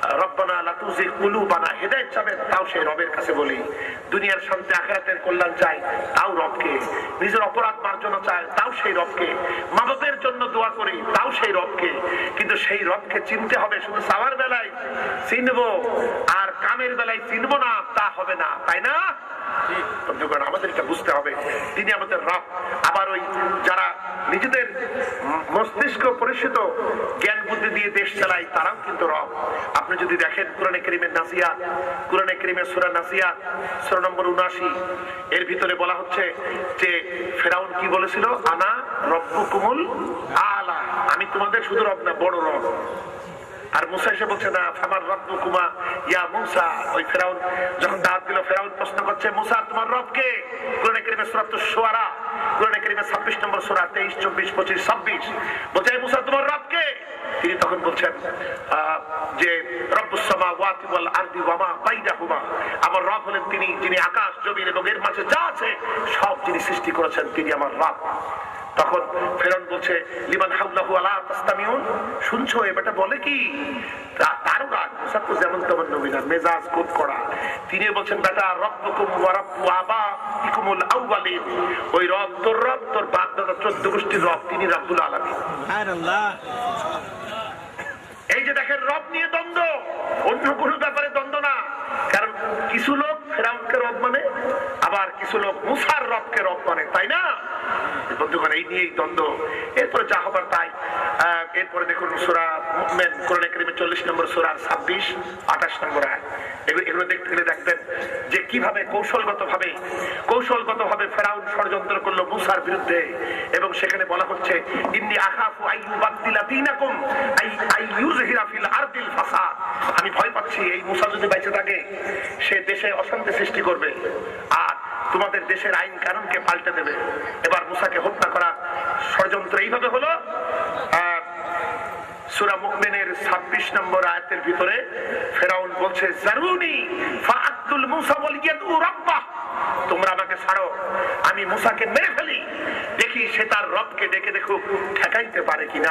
রব্বানা লা তুযিগ কুলুবানা, হেদায়েত চাবেন তাও সেই রবের কাছে বলি। দুনিয়ার শান্তি আখিরাতের কল্যাণ চাই তাও রবকে। নিজের অপরাধ মার্জনা চাই তাও সেই রবকে। মা বাবার জন্য দোয়া করি তাও সেই রবকে। কিন্তু সেই রবকে চিনতে হবে, শুধু চাওয়ার বেলায় চিনবো আর কামের বেলায় চিনবো না তা হবে না, তাই না? বন্ধুগণ, আমাদের এটা বুঝতে হবে তিনি আমাদের রব। আবার ওই যারা নিজেদের মস্তিষ্ক পরিচিত জ্ঞান বুদ্ধি দিয়ে দেশ চালায় তারাও কিন্তু রব। আপনি যদি দেখেন কোরআনে কারীমের নাসিয়াত, কোরআনে কারীমের সূরা নাসিয়াত সূরা নম্বর উনআশি, এর ভিতরে বলা হচ্ছে যে ফেরাউন কি বলেছিল, আনা রব্বুকুমুল আলা, আমি তোমাদের শুধু রব না, বড় রব। আর মুসা এসে বলছে না ফামার রব্বুকুমা ইয়া মুসা। ওই ফেরাউন যখন দাওয়াত দিল, ফেরাউন প্রশ্ন করছে মুসা তোমার রব কে? কোরআনে কারীমের সূরা আশ-শুআরা, কোরআনে কারীমের ছাব্বিশ নম্বর সূরা তেইশ, চব্বিশ, পঁচিশ, ছাব্বিশ বলছে মুসা তোমার রব কে? তিনি তখন বলছেন যে রব্বুস সামাওয়াতি ওয়াল আরদি ওয়া মা বাইনাহুমা, আমার রব হলেন তিনি যিনি আকাশ জমিন এবং এর মাঝে যা আছে সব যিনি সৃষ্টি করেছেন, তিনি আমার রব। তখন ফেরাউন বলছে লিমান হাওলাহু আলা তাসতামিউন, শুনছো এ বেটা বলে কি? তারও রাগ, মুসা তো যেমন তেমন নবী না, মেজাজ খুব কড়া। তিনি বলছেন বেটা রব্বুকুম ওয়া রাব্বু আবাইকুমুল আউয়ালিন, ওই রব তোর রব, তোর বাপ দাদা চোদ্দ গোষ্ঠীর রব, তিনি রাব্বুল আলামিন। সুবহানাল্লাহ। এই যে দেখেন রব নিয়ে দ্বন্দ্ব, অন্য কোনো ব্যাপারে দ্বন্দ্ব না। কারণ কিছু লোক ফেরাউনকে রব মানে, আবার কিছু লোক মুসার রবকে রব মানে, তাই না? বন্ধুগণ, এই নিয়েই দ্বন্দ্ব। এরপরে যা হবার তাই। এরপরে দেখুন সূরা মুমিন, কোরআনে কারীমের চল্লিশ নম্বর সূরার ছাব্বিশ, আঠাশ নম্বর আয়াত। এগুলো দেখতে গেলে দেখবেন যে কিভাবে কৌশলগত ভাবে কৌশলগত ভাবে ফেরাউন ষড়যন্ত্র করলো মুসার বিরুদ্ধে। এবং সেখানে বলা হচ্ছে ইন্নী আখাফু আইয়ুবাদদিলা দীনাকুম আই আইয়ুযহিরা ফিল আরদিল ফাসাদ, আমি ভয় পাচ্ছি এই মুসা যদি বেঁচে থাকে সে দেশে অশান্তি সৃষ্টি করবে আর তোমাদের দেশের আইন কানুনকে পাল্টে দেবে। এবার মুসাকে হত্যা করা ষড়যন্ত্র এইভাবে হলো। সূরা মুমিনের ছাব্বিশ নম্বর আয়াতের ভিতরে ফেরাউন বলছে জারুনি ফাআতুল মুসা ওয়ালিয়াদু রাব্বাহ, তোমরা আমাকে ছাড়ো, আমি মুসাকে মেরে ফেলি, দেখি সে তার রবকে ডেকে দেখুক ঠেকাইতে পারে কিনা।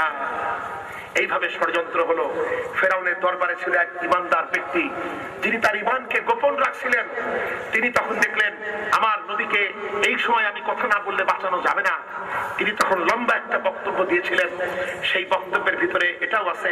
এইভাবে ষড়যন্ত্র হলো। ফেরাউনের দরবারে ছিল এক ইমানদার ব্যক্তি, যিনি তার ইমানকে গোপন রাখছিলেন। তিনি তখন দেখলেন আমার নবীকে এই সময় আমি কথা না বললে বাঁচানো যাবে না। তিনি তখন লম্বা একটা বক্তব্য দিয়েছিলেন। সেই বক্তব্যের ভিতরে এটাও আছে,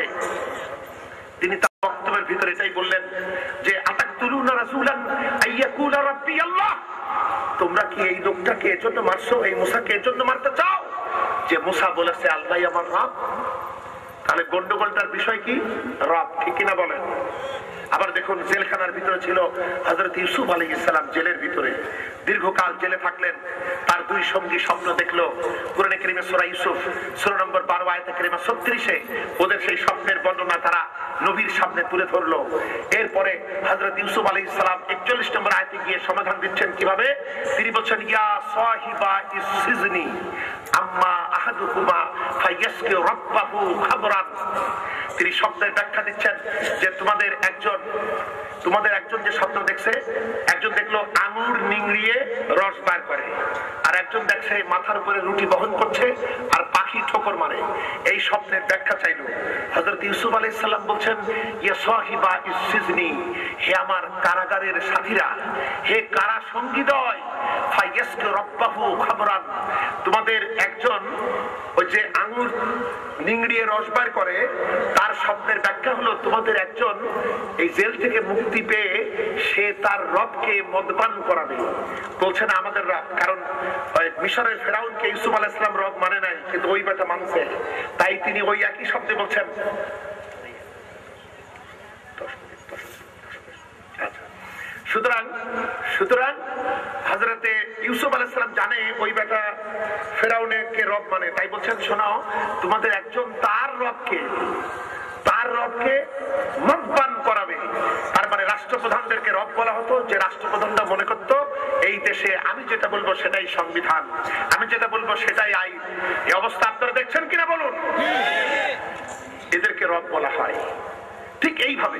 তিনি তার বক্তব্যের ভিতরে এটাই বললেন যে আতাকতুলুনা রাসূলান আইয়াকুলা রাব্বি আল্লাহ, তোমরা কি এই লোকটাকে এজন্য মারছো, এই মুসাকে এজন্য মারতে চাও যে মুসা বলেছে আল্লাহই আমার রব? তাহলে গন্ডগোলটার বিষয় কি? রব, ঠিক কিনা বলেন? আবার দেখুন জেলখানার ভিতরে ছিল হযরত ইউসুফ আলাইহিস সালাম, জেলের ভিতরে দীর্ঘকাল জেলে থাকলেন। তার দুই সঙ্গী স্বপ্ন দেখলো। কোরআনে কারীমে সূরা ইউসুফ সূরা নম্বর বারো আয়াতে কারীমা ছত্রিশে ওদের সেই স্বপ্নের বর্ণনা তারা নবীর সামনে তুলে ধরলো। এরপরে হযরত ইউসুফ আলাইহিস সালাম একচল্লিশ নম্বর আয়াতে গিয়ে সমাধান দিচ্ছেন কিভাবে। তিনি বলছেন ইয়া সাহিবা ইসসিজনি আম্মা আহাদুকুমা ফায়াসকি রাব্বাহু খাবরান। তিনি স্বপ্নের ব্যাখ্যা দিচ্ছেন যে তোমাদের একজন তোমাদের একজন যে স্বপ্ন দেখছে, একজন দেখলো আঙুর নিংড়িয়ে রস বার করে, আর একজন দেখছে মাথার উপরে রুটি বহন করছে আর পাখি ঠোকর মারে। এই স্বপ্নের ব্যাখ্যা চাইলো। হযরত ইউসুফ আলাইহিস সালাম বলছেন ইয়া সাহিবা ইসসিজনি, হে আমার কারাগারের সাথীরা, হে কারা সঙ্গীদ্বয়, ফায়াসকি রাব্বাহু খাবরান, তোমাদের একজন ওই যে আঙুর নিংড়িয়ে রস বার করে তার স্বপ্নের ব্যাখ্যা হলো তোমাদের একজন এই জেল থেকে মুক্তি পেয়ে সে তার রবকে মদপান করাবে। বলছেন আমাদের রব, কারণ মিশরের ফেরাউনকে ইউসুফ আলাইহিস সালাম রব মানে নাই, কিন্তু ওই বেটা মানছে, তাই তিনি ওই একই শব্দে বলছেন। সুতরাং সুতরাং হযরতে ইউসুফ আলাইহিস সালাম জানে ওই বেটা ফেরাউনকে রব মানে, তাই বলছেন শোনাও তোমাদের একজন তার রবকে তার রবকে মদপান করাবে। তার মানে রাষ্ট্রপ্রধানদেরকে রব বলা হতো, যে রাষ্ট্রপ্রধানরা মনে করত এই দেশে আমি যেটা বলবো সেটাই সংবিধান, আমি যেটা বলবো সেটাই আইন। এই অবস্থা আপনারা দেখছেন কিনা বলুন? এদেরকে রব বলা হয়। ঠিক এইভাবে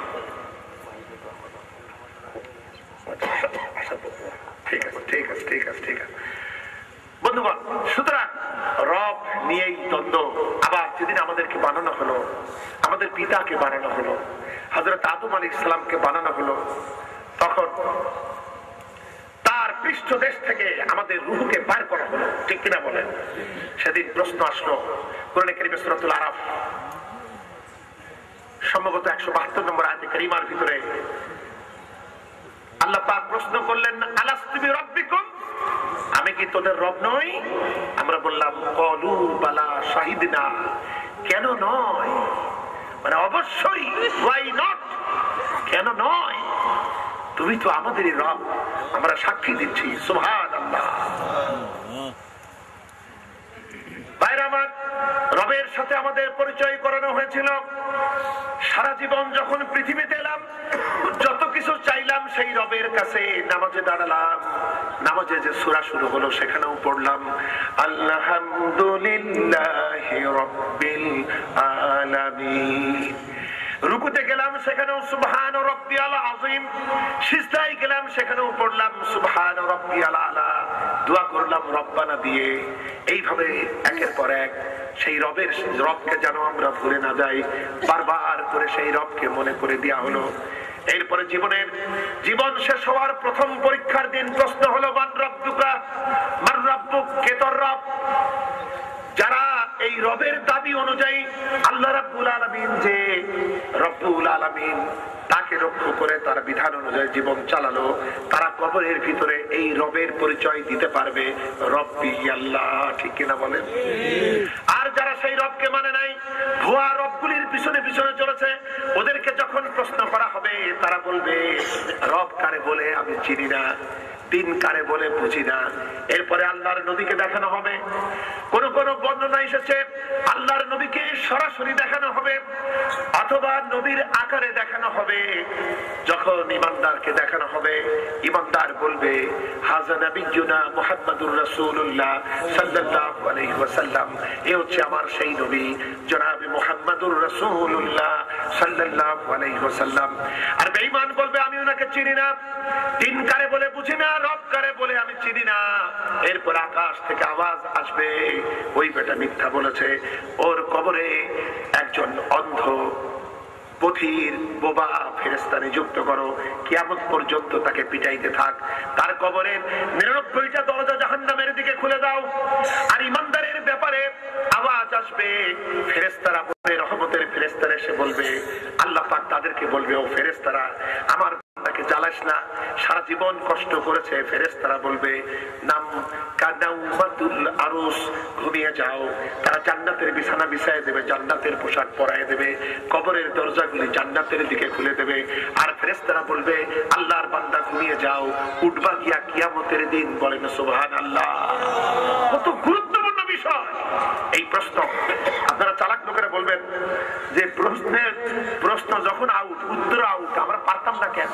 ঠিক আছে ঠিক আছে ঠিক আছে ঠিক আছে বন্ধুগণ, সুতরাং রব নিয়েই দ্বন্দ্ব। আবার যেদিন আমাদেরকে বানানো হলো, আমাদের পিতাকে বানানো হলো, হযরত আদম আলাইহিস সালামকে বানানো হলো, তখন তার পৃষ্ঠদেশ থেকে আমাদের রূহকে বের করা হলো, ঠিক কিনা বলেন? সেদিন প্রশ্ন আসলো কোরআনে কারীমে সূরাতুল আরাফ সম্ভবত একশো বাহাত্তর নম্বর আয়াতে কারিমার ভিতরে আল্লাহ পাক প্রশ্ন করলেন, আলাস্তু বিরাব্বিকুম, আমি কি তোদের রব নই? আমরা বললাম ক্বালু বালা শাহিদনা, কেন নয়, মানে অবশ্যই, ওয়াই নট, কেন নয়, তুমি তো আমাদেরই রব, আমরা সাক্ষী দিচ্ছি। সুবহানাল্লাহ। ভাইরা আমার, রবের সাথে আমাদের পরিচয় করানো হয়েছিল। সারা জীবন যখন পৃথিবীতে এলাম, যত কিছু চাইলাম সেই রবের কাছে। নামাজে দাঁড়ালাম, নামাজে যে সূরা শুরু হলো সেখানেও পড়লাম আলহামদুলিল্লাহি রাব্বিল আলামিন। রুকুতে গেলাম সেখানেও সুবহান রাব্বিয়াল আযীম, সিজদায় গেলাম সেখানেও পড়লাম সুবহান রাব্বিয়াল আলা, দোয়া করলাম রব্বানা দিয়ে। এইভাবে একের পর এক সেই রবের রবকে যেন আমরা ভুলে না যাই, বারবার করে সেই রবকে মনে করে দেয়া হলো। এরপরে জীবনের জীবন শেষ হওয়ার প্রথম পরীক্ষার দিন প্রশ্ন হলো মান রাব্বুকা, মান রাব্বুক, কে তোর রব? যারা এই রবের দাবি অনুযায়ী আল্লাহ রাব্বুল আলামিন যে রব্বুল আলামিন তাকে রক্ষা করে তার বিধান অনুযায়ী জীবন চালালো, তারা কবরের ভিতরে এই রবের পরিচয় দিতে পারবে, রব্বি আল্লাহ, ঠিক কিনা বলেন? আর যারা সেই রবকে মানে নাই, ভুয়া রবগুলির পিছনে পিছনে চলেছে, ওদেরকে যখন প্রশ্ন করা হবে তারা বলবে রব কারে বলে আমি চিনি না, দিন কারে বলে বুঝি না। এরপরে আল্লাহর নবীকে দেখানো হবে, কোন কোন বর্ণনা এসেছে আল্লাহর নবীকে সরাসরি দেখানো হবে অথবা নবীর আকারে দেখানো হবে। যখন ইমানদারকে দেখানো হবে, ইমানদার বলবে হাযা নবিয়্যুনা মুহাম্মাদুর রাসূলুল্লাহ সাল্লাল্লাহু আলাইহি ওয়াসাল্লাম, এই হচ্ছে আমার সেই নবী জনাবে মুহাম্মাদুর রাসূলুল্লাহ সাল্লাল্লাহু আলাইহি ওয়াসাল্লাম। আর বেঈমান বলবে আমি ওনাকে চিনি না, দিন কারে বলে বুঝি না, রব কারে বলে আমি চিনি না। এরপর আকাশ থেকে আওয়াজ আসবে, ওই বেটা মিথ্যা বলেছে, ওর কবরে একজন অন্ধ বধির বোবা ফেরেশতা নিযুক্ত করো, কিয়ামত পর্যন্ত তাকে পিটাইতে থাক। তার কবরের নিরানব্বইটা দরজা জাহান্নামের দিকে খুলে দাও। আর ইমানদারের ব্যাপারে আওয়াজ আসবে, ফেরেশতারা বলবে, রহমতের ফেরেশতারা এসে বলবে, আল্লাহ পাক তাদেরকে বলবে, ও ফেরেশতারা আমার বান্দাকে জ্বালাস না, সারা জীবন কষ্ট করেছে। ফেরেশতারা বলবে নাম কানাউমাতুল আরুস, ঘুমিয়ে যাও। তারা জান্নাতের বিছানা বিছায় দেবে, জান্নাতের পোশাক পরায় দেবে, কবরের দরজাগুলি জান্নাতের দিকে খুলে দেবে। আর ফেরেশতারা বলবে আল্লাহর বান্দা ঘুমিয়ে যাও, উঠবা গিয়া কিয়ামতের দিন। বলেন সুবহানাল্লাহ। কত গুরুত্বপূর্ণ বিষয় এই প্রশ্ন। আপনারা চালাক লোকেরা বলবেন যে প্রশ্নের প্রশ্ন যখন আউট, উত্তর আউট, আমরা পারতাম না কেন?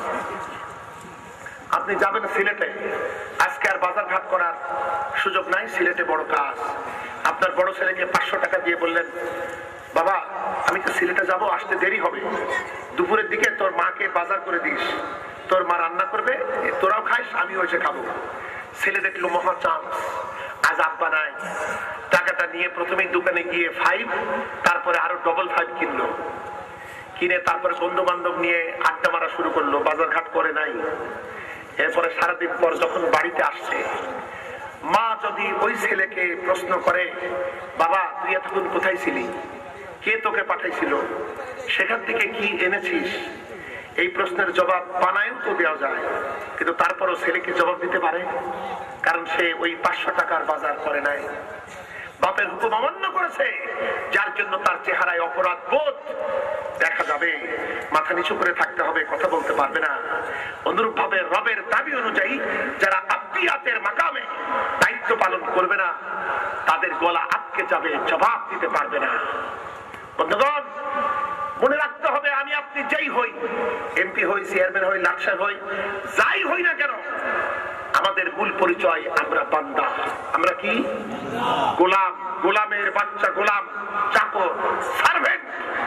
আপনি যাবেন সিলেটে, আজকে আর বাজার ঘাট করার সুযোগ নাই, সিলেটে বড় কাজ। আপনার বড় ছেলেকে পাঁচশো টাকা দিয়ে বললেন বাবা আমি তো সিলেটে যাব, আসতে দেরি হবে, দুপুরের দিকে তোর মাকে বাজার করে দিস, তোর মা রান্না করবে, তোরাও খাইস আমিও এসে খাবো। ছেলে দেখলো মহা চান্স, আজ আব্বা নাই। টাকাটা নিয়ে প্রথমেই দোকানে গিয়ে ফাইভ, তারপরে আরো ডবল ফাইভ কিনলো, কিনে তারপরে বন্ধু বান্ধব নিয়ে আড্ডা মারা শুরু করলো, বাজার ঘাট করে নাই। এরপরে সারাদিন পর যখন বাড়িতে আসছে, মা যদি ওই ছেলেকে প্রশ্ন করে বাবা তুই এতক্ষণ কোথায় ছিলি, কে তোকে পাঠাইছিল, সেখান থেকে কি এনেছিস, এই প্রশ্নের জবাব বানায়ও তো দেওয়া যায়, কিন্তু তারপরও ছেলে কি জবাব দিতে পারে? কারণ সে ওই পাঁচশো টাকার বাজার করে নাই, বাপের হুকুম অমান্য করেছে, যার জন্য তার চেহারায় অপরাধ বোধ দেখা যাবে। মাথা নিচু করে থাকতে হবে, কথা বলতে পারবে না। অনুরূপ ভাবে রবের দাবি অনুযায়ী যারা আত্মীয়াতের মাকামে দায়িত্ব পালন করবে না, তাদের গলা আটকে যাবে, জবাব দিতে পারবে না। বন্ধুগণ মনে রাখতে হবে, আমি আপনি যেই হই, এমপি হই, চেয়ারম্যান হই, লাকসার হই, যাই হই না কেন, আমাদের মূল পরিচয় আমরা বান্দা। আমরা কি? গোলাম, গোলামের বাচ্চা, গোলাম, চাকর, সার্ভেন্ট,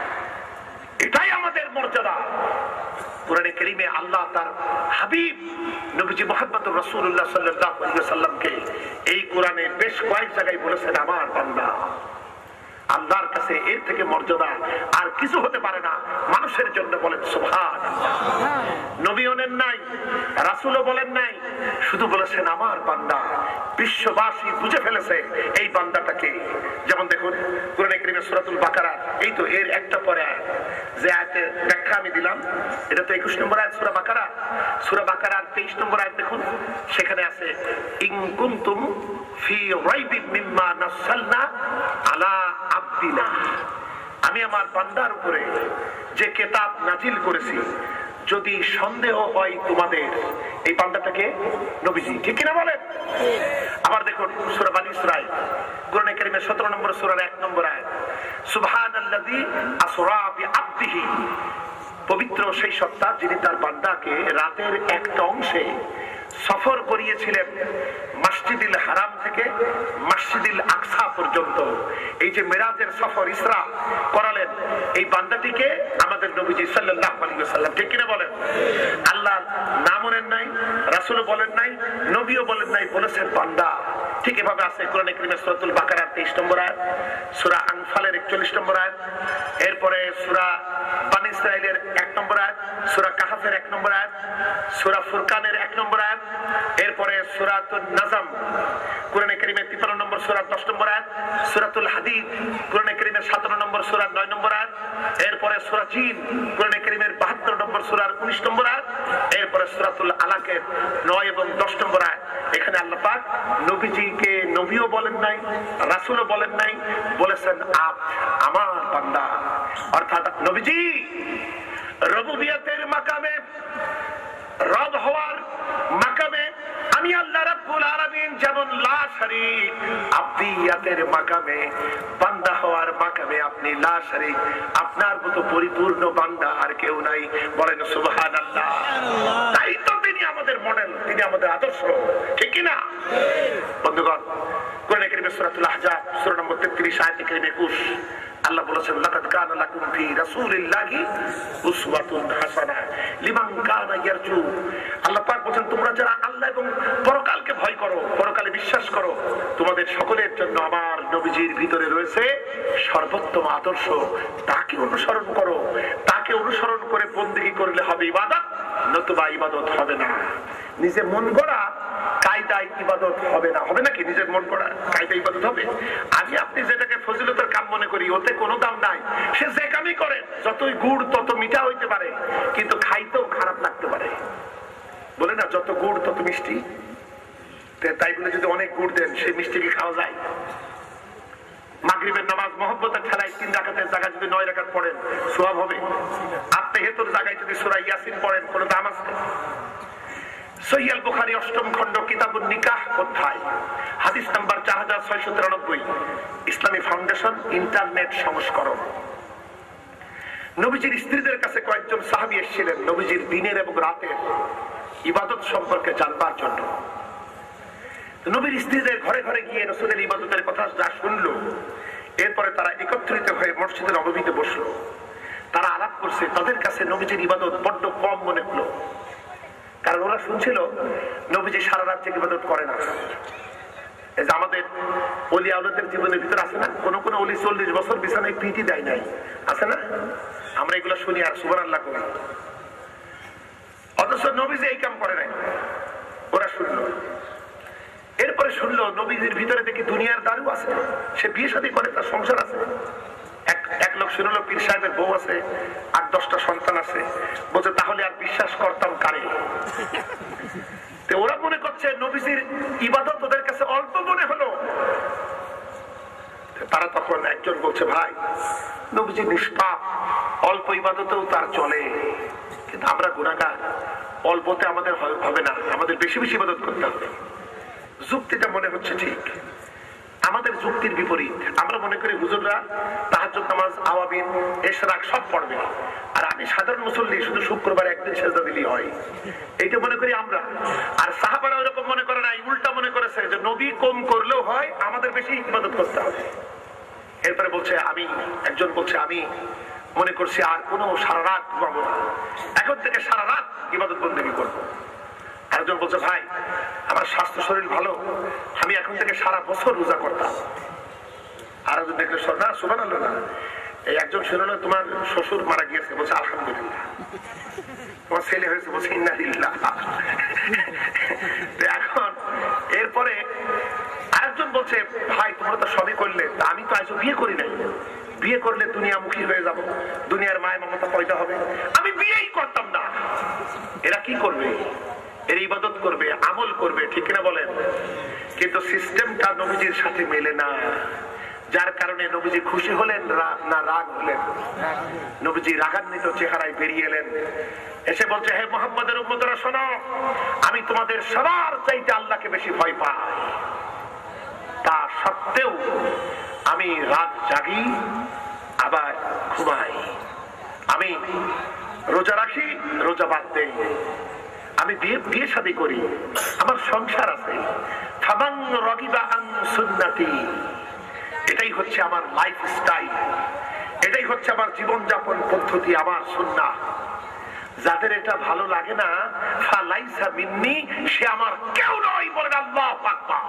এটাই আমাদের মর্যাদা। কোরআনে কারীমে আল্লাহ তার হাবিব নবীজি মুহাম্মদুর রাসূলুল্লাহ সাল্লাল্লাহু আলাইহি ওয়াসাল্লামকে এই কোরআনে বেশ কয়েক জায়গায় বলেছেন আমার বান্দা। আল্লাহর কাছে এর থেকে মর্যাদা আর কিছু হতে পারে না মানুষের জন্য। বলেন সুবহানাল্লাহ। নবীও নেন নাই, রাসূলও বলেন নাই, শুধু বলেছেন আমার বান্দা। বিশ্ববাসী বুঝে ফেলেছে এই বান্দাটাকে। যেমন দেখুন কোরআনে কারীমে সূরাতুল বাকারা, এই তো এর একটা পরে আয়াত, যে আয়াতের ব্যাখ্যা আমি দিলাম, এটা তো একুশ নম্বর আয়াত সূরা বাকারা। সূরা বাকারার তেইশ নম্বর আয়াত দেখুন, সেখানে আছে ইন কুনতুম ফি রাইবিন মিম্মা নাযালনা আলা আবদিনা। আমি আমার বান্দার উপরে যে কিতাব নাজিল করেছি, যদি সন্দেহ হয় তোমাদের, এই বান্দাটাকে নবীজি, ঠিক কিনা বলেন? আবার দেখুন সূরা বনী ইসরাঈল, কোরআনে কারীমের সতেরো নম্বর সূরার এক নম্বর আয়াত, সুবহানাল্লাযী আসরা বিআবদিহি। পবিত্র সেই সত্তা যিনি তার বান্দাকে রাতের একটা অংশে সফর করিয়েছিলেন মসজিদুল হারাম থেকে মসজিদুল আকসা পর্যন্ত। এই যে মেরাজের সফর ইসরা করালেন এই বান্দাটিকে আমাদের নবীজি সাল্লাল্লাহু আলাইহি ওয়াসাল্লাম, ঠিক কিনা বলেন? আল্লাহ নামও নেন নাই, রাসূলও বলেন নাই, নবীও বলেন নাই, বলেছেন বান্দা। ঠিক এভাবে আছে কোরআনে কারীমের সূরাতুল বাকারার তেইশ নম্বর আয়াত, সূরা আনফালের একচল্লিশ নম্বর আয়াত, এরপরে সূরা বনী ইসরাঈলের এক নম্বর আয়াত, সূরা কাহফের এক নম্বর আয়াত, সূরা ফুরকানের এক নম্বর আয়াত, এরপরে সূরাতুন নাজম কোরআনে কারীমের তিপ্পান্ন নম্বর সূরা দশ নম্বর আয়াত, সূরাতুল হাদীদ কোরআনে কারীমের সতেরো নম্বর সূরা নয় নম্বর আয়াত, এরপরে সূরা জিন কোরআনে কারীমের বাহাত্তর নম্বর সূরার উনিশ নম্বর আয়াত, এরপরে সূরাতুল আলাকের নয় এবং দশ নম্বর আয়াত। এখানে আল্লাহ পাক নবীজিকে নবীও বলেন নাই, রাসূলও বলেন নাই, বলেছেন আপ আমার বান্দা। অর্থাৎ নবীজি রুবুবিয়তের মাকামে, রব হওয়ার মাকামে আমি আল্লাহ রাব্বুল আলামিন যেমন লা শারীক, আবদিয়াতের মাকামে, বান্দা হওয়ার মাকামে আপনি লা শারীক। আপনার মতো পরিপূর্ণ বান্দা আর কেউ নাই। বলেন সুবহানাল্লাহ। তাই তো তিনি আমাদের মডেল, তিনি আমাদের আদর্শ, ঠিক কি না বন্ধুগণ? কোরআনে কারীমে সূরাতুল আহজাব সূরা নম্বর তেত্রিশ আয়াতে কারীমে একুশ, আল্লাহ বলেছেন লাকাদ কানা লাকুম ফি রাসূলিল্লাহি উসওয়াতুন হাসানাহ লিমান কানা ইয়ারজু। আল্লাহ পাক বলেন তোমরা যারা আল্লাহ এবং পরকালকে ভয় করো, পরকালে বিশ্বাস করো, তোমাদের সকলের জন্য আমার নবীজির ভিতরে রয়েছে সর্বোত্তম আদর্শ। তাকে অনুসরণ করো। তাকে অনুসরণ করে বন্দেগী করলে হবে ইবাদত, নতুবা ইবাদত হবে না। নিজে মন গড়া কায়দায় ইবাদত হবে না। হবে নাকি? নিজের মন গড়া কায়দায় ইবাদত হবে? আমি আপনি যেটাকে ফজিলতের কাম মনে করি, ওতে কোনো দাম নাই। সে যে কামই করেন, যতই গুড় তত মিঠা হইতে পারে, কিন্তু খাইতেও খারাপ লাগতে পারে। বলে না যত গুড় তত মিষ্টি। তাই বলে যদি অনেক গুড় দেন, সেই মিষ্টি কি খাওয়া যায়? মাগরিবের নামাজ মহব্বতের ঠেলায় তিন রাকাতের জায়গায় যদি নয় রাকাত পড়েন, সওয়াব হবে? আত্মহেতুর জায়গায় যদি সূরা ইয়াসিন পড়েন, কোনো দাম আছে? সহিহ আল বুখারী অষ্টম খণ্ড কিতাবুন নিকাহ অধ্যায় হাদিস নাম্বার চার হাজার ছয়শো তিরানব্বই, ইসলামী ফাউন্ডেশন ইন্টারনেট সংস্করণ। নবীজির স্ত্রীদের কাছে কয়েকজন সাহাবী এসেছিলেন নবীজির দিনের এবং রাতের ইবাদত সম্পর্কে জানবার জন্য। নবীর স্ত্রীদের ঘরে ঘরে গিয়ে রাসূলের ইবাদতের কথা যা শুনলো, এরপরে তারা একত্রিত হয়ে মসজিদের নববীতে বসলো। তারা আলাপ করছে, তাদের কাছে নবীজির ইবাদত বড্ড কম মনে হলো। কারণ ওরা শুনছিল নবীজি সারা রাত থেকে ইবাদত করে না। এই যে আমাদের ওলি আউলিয়াদের জীবনের ভিতরে আছে না, কোন কোন ওলি চল্লিশ বছর বিছানায় পিটি দেয় নাই, আছে না? আমরা এগুলো শুনি আর সুবহানাল্লাহ করি, অথচ নবীজি এই কাম করে নাই। ওরা শুনলো, এরপরে শুনলো নবীজির ভিতরে দেখি দুনিয়ার দারু আছে, সে বিয়ে শাদী করে, তার সংসার আছে। এক এক লোক শুনলো পীর সাহেবের বউ আছে, আট দশটা সন্তান আছে। বলছে তাহলে আর বিশ্বাস করতাম কারে? ওরা মনে করছে নবীজির ইবাদত ওদের কাছে অল্প মনে হলো। তারা তখন একজন বলছে, ভাই নবীজি নিষ্পাপ, অল্প ইবাদতেও তার চলে, কিন্তু আমরা গুনাহগার, অল্পতে আমাদের হবে না, আমাদের বেশি বেশি ইবাদত করতে হবে। যুক্তিটা মনে হচ্ছে ঠিক, আমাদের যুক্তির বিপরীত। আমরা মনে করি হুজুররা তাহাজ্জুদ নামাজ, আওয়াবিন, ইশরাক সব পড়বে, আর আমি সাধারণ মুসল্লি শুধু শুক্রবার একদিন সেজদা দিলেই হয়, এইটা মনে করি আমরা। আর সাহাবারা এরকম মনে করে নাই, উল্টা মনে করেছে যে নবী কম করলেও হয়, আমাদের বেশি ইবাদত করতে হবে। এরপরে বলছে, আমি একজন বলছে আমি মনে করছি আর কোনো সারা রাত ঘুমাবো না, এখন থেকে সারা রাত ইবাদত বন্দেগী করবো। একজন বলছে, ভাই আমার স্বাস্থ্য শরীর ভালো, আমি এখন থেকে সারা বছর রোজা করতাম। আর একজন দেখলে না সুবহানাল্লাহ না, এই একজন শুনলো তোমার শ্বশুর মারা গিয়েছে, বলছে আলহামদুলিল্লাহ। তোমার ছেলে হয়েছে, বলছে ইন্না লিল্লাহ। এখন এরপরে আরেকজন বলছে ভাই তোমরা তো সবই করলে, আমি তো আজও বিয়ে করি নাই, বিয়ে করলে দুনিয়ামুখী হয়ে যাব, দুনিয়ার মায়ের মমতা পয়দা হবে, আমি বিয়েই করতাম না। এরা কি করবে? এর ইবাদত করবে, আমল করবে, ঠিক কিনা বলেন? কিন্তু সিস্টেমটা নবীজির সাথে মেলে না, যার কারণে নবীজি খুশি হলেন না রাগ হলেন? নবীজি রাগান্বিত চেহারায় বেরিয়ে এলেন, এসে বলছে হে মুহাম্মদের উম্মতরা শোনো, আমি তোমাদের সবার চাইতে আল্লাহকে বেশি ভয় পাই, তা সত্ত্বেও আমি রাত জাগি আবার ঘুমাই, আমি রোজা রাখি রোজা বাদ দেই, আমি বিয়ে বিয়ে শাদী করি, আমার সংসার আছে। ফামান রাগিবা আন সুন্নতি, এটাই হচ্ছে আমার লাইফ স্টাইল, এটাই হচ্ছে আমার জীবনযাপন পদ্ধতি, আমার সুন্নাহ। যাদের এটা ভালো লাগে না ফালাইসা মিন্নি, সে আমার কেউ নয়, বলেন আল্লাহু আকবার।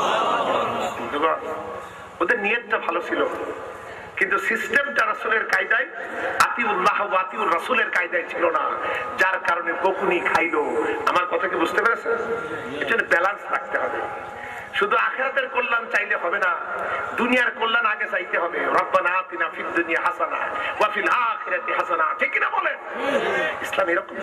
ওদের নিয়তটা ভালো ছিল, কিন্তু সিস্টেমটা রাসূলের কায়দায়, আতিউল্লাহ ওয়া আতিউর রাসূলের কায়দায় ছিল না, যার কারণে বকুনি খাইলো। আমার কথা কি বুঝতে পেরেছেন? এটা ব্যালেন্স রাখতে হবে। শুধু আখিরাতের কল্যাণ চাইলে হবে না, দুনিয়ার কল্যাণ আগে চাইতে হবে। রব্বানা আতিনা ফিদ দুনিয়া হাসানা ওয়া ফিল আখিরাতি হাসানা, ঠিক কি না বলেন? ইসলাম এরকম,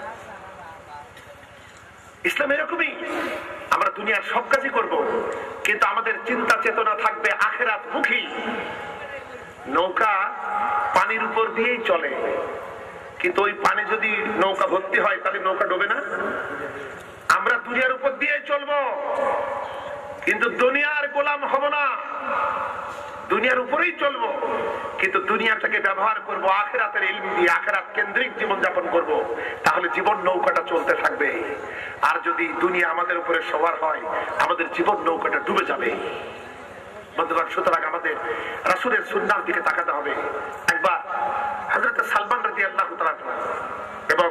ইসলাম এরকমই। আমরা দুনিয়ার সব কাজই করব, কিন্তু আমাদের চিন্তা চেতনা থাকবে আখিরাত মুখী। নৌকা পানির উপর দিয়েই চলে, কিন্তু ওই পানি যদি নৌকা ভর্তি হয় তাহলে নৌকা ডোবে না? আমরা দুনিয়ার উপর দিয়ে চলবো, কিন্তু দুনিয়ার গোলাম হব না, দুনিয়ার উপরেই চলবো, কিন্তু দুনিয়াটাকে ব্যবহার করব আখিরাতের ইলম দিয়ে, আখিরাত কেন্দ্রিক জীবন যাপন করব, তাহলে জীবন নৌকাটা চলতে থাকবে। আর যদি দুনিয়া আমাদের উপরে সবার হয়, আমাদের জীবন নৌকাটা ডুবে যাবে। বন্ধুগণ, সুতরাং আমাদের রাসূলের সুন্নাহর দিকে তাকাতে হবে। একবার হযরত সালমান রাদিয়াল্লাহু তাআলা এবং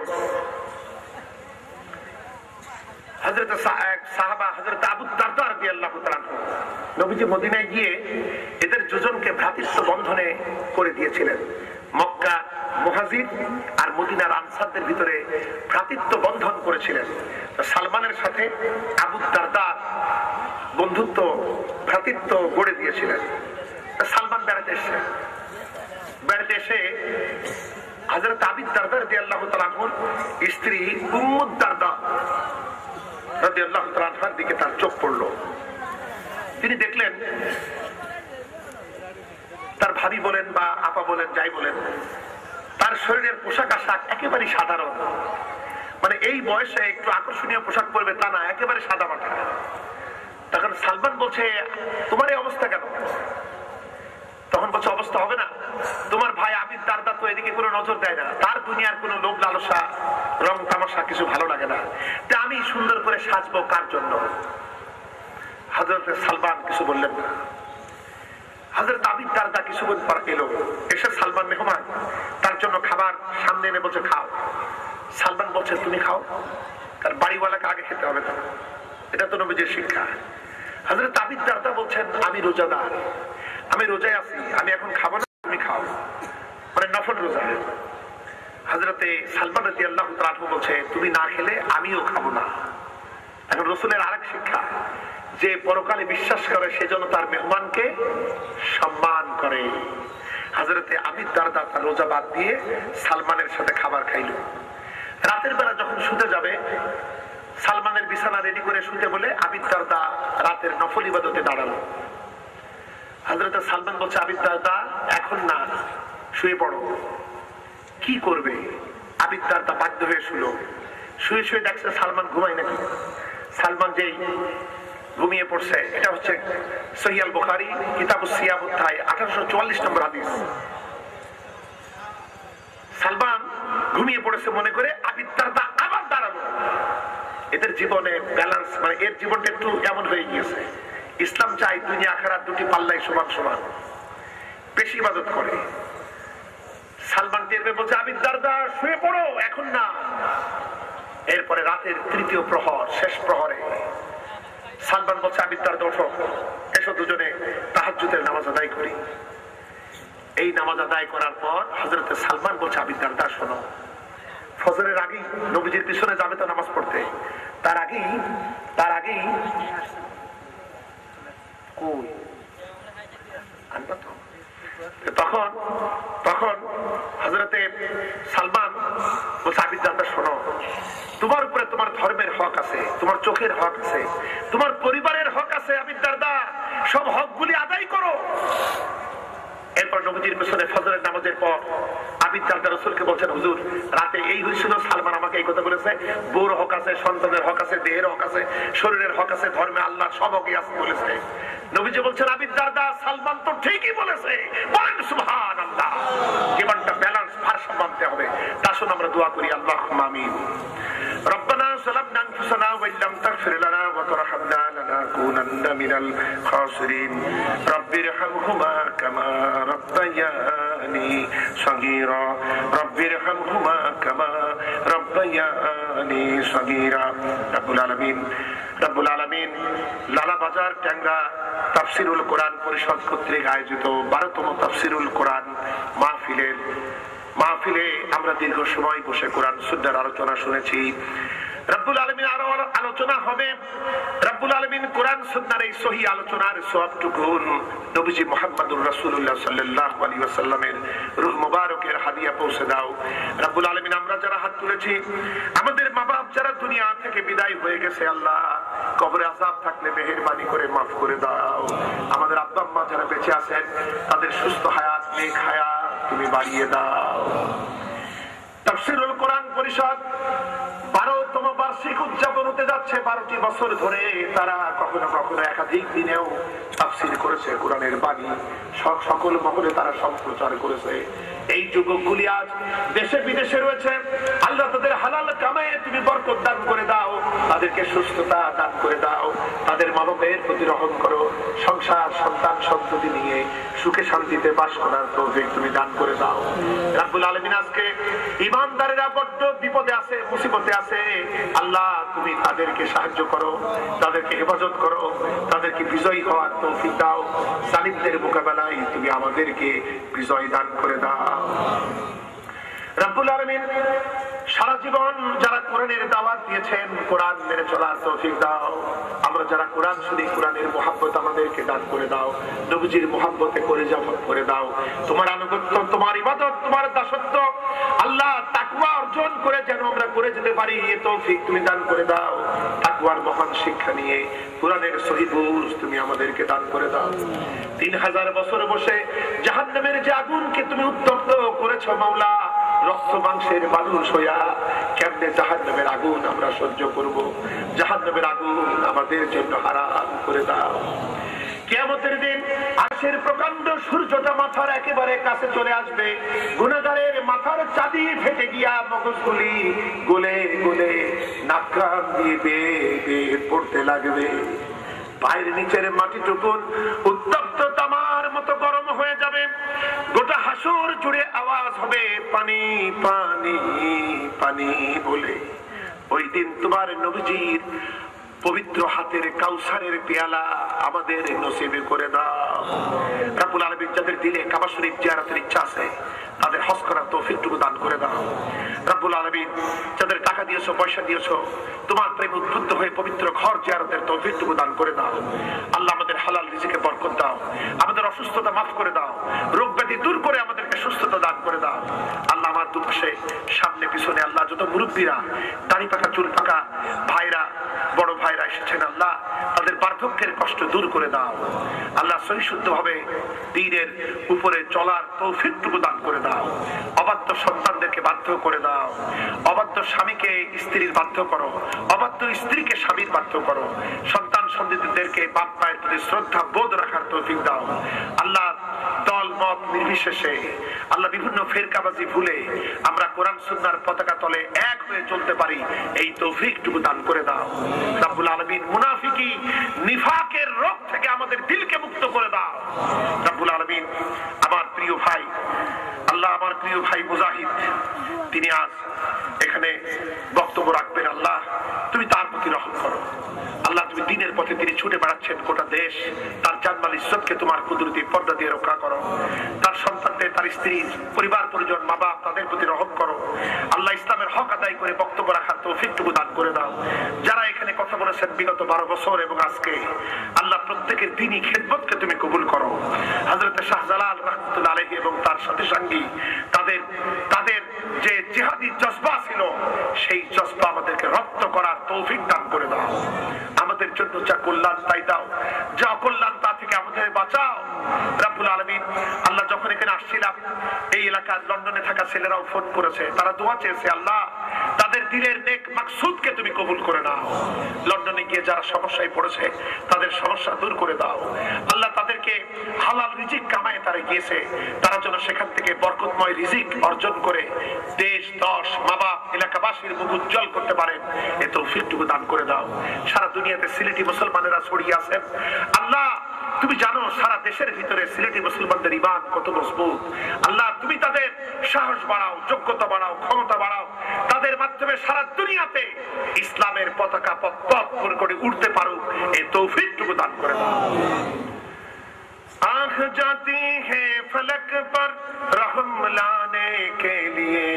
হযরত সাহাবা হযরত আবু দারদা রাদিয়াল্লাহু তাআলা নবীজি মদিনায় গিয়ে এদের দুজনকে ভ্রাতৃত্ব বন্ধনে করে দিয়েছিলেন। মক্কা মুহাজির আর মদিনার আনসারদের ভিতরে ভ্রাতৃত্ব বন্ধন করেছিলেন। সালমানের সাথে আবু দারদা বন্ধুত্ব ভ্রাতৃত্ব গড়ে দিয়েছিলেন। সালমান বেড়াতে এসে বেড়াতে এসে হযরত আবু দারদা রাদিয়াল্লাহু তাআলা আনহুর স্ত্রী উম্মু দারদা রাদিয়াল্লাহু তাআলা আনহার দিকে তার চোখ পড়ল। তিনি দেখলেন তার ভাবি বলেন বা আপা বলেন, যাই বলেন, তার শরীরের পোশাক আশাক একেবারে সাধারণ, মানে এই বয়সে একটু আকর্ষণীয় পোশাক পরবে তা না, একেবারে সাদা মাথা। তখন সালমান বলছে তোমার এই অবস্থা কেন? তখন বলছে অবস্থা হবে না, তোমার ভাই আবু দারদা তো এদিকে কোনো নজর দেয় না, তার দুনিয়ার কোনো লোভ লালসা রং তামাশা কিছু ভালো লাগে না, তা আমি সুন্দর করে সাজবো কার জন্য? হযরত সালমান কিছু বললেন না। হযরত আবু দারদা কিছুক্ষণ পর এলো, এসে সালমান মেহমান, তার জন্য খাবার সামনে এনে বলছে খাও। সালমান বলছে তুমি খাও, কারণ বাড়িওয়ালাকে আগে খেতে হবে না, এটা তো নবীজির শিক্ষা। হযরত আবু দারদা বলছেন আমি রোজাদার, আমি রোজায় আছি, আমি এখন খাবো না, তুমি খাও, মানে নফল রোজা। হযরতে সালমান রাদিয়াল্লাহু তাআলা আনহু বলছে তুমি না খেলে আমিও খাবো না। এখন রাসূলের আরেক শিক্ষা, যে পরকালে বিশ্বাস করে সেজন্য তার মেহমানকে সম্মান করে। হযরতে আবু দারদা তার রোজা বাদ দিয়ে সালমানের সাথে খাবার খাইল। রাতের বেলা যখন শুতে যাবে, সালমানের বিছানা রেডি করে শুতে বলে আবু দারদা রাতের নফল ইবাদতে দাঁড়ালো। হযরত সালমান বলছে আবু দারদা এখন না, শুয়ে পড়ো। কি করবে? আবু দারদা বাধ্য হয়ে শুলো। শুয়ে শুয়ে দেখছে সালমান ঘুমায় নাকি। সালমান যেই ঘুমিয়ে পড়ছে, এটা হচ্ছে সহিহ আল বুখারী কিতাবুস সিয়াম অধ্যায় আঠারোশো চুয়াল্লিশ নম্বর হাদিস। সালমান ঘুমিয়ে পড়েছে মনে করে আবু দারদা আবার দাঁড়ালো। এদের জীবনে ব্যালেন্স, মানে এর জীবনটা একটু এমন হয়ে গিয়েছে। ইসলাম চাই দুনিয়া আখিরাত দুটি পাল্লাই সমান সমান, বেশি ইবাদত করে। সালমান টেরবে বলছে আবু দারদা শুয়ে পড়ো, এখন না। এরপরে রাতের তৃতীয় প্রহর, শেষ প্রহরে সালমান বলছে আবু দারদা ওঠো, এসে এসো দুজনে তাহাজ্জুদের নামাজ আদায় করি। এই নামাজ আদায় করার পর হযরত সালমান বলছে, আবু দারদা শোনো, ফজরের আগেই নবীজির পিছনে যাবে তো নামাজ পড়তে, তার আগেই তার আগেই কই আনবা তো। তখন তখন হযরতে সালমান বলছে, আবু দারদা শোনো, তোমার উপরে তোমার ধর্মের হক আছে, তোমার চোখের হক আছে, তোমার পরিবারের হক আছে, আবু দারদা সব হকগুলি আদায় করো। এরপর নবীজির পেছনে ফজরের নামাজের পর আবু দারদা রাসূলকে বলছেন, হুজুর রাতে এই হয়েছিল, সালমান আমাকে এই কথা বলেছে, বউর হক আছে, সন্তানের হক আছে, দেহের হক আছে, শরীরের হক আছে, ধর্মে আল্লাহর সব হকই আছে বলেছে। নবীজি বলছেন, আবু দারদা সালমান তো ঠিকই বলেছে, বলেন সুবহানাল্লাহ। জীবনটা ব্যালেন্স ভারসাম্য আনতে হবে। আসুন আমরা দোয়া করি, আল্লাহুম্মা আমিন। রব্বানা যালামনা আনফুসানা ওয়া ইল্লাম তাগফির লানা ওয়া তারহামনা লানাকুনান্না মিনাল খাসিরিন। রব্বিরহামহুমা কামা রাব্বায়ানি সগীরা। রব্বিরহামহুমা কামা রাব্বায়ানি সগীরা। রব্বুল আলামিন রব্বুল আলামিন লালা বাজার ট্যাংরা তাফসিরুল কোরআন পরিষদ কর্তৃক আয়োজিত বারোতম তাফসিরুল কোরআন মাহফিলের মাহফিলে আমরা দীর্ঘ সময় বসে কোরআন সুন্নাহর আলোচনা শুনেছি। রব্বুল আলামিন আরো আলোচনা হবে। রব্বুল আলামিন কোরআন সুন্নাহর এই সহি আলোচনার সওয়াবটুকু নবীজি মুহাম্মদুর রাসূলুল্লাহ সাল্লাল্লাহু আলাইহি ওয়াসাল্লামের রূহ মুবারকের হাদিয়া পৌঁছে দাও। রব্বুল আলামিন আমরা যারা হাত তুলেছি, আমাদের মা বাপ যারা দুনিয়া থেকে বিদায় হয়ে গেছে, আল্লাহ কবরে আযাব থাকলে মেহেরবানি করে মাফ করে দাও। আমাদের আব্বা আম্মা যারা বেঁচে আছেন, তাদের সুস্থ হায়াত, নেক হায়াত তুমি বাড়িয়ে দাও। তাফসীরুল কোরআন পরিষদ বারোতম বার্ষিক উদযাপন হতে যাচ্ছে। বারোটি বছর ধরে তারা কখনো কখনো একাধিক দিনেও তাফসীর করেছে কোরআনের বাণী, সকল মহলে তারা সম্প্রচার করেছে। এই যুবকগুলি আজ দেশে বিদেশে রয়েছে, আল্লাহ তাদের হালাল কামায়ে তুমি বরকত দান করে দাও, তাদেরকে সুস্থতা দান করে দাও, তাদের মা বাবার প্রতি রহম করো, সংসার সন্তান সন্ততি নিয়ে সুখে শান্তিতে বাস করার তৌফিক তুমি দান করে দাও। রাব্বুল আলামিন আজকে ইমানদারেরা বড্ড বিপদে আছে, মুসিবতে আছে, আল্লাহ তুমি তাদেরকে সাহায্য করো, তাদেরকে হেফাজত করো, তাদেরকে বিজয়ী হওয়ার তৌফিক দাও। জালিমদের মোকাবেলায় তুমি আমাদেরকে বিজয় দান করে দাও। রাব্বুল আলামিন সারা জীবন যারা কোরআনের দাওয়াত দিয়েছেন, কোরআন মেনে চলার তৌফিক দাও। আমরা যারা কোরআন শুনি, কোরআনের মুহাব্বত আমাদেরকে দান করে দাও, নবীজির মুহাব্বতে কলিজা ভরে দাও। তোমার আনুগত্য, তোমার ইবাদত, তোমার দাসত্ব আল্লাহ তাকওয়া অর্জন করে যেন আমরা করে যেতে পারি, এই তৌফিক তুমি দান করে দাও। তাকওয়ার মহান শিক্ষা নিয়ে কোরআনের সহি বুঝ তুমি আমাদেরকে দান করে দাও। তিন হাজার বছর বসে জাহান্নামের যে আগুনকে তুমি উত্তপ্ত করেছো মাওলা, রক্ত মাংসের মানুষ হইয়া কেমনে জাহান্নামের আগুন আমরা সহ্য করব? জাহান্নামের আগুন আমাদের জন্য হারাম করে দাও। কিয়ামতের দিন আরশের প্রকাণ্ড সূর্যটা মাথার একেবারে কাছে চলে আসবে, গুনাহগারের মাথার চাঁদি ফেটে গিয়া মগজগুলি গলে গলে নাক কান দিয়ে বেয়ে বেয়ে পড়তে লাগবে। পায়ের নিচের মাটিটুকু উত্তপ্ত তামার মতো গরম হয়ে যাবে। গোটা হাসর জুড়ে আওয়াজ হবে পানি পানি পানি বলে। ওই দিন তোমার নবীজির পবিত্র হাতের কাউসারের পেয়ালা আমাদের নসিবে করে দাও। রাব্বুল আলামিন যাদের দিলে কাবা শরীফ জিয়ারতের ইচ্ছা আছে, তাদের হজ করার তৌফিকটুকু দান করে দাও। রাব্বুল আলামিন যাদের টাকা দিয়েছো, পয়সা দিয়েছো, তোমার প্রেম উদ্বুদ্ধ হয়ে পবিত্র ঘর জিয়ারতের তৌফিকটুকু দান করে দাও। আল্লাহ আমাদের হালাল রিজিকে বরকত দাও, আমাদের অসুস্থতা মাফ করে দাও, রোগ ব্যাধি দূর করে আমাদেরকে সুস্থতা দান করে দাও। আল্লাহ আমার দুপাশে সামনে পিছনে আল্লাহ যত মুরব্বীরা, দাড়ি পাকা চুল পাকা ভাইরা, বড় ভাইরা এসেছেন, আল্লাহ তাদের বার্ধক্যের কষ্ট দূর করে দাও। আল্লাহ সহিশুদ্ধ ভাবে দ্বীনের উপরে চলার তৌফিকটুকু দান করে দাও। অবাধ্য সন্তানদেরকে বাধ্য করে দাও, অবাধ্য স্বামীকে স্ত্রীর বাধ্য করো, অবাধ্য স্ত্রীকে স্বামীর বাধ্য করো, সন্তান সন্ততিদেরকে বাপ মায়ের প্রতি শ্রদ্ধা বোধ রাখার তৌফিক দাও। আল্লাহ দল মত নির্বিশেষে, আল্লাহ বিভিন্ন ফেরকাবাজি ভুলে আমরা কোরআন সুন্নাহর পতাকা তলে এক হয়ে চলতে পারি, এই তৌফিকটুকু দান করে দাও। রাব্বুল আলামিন মুনাফিকি নিফাকের রোগ থেকে আমাদের দিলকে মুক্ত করে দাও। রাব্বুল আলামিন আমার প্রিয় ভাই, আল্লাহ আমার প্রিয় ভাই মুজাহিদ, তিনি আজ এখানে বক্তব্য রাখবেন, আল্লাহ তুমি তার প্রতি রহম করো। আল্লাহ তুমি দ্বীনের পথে তিনি ছুটে বেড়াচ্ছেন গোটা দেশ, তার জানমাল ইজ্জতকে তোমার কুদরতি পর্দা দিয়ে রক্ষা করো। তার সন্তানদের, তার স্ত্রী, পরিবার পরিজন, মা বাপ, তাদের প্রতি রহম করো। আল্লাহ ইসলামের হক আদায় করে বক্তব্য রাখার তৌফিকটুকু দান করে দাও। যারা এখানে কথা বলেছেন বিগত বারো বছর এবং আজকে, আল্লাহ প্রত্যেকের দিনই খেদমতকে তুমি কবুল করো। হযরত শাহজালাল রাহমাতুল্লাহ আলাইহি এবং তার সাথে সঙ্গী তাদের তাদের যে জিহাদি জজবা ছিল, সেই জজবা আমাদেরকে রপ্ত করার তৌফিক দান করে দাও। আমাদের জন্য যা কল্যাণ তাই দাও, যা অকল্যাণ তা থেকে আমাদের বাঁচাও রব্বুল আলামিন। আল্লাহ, যখন এখানে আসছিলাম এই এলাকার লন্ডনে থাকা ছেলেরাও ফোন করেছে, তারা দোয়া চেয়েছে, আল্লাহ তাদের দিলের নেক মাকসুদকে তুমি কবুল করে নাও। লন্ডনে গিয়ে যারা সমস্যায় পড়েছে তাদের সমস্যা দূর করে দাও। আল্লাহ তাদেরকে হালাল রিজিক কামায় তারা গিয়েছে, তারা যেন সেখান থেকে বরকতময় রিজিক অর্জন করে দেশ, দশ, মা বাপ, এলাকাবাসীর মুখ উজ্জ্বল করতে পারেন, এ তৌফিকটুকু দান করে দাও। সারা দুনিয়াতে সিলেটি মুসলমানেরা ছড়িয়ে আছেন, আল্লাহ তুমি জানো সারা দেশের ভিতরে সিলেটি মুসলমানদের ঈমান কত মজবুত। আল্লাহ তুমি তাদের সাহস বাড়াও, যোগ্যতা বাড়াও, ক্ষমতা বাড়াও, তাদের মাধ্যমে সারা দুনিয়াতে ইসলামের পতাকা পথ পথ করে উঠতে পারুক, এই তৌফিকটুকু দান করে দাও। आँख जाती है फलक पर रहम लाने के लिए।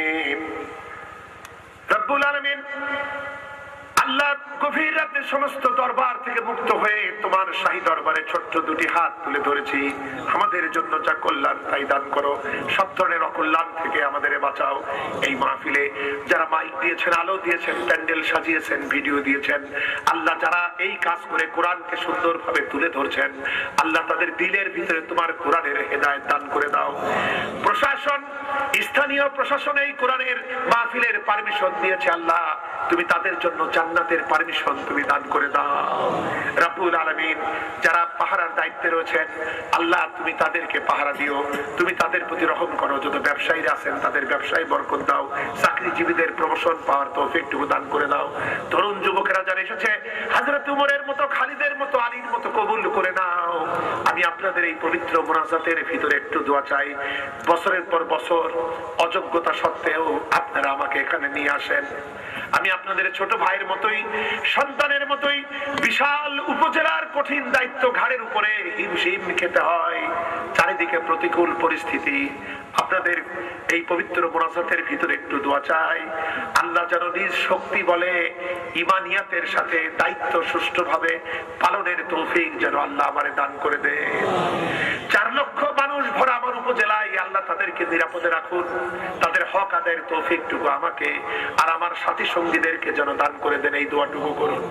रब्बुल आलमीन, আল্লাহ গভীর রাতে সমস্ত দরবার থেকে মুক্ত হয়ে তোমার শাহী দরবারে ছোট্ট দুটি হাত তুলে ধরেছি। আমাদের জন্য যা কল্যাণ তাই দান করো, সব ধরনের অকল্যাণ থেকে আমাদের বাঁচাও। এই মাহফিলে যারা মাইক দিয়েছেন, আলো দিয়েছেন, প্যান্ডেল সাজিয়েছেন, ভিডিও দিয়েছেন, আল্লাহ যারা এই কাজ করে কোরআনকে সুন্দরভাবে তুলে ধরছেন, আল্লাহ তাদের দিলের ভিতরে তোমার কোরআনের হেদায়েত দান করে দাও। প্রশাসন, স্থানীয় প্রশাসন এই কোরআনের মাহফিলের পারমিশন দিয়েছে, আল্লাহ তুমি তাদের জন্য জান্নাতের পারমিশন তুমি দান করে দাও রব্বুল আলামিন। যারা পাহারার দায়িত্বে রয়েছেন, আল্লাহ তুমি তাদেরকে পাহারা দিও, তুমি তাদের প্রতি রহম করো। যত ব্যবসায়ীরা আছেন তাদের ব্যবসায় বরকত দাও, চাকরিজীবীদের প্রমোশন পাওয়ার তৌফিকটুকু দান করে দাও। তরুণ যুবকেরা যারা এসেছে, হযরত উমরের মতো, খালিদের মতো, আলীর মতো কবুল করে নাও। আমি আপনাদের এই পবিত্র মোনাজাতের ভিতরে একটু দোয়া চাই। বছরের পর বছর অযোগ্যতা সত্ত্বেও আপনারা আমাকে এখানে নিয়ে আসেন। আমি আপনাদের ছোট ভাইয়ের মতোই, সন্তানের মতোই, বিশাল উপজেলার কঠিন দায়িত্ব ঘাড়ের উপরে হিমশিম খেতে হয়, চারিদিকে প্রতিকূল পরিস্থিতি। আপনাদের এই পবিত্র মোনাজাতের ভিতরে একটু দোয়া চাই, আল্লাহ যেন নিজ শক্তি বলে ইমানিয়াতের সাথে দায়িত্ব সুষ্ঠুভাবে পালনের তৌফিক যেন আল্লাহ আমারে দান করে দেয়। চার লক্ষ মানুষ ভরা আমার উপজেলায়, আল্লাহ তাদেরকে নিরাপদে রাখুন, তাদের হক আদায়ের তৌফিকটুকু আমাকে আর আমার সাথী সঙ্গীদেরকে যেন দান করে দেন, এই দোয়াটুকু করুন।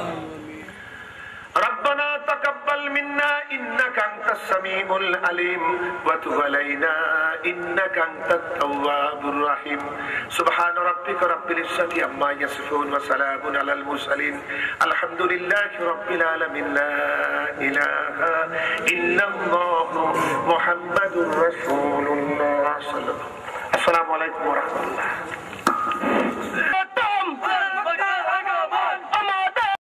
ربنا تقبل منا إنك أنت السميع العليم وتب علينا إنك أنت التواب الرحيم سبحان ربك رب العزة عما يصفون وسلام على المرسلين الحمد لله رب العالمين لا إله إلا الله محمد رسول الله صلى الله عليه وسلم السلام عليكم ورحمة الله